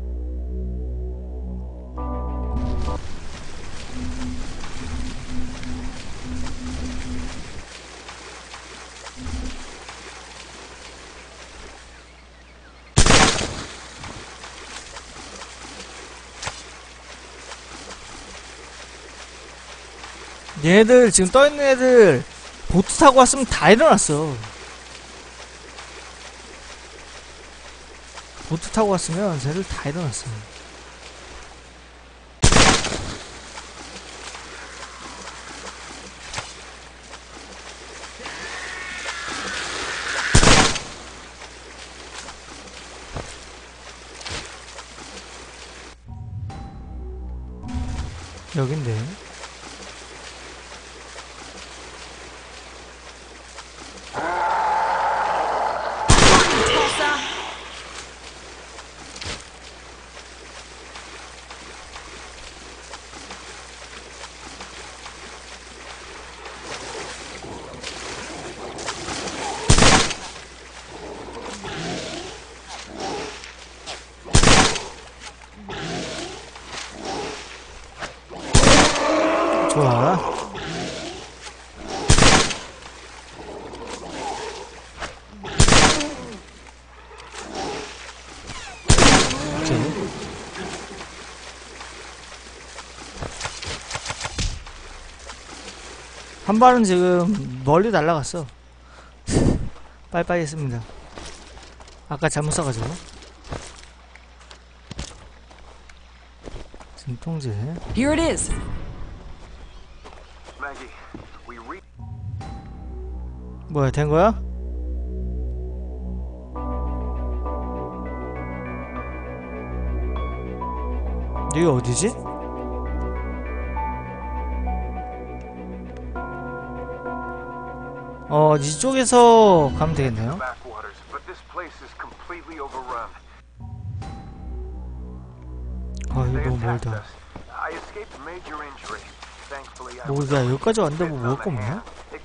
얘네들 지금 떠있는 애들 보트 타고 왔으면 다 일어났어. 보트 타고 왔으면 쟤들 다 일어났어. 여긴데. 좋아. 오케이. 한 발은 지금 멀리 날아갔어. 빠이빠이 했습니다. 아까 잘못 써가지고. 지금 통제. Here it is. 뭐야, 된 거야? 여기 어디지? 어, 이쪽에서 가면 되겠네요. 아, 이거 너무 멀다. 뭐, 야, 여기까지 왔는데 뭐 먹을 거 없나?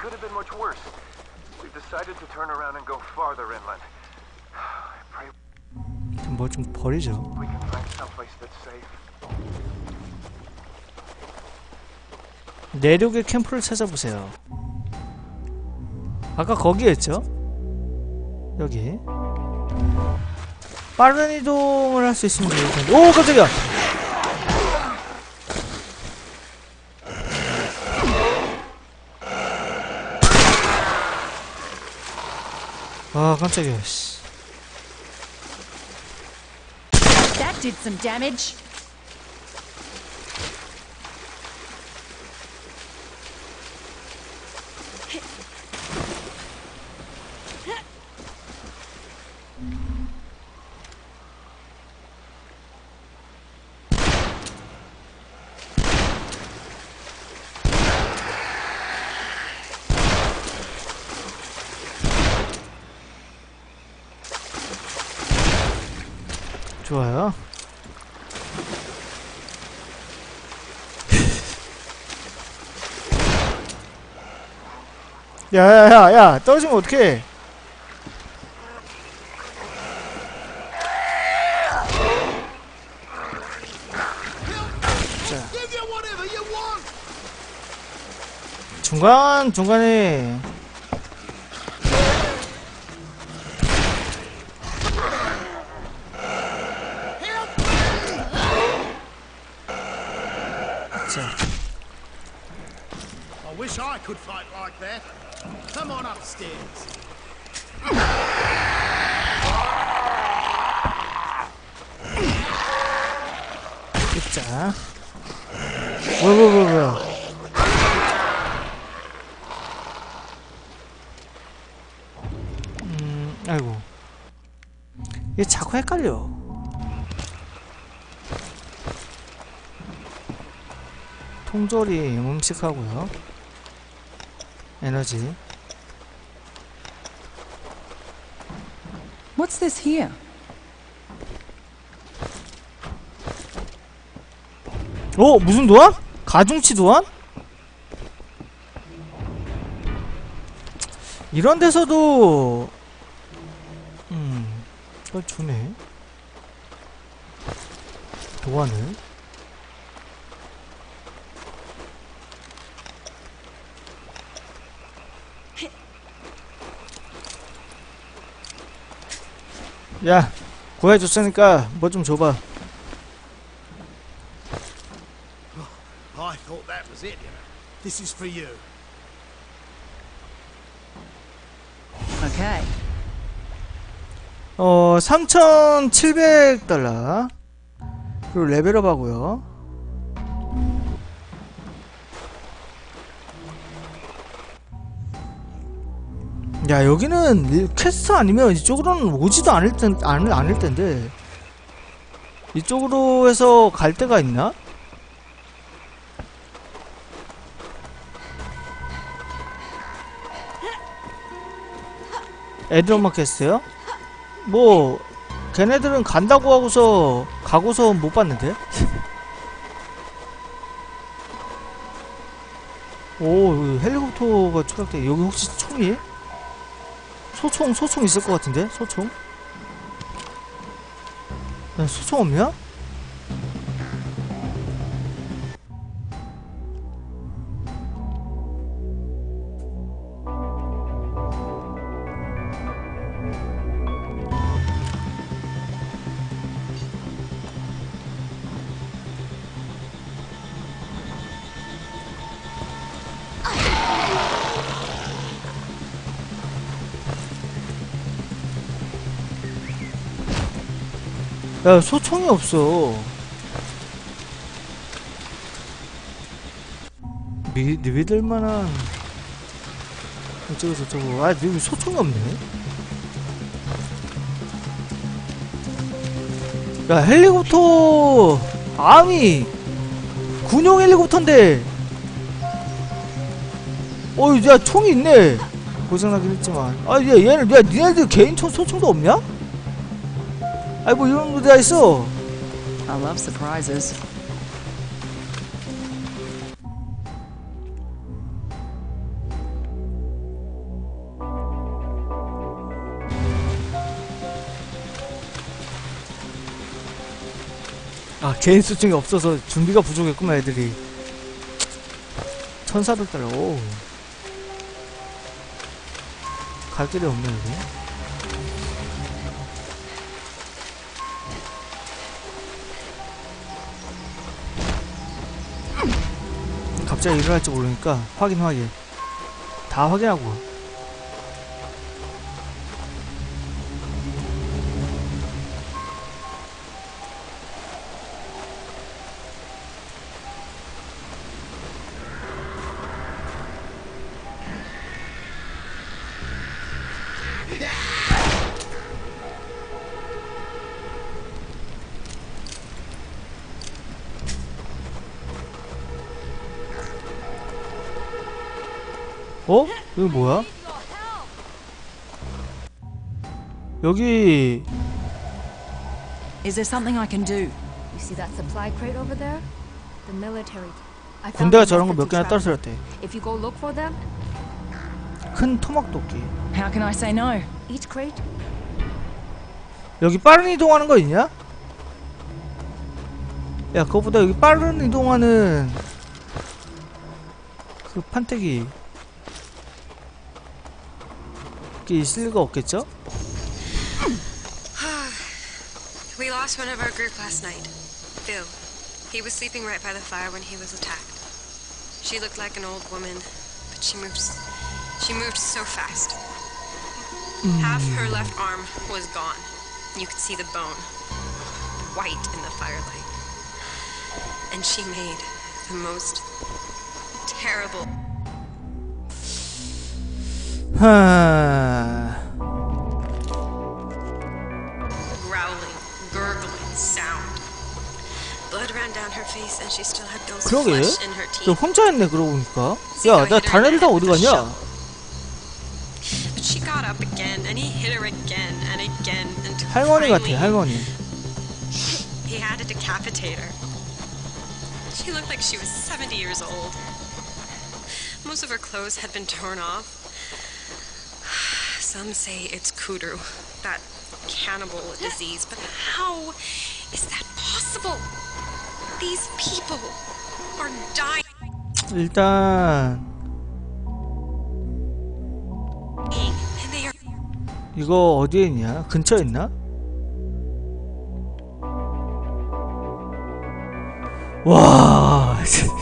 뭐 좀 버리죠. 내륙의 캠프를 찾아보세요. 아까 거기였죠? 여기 빠른 이동을 할 수 있으면 좋을 텐데. 오 깜짝이야. 아 깜짝이야. 씨. That did some damage. 좋아요. 야야야야 떨어지면 어떡해. 자. 중간 중간에 I wish I could fight like that. Come on upstairs. 자, 뭐야 뭐야 뭐야 뭐야. 음, 아이고, 얘 자꾸 헷갈려. 통조리 음식 하고요. 에너지. What's this here? 어? 무슨 도안? 가중치 도안? 이런 데서도 음 이걸 주네. 도안을. 야, 구해줬으니까 뭐 좀 줘봐. I thought that was it. This is for you. Okay. 어, 삼천칠백 달러. 그리고 레벨업 하고요. 야, 여기는 퀘스트 아니면 이쪽으로는 오지도 않을 텐, 않을, 않을 텐데. 이쪽으로 해서 갈 데가 있나? 애드로마 퀘스트요? 뭐 걔네들은 간다고 하고서 가고서 못 봤는데? 오, 헬리콥터가 추락돼. 여기 혹시 총이? 소총, 소총 있을 것 같은데? 소총? 야, 소총 없냐? 야, 소총이 없어. 미, 믿을만한 어쩌고 저쩌고. 아, 여기 소총이 없네. 야, 헬리콥터 아미 군용 헬리콥터인데. 어이, 야, 총이 있네. 고장나긴 했지만. 아, 얘, 얘는, 야, 니네들 개인 총, 소총도 없냐? 아이, 뭐 이런 거 다 있어. I love surprises. 아, 개인 수증이 없어서 준비가 부족했구만 애들이. 천사백 달러. 오. 갈 길이 없네 여기. 갑자기 일어날지 모르니까 확인 확인 다 확인하고. 어? 여기 뭐야? 여기 Is there something I can do? You see that supply crate over there? The military. I found 군대가 them 저런 거 methods 몇 개나 to track 떨어뜨렸대. them. If you go look for them, 큰 토막도끼. How can I say no? each crate. 여기 빠른 이동하는 거 있냐? 야, 그거보다 여기 빠른 이동하는 그 판때기 게 있을 리가 없겠죠? We lost one of our group last night. Bill. He was sleeping right by the fire when he was attacked. She looked like an old woman, but she moves. She moved so fast. Half her left arm was gone. You could see the bone, white in the firelight. And she made the most terrible. growling, gurgling sound. Blood ran down her face and she still had ghost 그러게? flesh in her 너 teeth. 혼자 했네 그러고 보니까. 야, 나 다른 애들 다 어디 갔냐? But she got up again and he hit her again and again until 할머니 같아, finally 할머니. he had to decapitate her. She looked like she was seventy years old. Most of her clothes had been torn off. Some say it's Kudru, that cannibal disease, but how is that possible? These people are dying. 일단 And they are 이거 어디에 있냐? 근처에 있나? 와,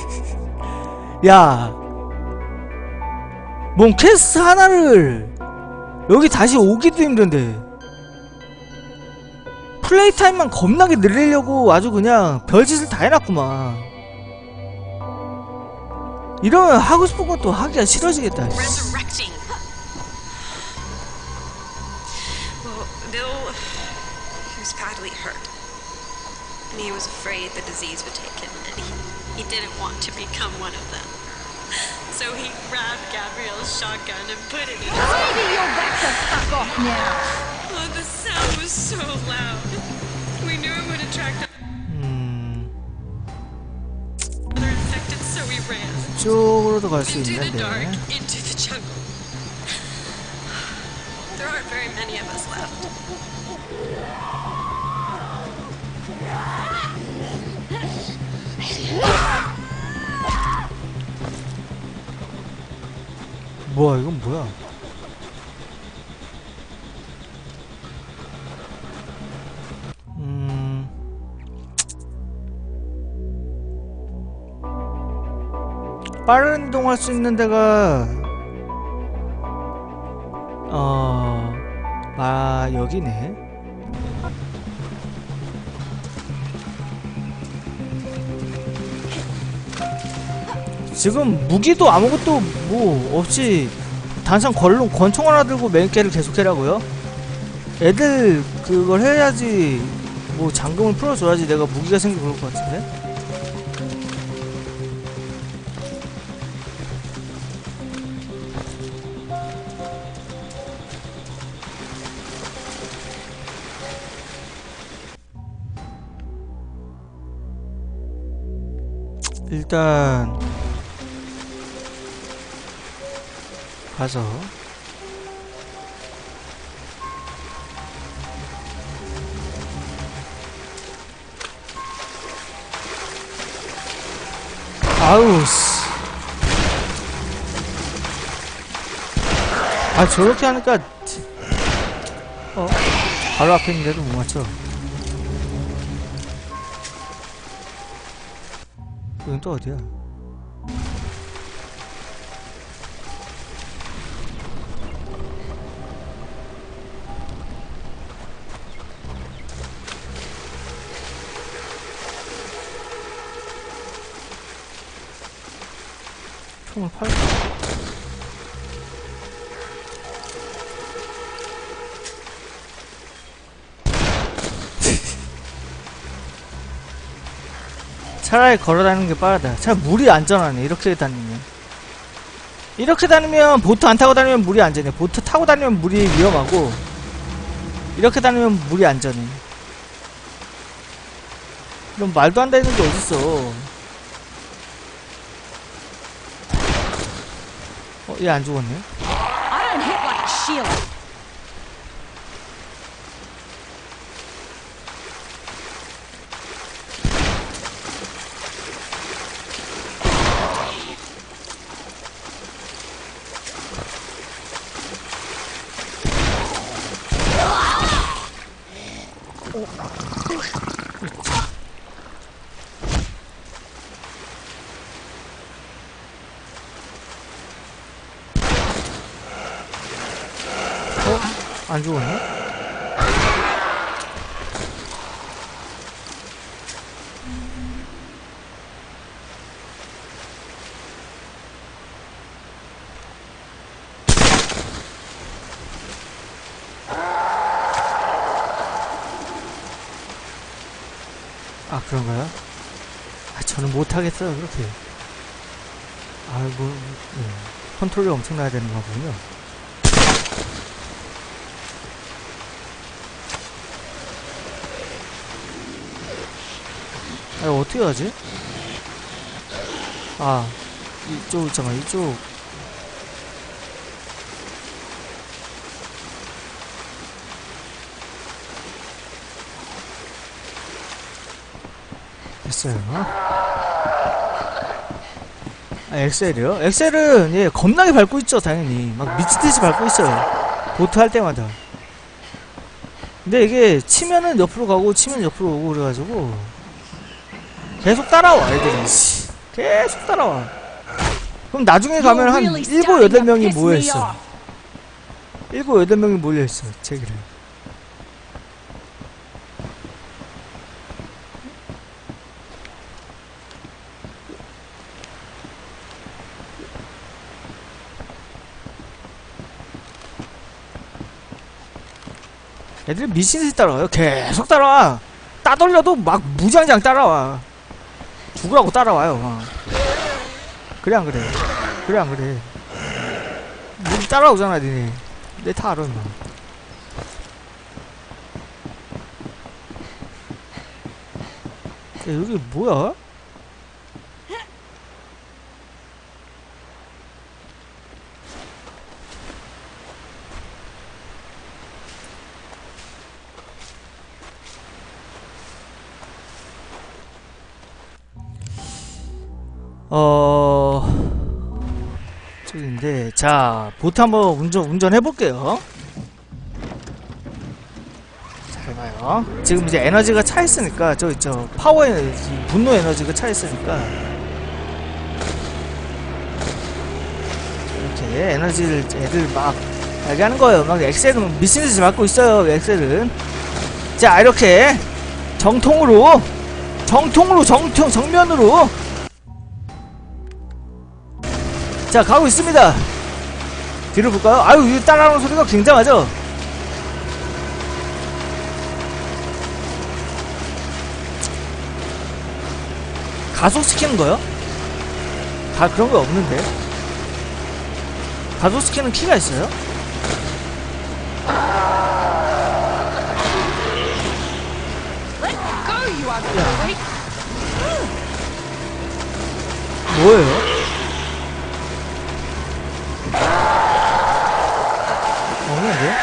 야, 뭔 퀘스트 하나를 여기 다시 오기도 힘든데 플레이 타임만 겁나게 늘리려고 아주 그냥 별짓을 다 해놨구만. 이러면 하고 싶은 것도 하기가 싫어지겠다. resurrecting. Well, Bill, he was badly hurt. And he was afraid the disease would take him, and he, he didn't want to become one of them. So he grabbed Gabrielle's shotgun and put it in his Maybe you'll back the fuck off now. Oh, the sound was so loud. We knew it would attract other infected, so we ran. 이쪽으로도 갈 수 Into the dark, 있는데. into the jungle. There aren't very many of us left. 뭐야, 이건 뭐야? 음. 빠른 이동할 수 있는 데가 어, 아, 여기네. 지금 무기도 아무것도 뭐 없이 단순 걸로 권총 하나 들고 맨개를 계속해라고요? 애들 그걸 해야지 뭐 잠금을 풀어줘야지 내가 무기가 생기고 그럴 것 같은데? 일단 가서 아우 씨. 아 저렇게 하니까 어? 바로 앞에 있는데도 못 맞춰. 여긴 또 어디야? 총을 팔까? 차라리 걸어다니는 게 빠르다. 차 물이 안전하네. 이렇게 다니면 이렇게 다니면 보트 안 타고 다니면 물이 안전해. 보트 타고 다니면 물이 위험하고 이렇게 다니면 물이 안전해. 이런 말도 안 되는 게 어딨어. 어, 얘 안 죽었네. I don't hit like a shield. 안 죽었네? 아, 그런가요? 아, 저는 못하겠어요, 그렇게. 아이고, 네. 컨트롤이 엄청나야 되는 거군요. 아, 이거 어떻게 하지? 아, 이쪽, 잠깐만, 이쪽. 됐어요. 아, 엑셀이요? 엑셀은, 예, 겁나게 밟고 있죠, 당연히. 막 미친듯이 밟고 있어요. 보트 할 때마다. 근데 이게, 치면은 옆으로 가고, 치면 옆으로 오고, 그래가지고. 계속 따라와, 애들이. 씨. 계속 따라와. 그럼 나중에 가면 한 일곱, 여덟 명이 모여있어. 일곱, 여덟 명이 모여있어, 제기를. 애들이 미친듯이 따라와요. 계속 따라와. 따돌려도 막 무장장 따라와. 죽으라고 따라와요. 막. 그래 안 그래? 그래 안 그래? 니 따라오잖아 니네. 내 다 알아 임마. 야, 여기 뭐야? 어... 저기인데, 자, 보트 한번 운전, 운전해볼게요. 잘 봐요. 지금 이제 에너지가 차있으니까, 저 있죠. 파워 에너지, 분노 에너지가 차있으니까. 이렇게 에너지를 애들 막, 알게 하는 거예요. 막 엑셀은 미친듯이 밟고 있어요, 엑셀은. 자, 이렇게, 정통으로, 정통으로, 정통, 정면으로, 자, 가고 있습니다. 뒤를 볼까요? 아유, 이 따라오는 소리가 굉장하죠? 가속시키는 거요? 다 그런 거 없는데? 가속시키는 키가 있어요? 뭐예요? 없는데?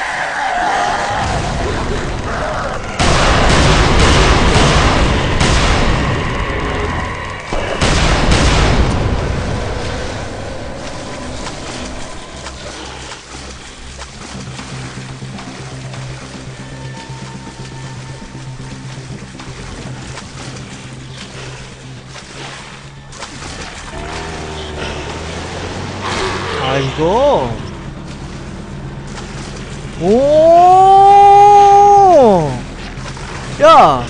아, 이거 오! 야!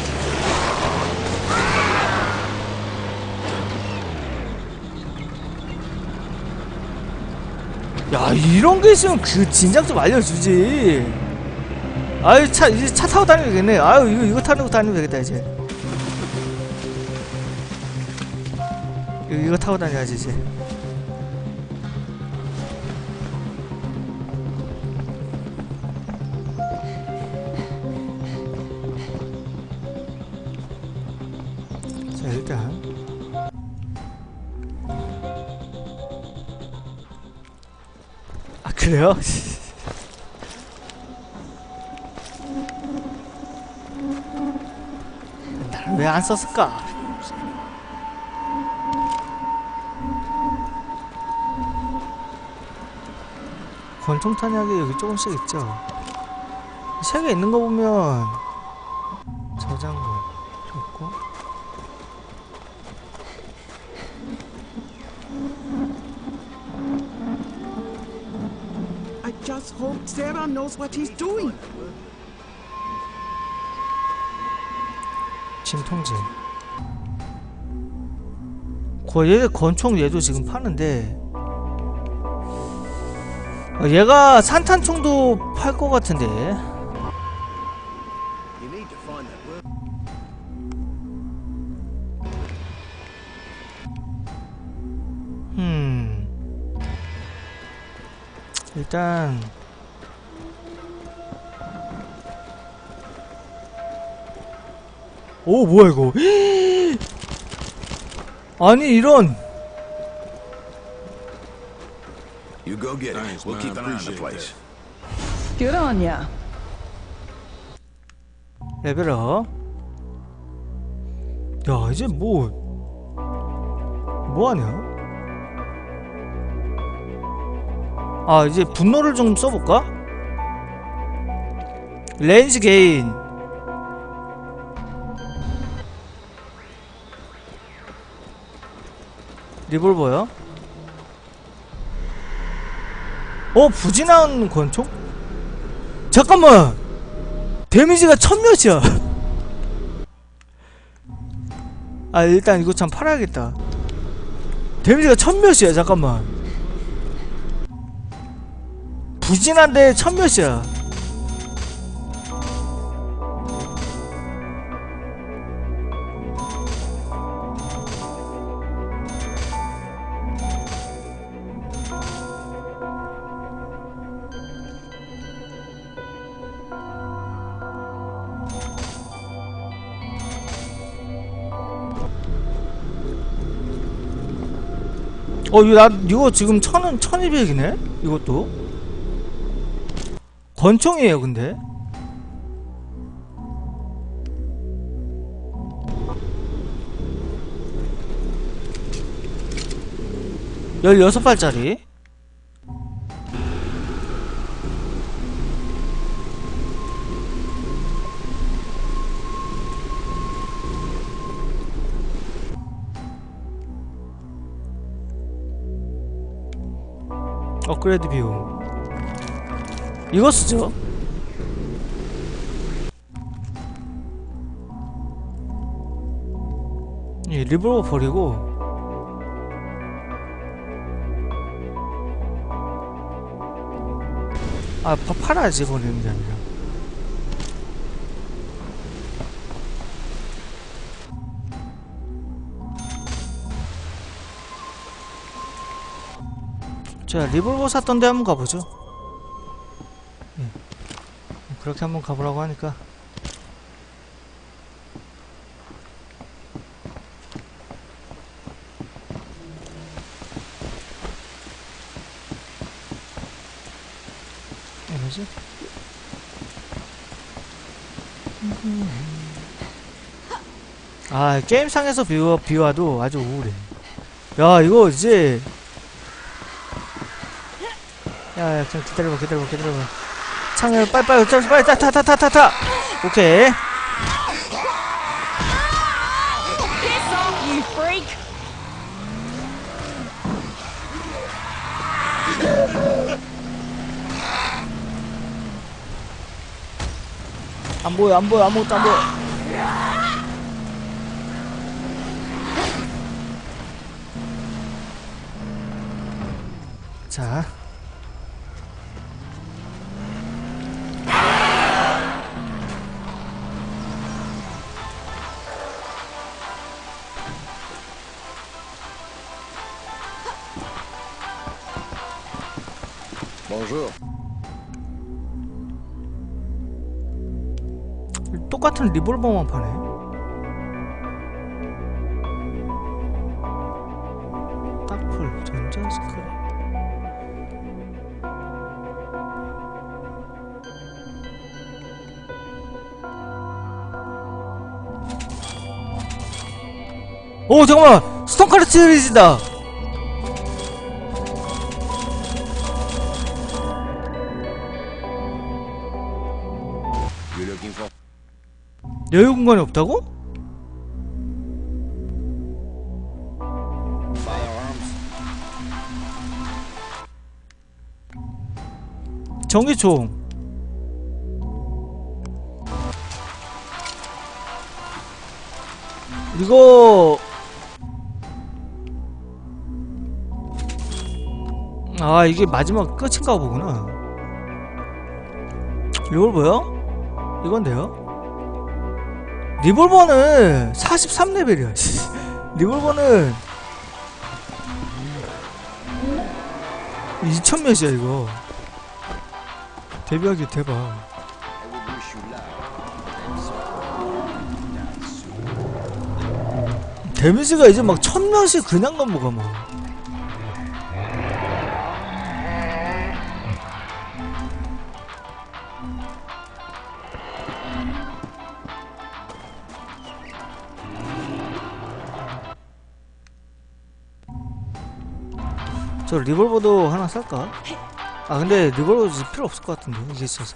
야, 이런 게 있으면 그 진작 좀 알려주지. 아유, 차, 이제 차 타고 다니면 되겠네. 아유, 이거, 이거 타고 다니면 되겠다, 이제. 이거, 이거 타고 다녀야지, 이제. 자, 일단. 아, 그래요? 나는 왜 안 썼을까? 권총 탄약이 여기 조금씩 있죠. 세 개 있는 거 보면 저장고 좋고. I just hope Sarah knows what he's doing. 짐 통제. 거 얘 권총 얘도 지금 파는데 어, 얘가 산탄총도 팔 것 같은데. 음. 일단 오 뭐야 이거. 아니 이런. You go get it. We'll keep an eye on the place. Good on ya. 레벨업. 야 이제 뭐 뭐하냐? 아 이제 분노를 좀 써볼까? 렌즈 게인. 리볼버요? 어? 부진한 권총? 잠깐만! 데미지가 천몇이야. 아 일단 이거 참 팔아야겠다. 데미지가 천몇이야. 잠깐만. 부진한데 천몇이야. 어, 이거, 나, 이거 지금 천은, 천이백이네? 이것도? 권총이에요, 근데? 열여섯 발짜리? 업그레이드 비용 이거 쓰죠. 예, 리볼버 버리고 아 파, 팔아야지 버리는 게 아니라. 자, 리볼버 샀던 데 한번 가보죠. 예. 그렇게 한번 가보라고 하니까. 예, 뭐지? 아, 게임상에서 비와, 비와도 아주 우울해. 야, 이거 이제 야야 그냥 기다려봐 기다려봐 기다려봐. 창을 빨리빨리 빨리 빨리 타타타타타. 오케이. Piss off, you freak! 안 보여 안 보여 아무것도 안 보여. 자. Bonjour. 똑같은 리볼버만 파네. 딱풀 전자 스크린. 오 잠깐만 스톤 카르트리지다. 여유 공간이 없다고? 전기총. 이거 아 이게 마지막 끝인가 보구나. 리볼버요? 이건데요? 리볼버는 사십삼 레벨이야. 리볼버는 이천 몇이야 이거. 데뷔하기 대박. 데미지가 이제 막 천 몇이 그냥 넘어가 막. 저 리볼버도 하나 살까? 아 근데 리볼버 필요 없을 것 같은데 이게 있어서.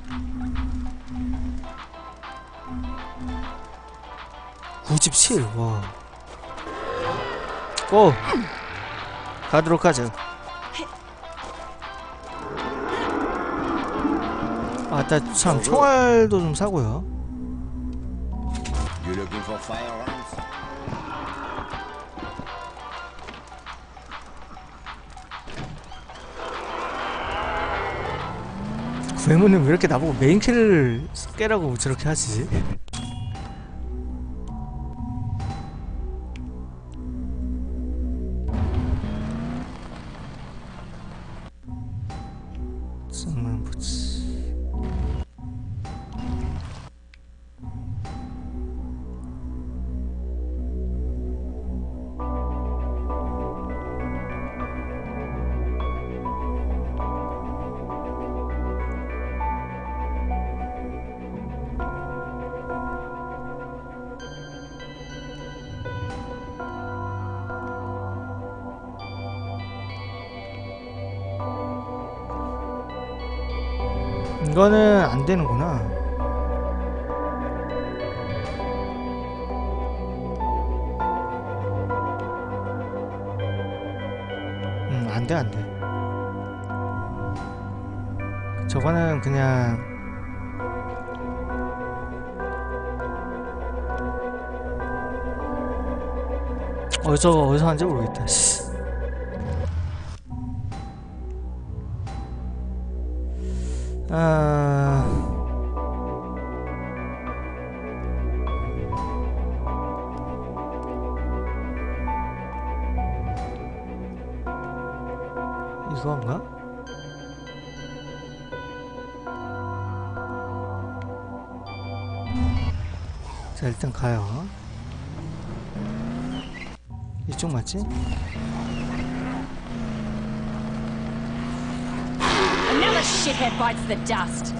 구십칠. 와. 고! 가도록 하죠. 아따 참 총알도 좀 사고요. You looking for firearms? 괴물은 왜 이렇게 나보고 메인킬을 깨라고 저렇게 하지? 정말 뭐지? 이거는 안 되는구나. 음, 안 돼, 안 돼. 저거는 그냥 어디서 어디서 하는지 모르겠다. 씨. 아... 이건가? 자 일단 가요. 이쪽 맞지? Another shithead bites the dust.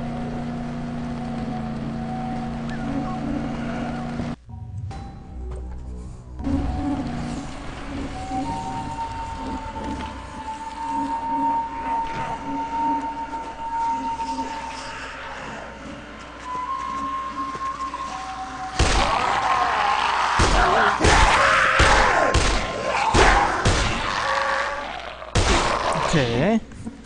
오케이.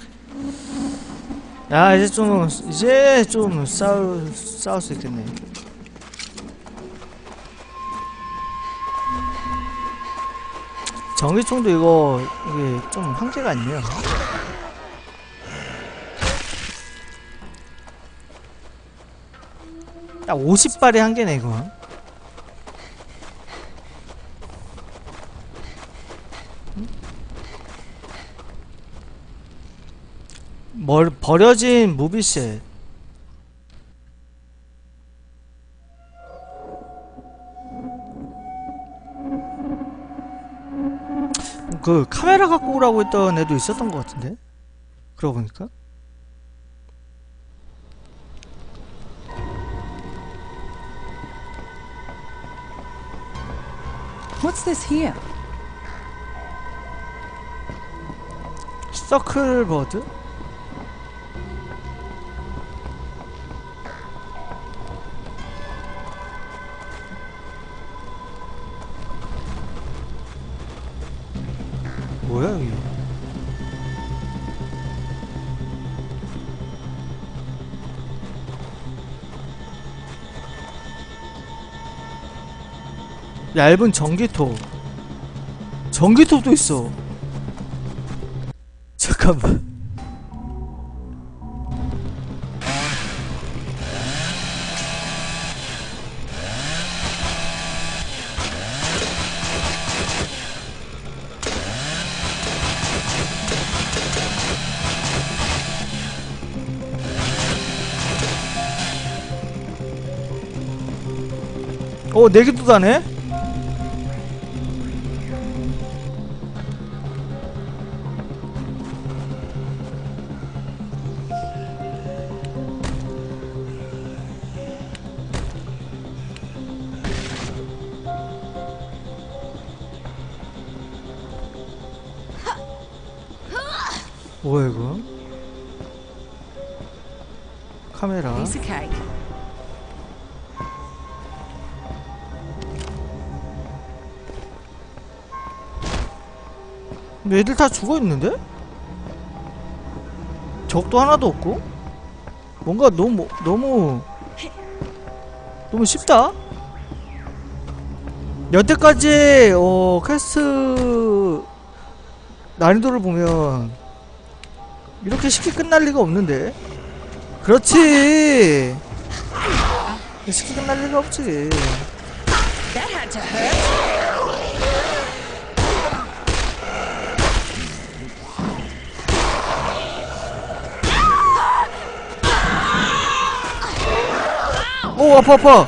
야 이제 좀 이제 좀 싸울 싸울 수 있겠네. 전기총도 이거 이게 좀 한계가 있네요. 딱 오십 발의 한계네 이건. 뭘 버려진 무비셋. 그 카메라 갖고 오라고 했던 애도 있었던 것 같은데 그러고 보니까. What's this here? 서클버드? 뭐야 여기? 얇은 전기톱. 전기톱도 있어. 잠깐만. 어, 네 개도 다네? 뭐야 이거? 카메라. Piece of cake. 근데 애들 다 죽어있는데? 적도 하나도 없고? 뭔가 너무 너무 너무 쉽다? 여태까지 어 퀘스트 난이도를 보면 이렇게 쉽게 끝날 리가 없는데? 그렇지! 쉽게 끝날 리가 없지. That had to hurt. 오, 아파 아파.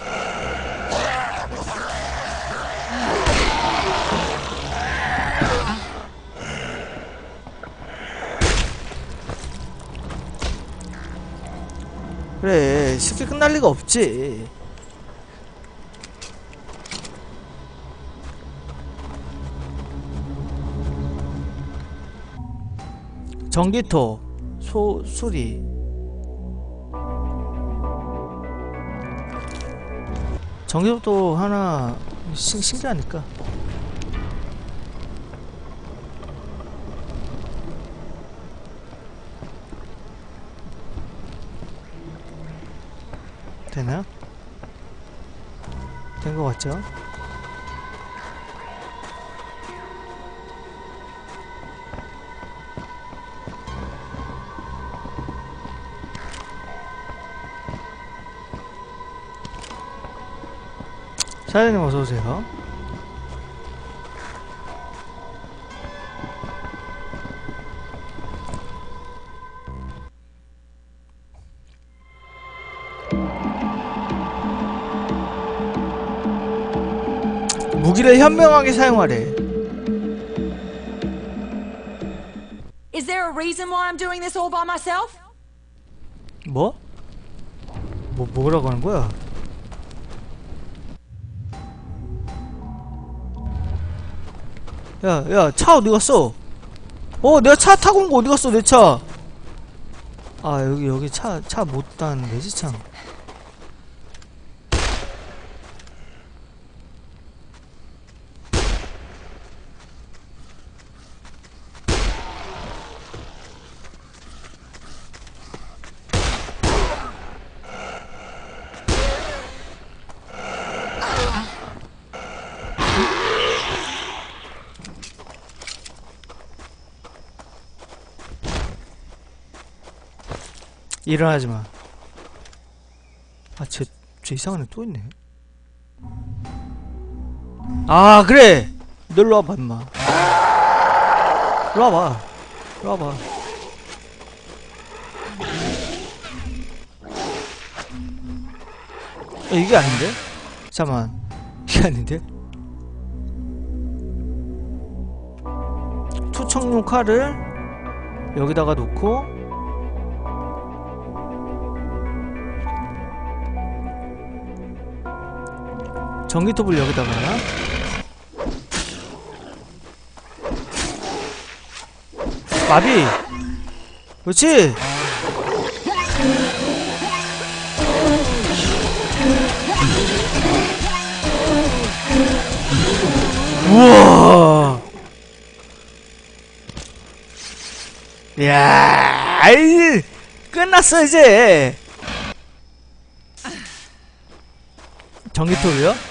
그래, 쉽게 끝날 리가 없지. 전기톱, 소, 수리. 전기톱도 하나 신, 신기하니까. 되나? 된 것 같죠? 사장님 어서오세요. 무기를 현명하게 사용하래. Is there a reason why I'm doing this all by myself? 뭐? 뭐 뭐라고 하는 거야? 야, 야, 차 어디 갔어? 어, 내가 차 타고 온 거 어디 갔어, 내 차? 아, 여기, 여기 차, 차 못 다는데지, 참. 일어나지마. 아, 쟤, 쟤 이상한 애 또 있네. 아, 그래! 너 일로 와봐, 임마. 일로 와봐. 일로 와봐. 야, 이게 아닌데? 잠깐만. 이게 아닌데? 투척용 칼을 여기다가 놓고 전기톱을 여기다가 마비. 그렇지. 우와. 야, 아이, 끝났어 이제. 전기톱이요?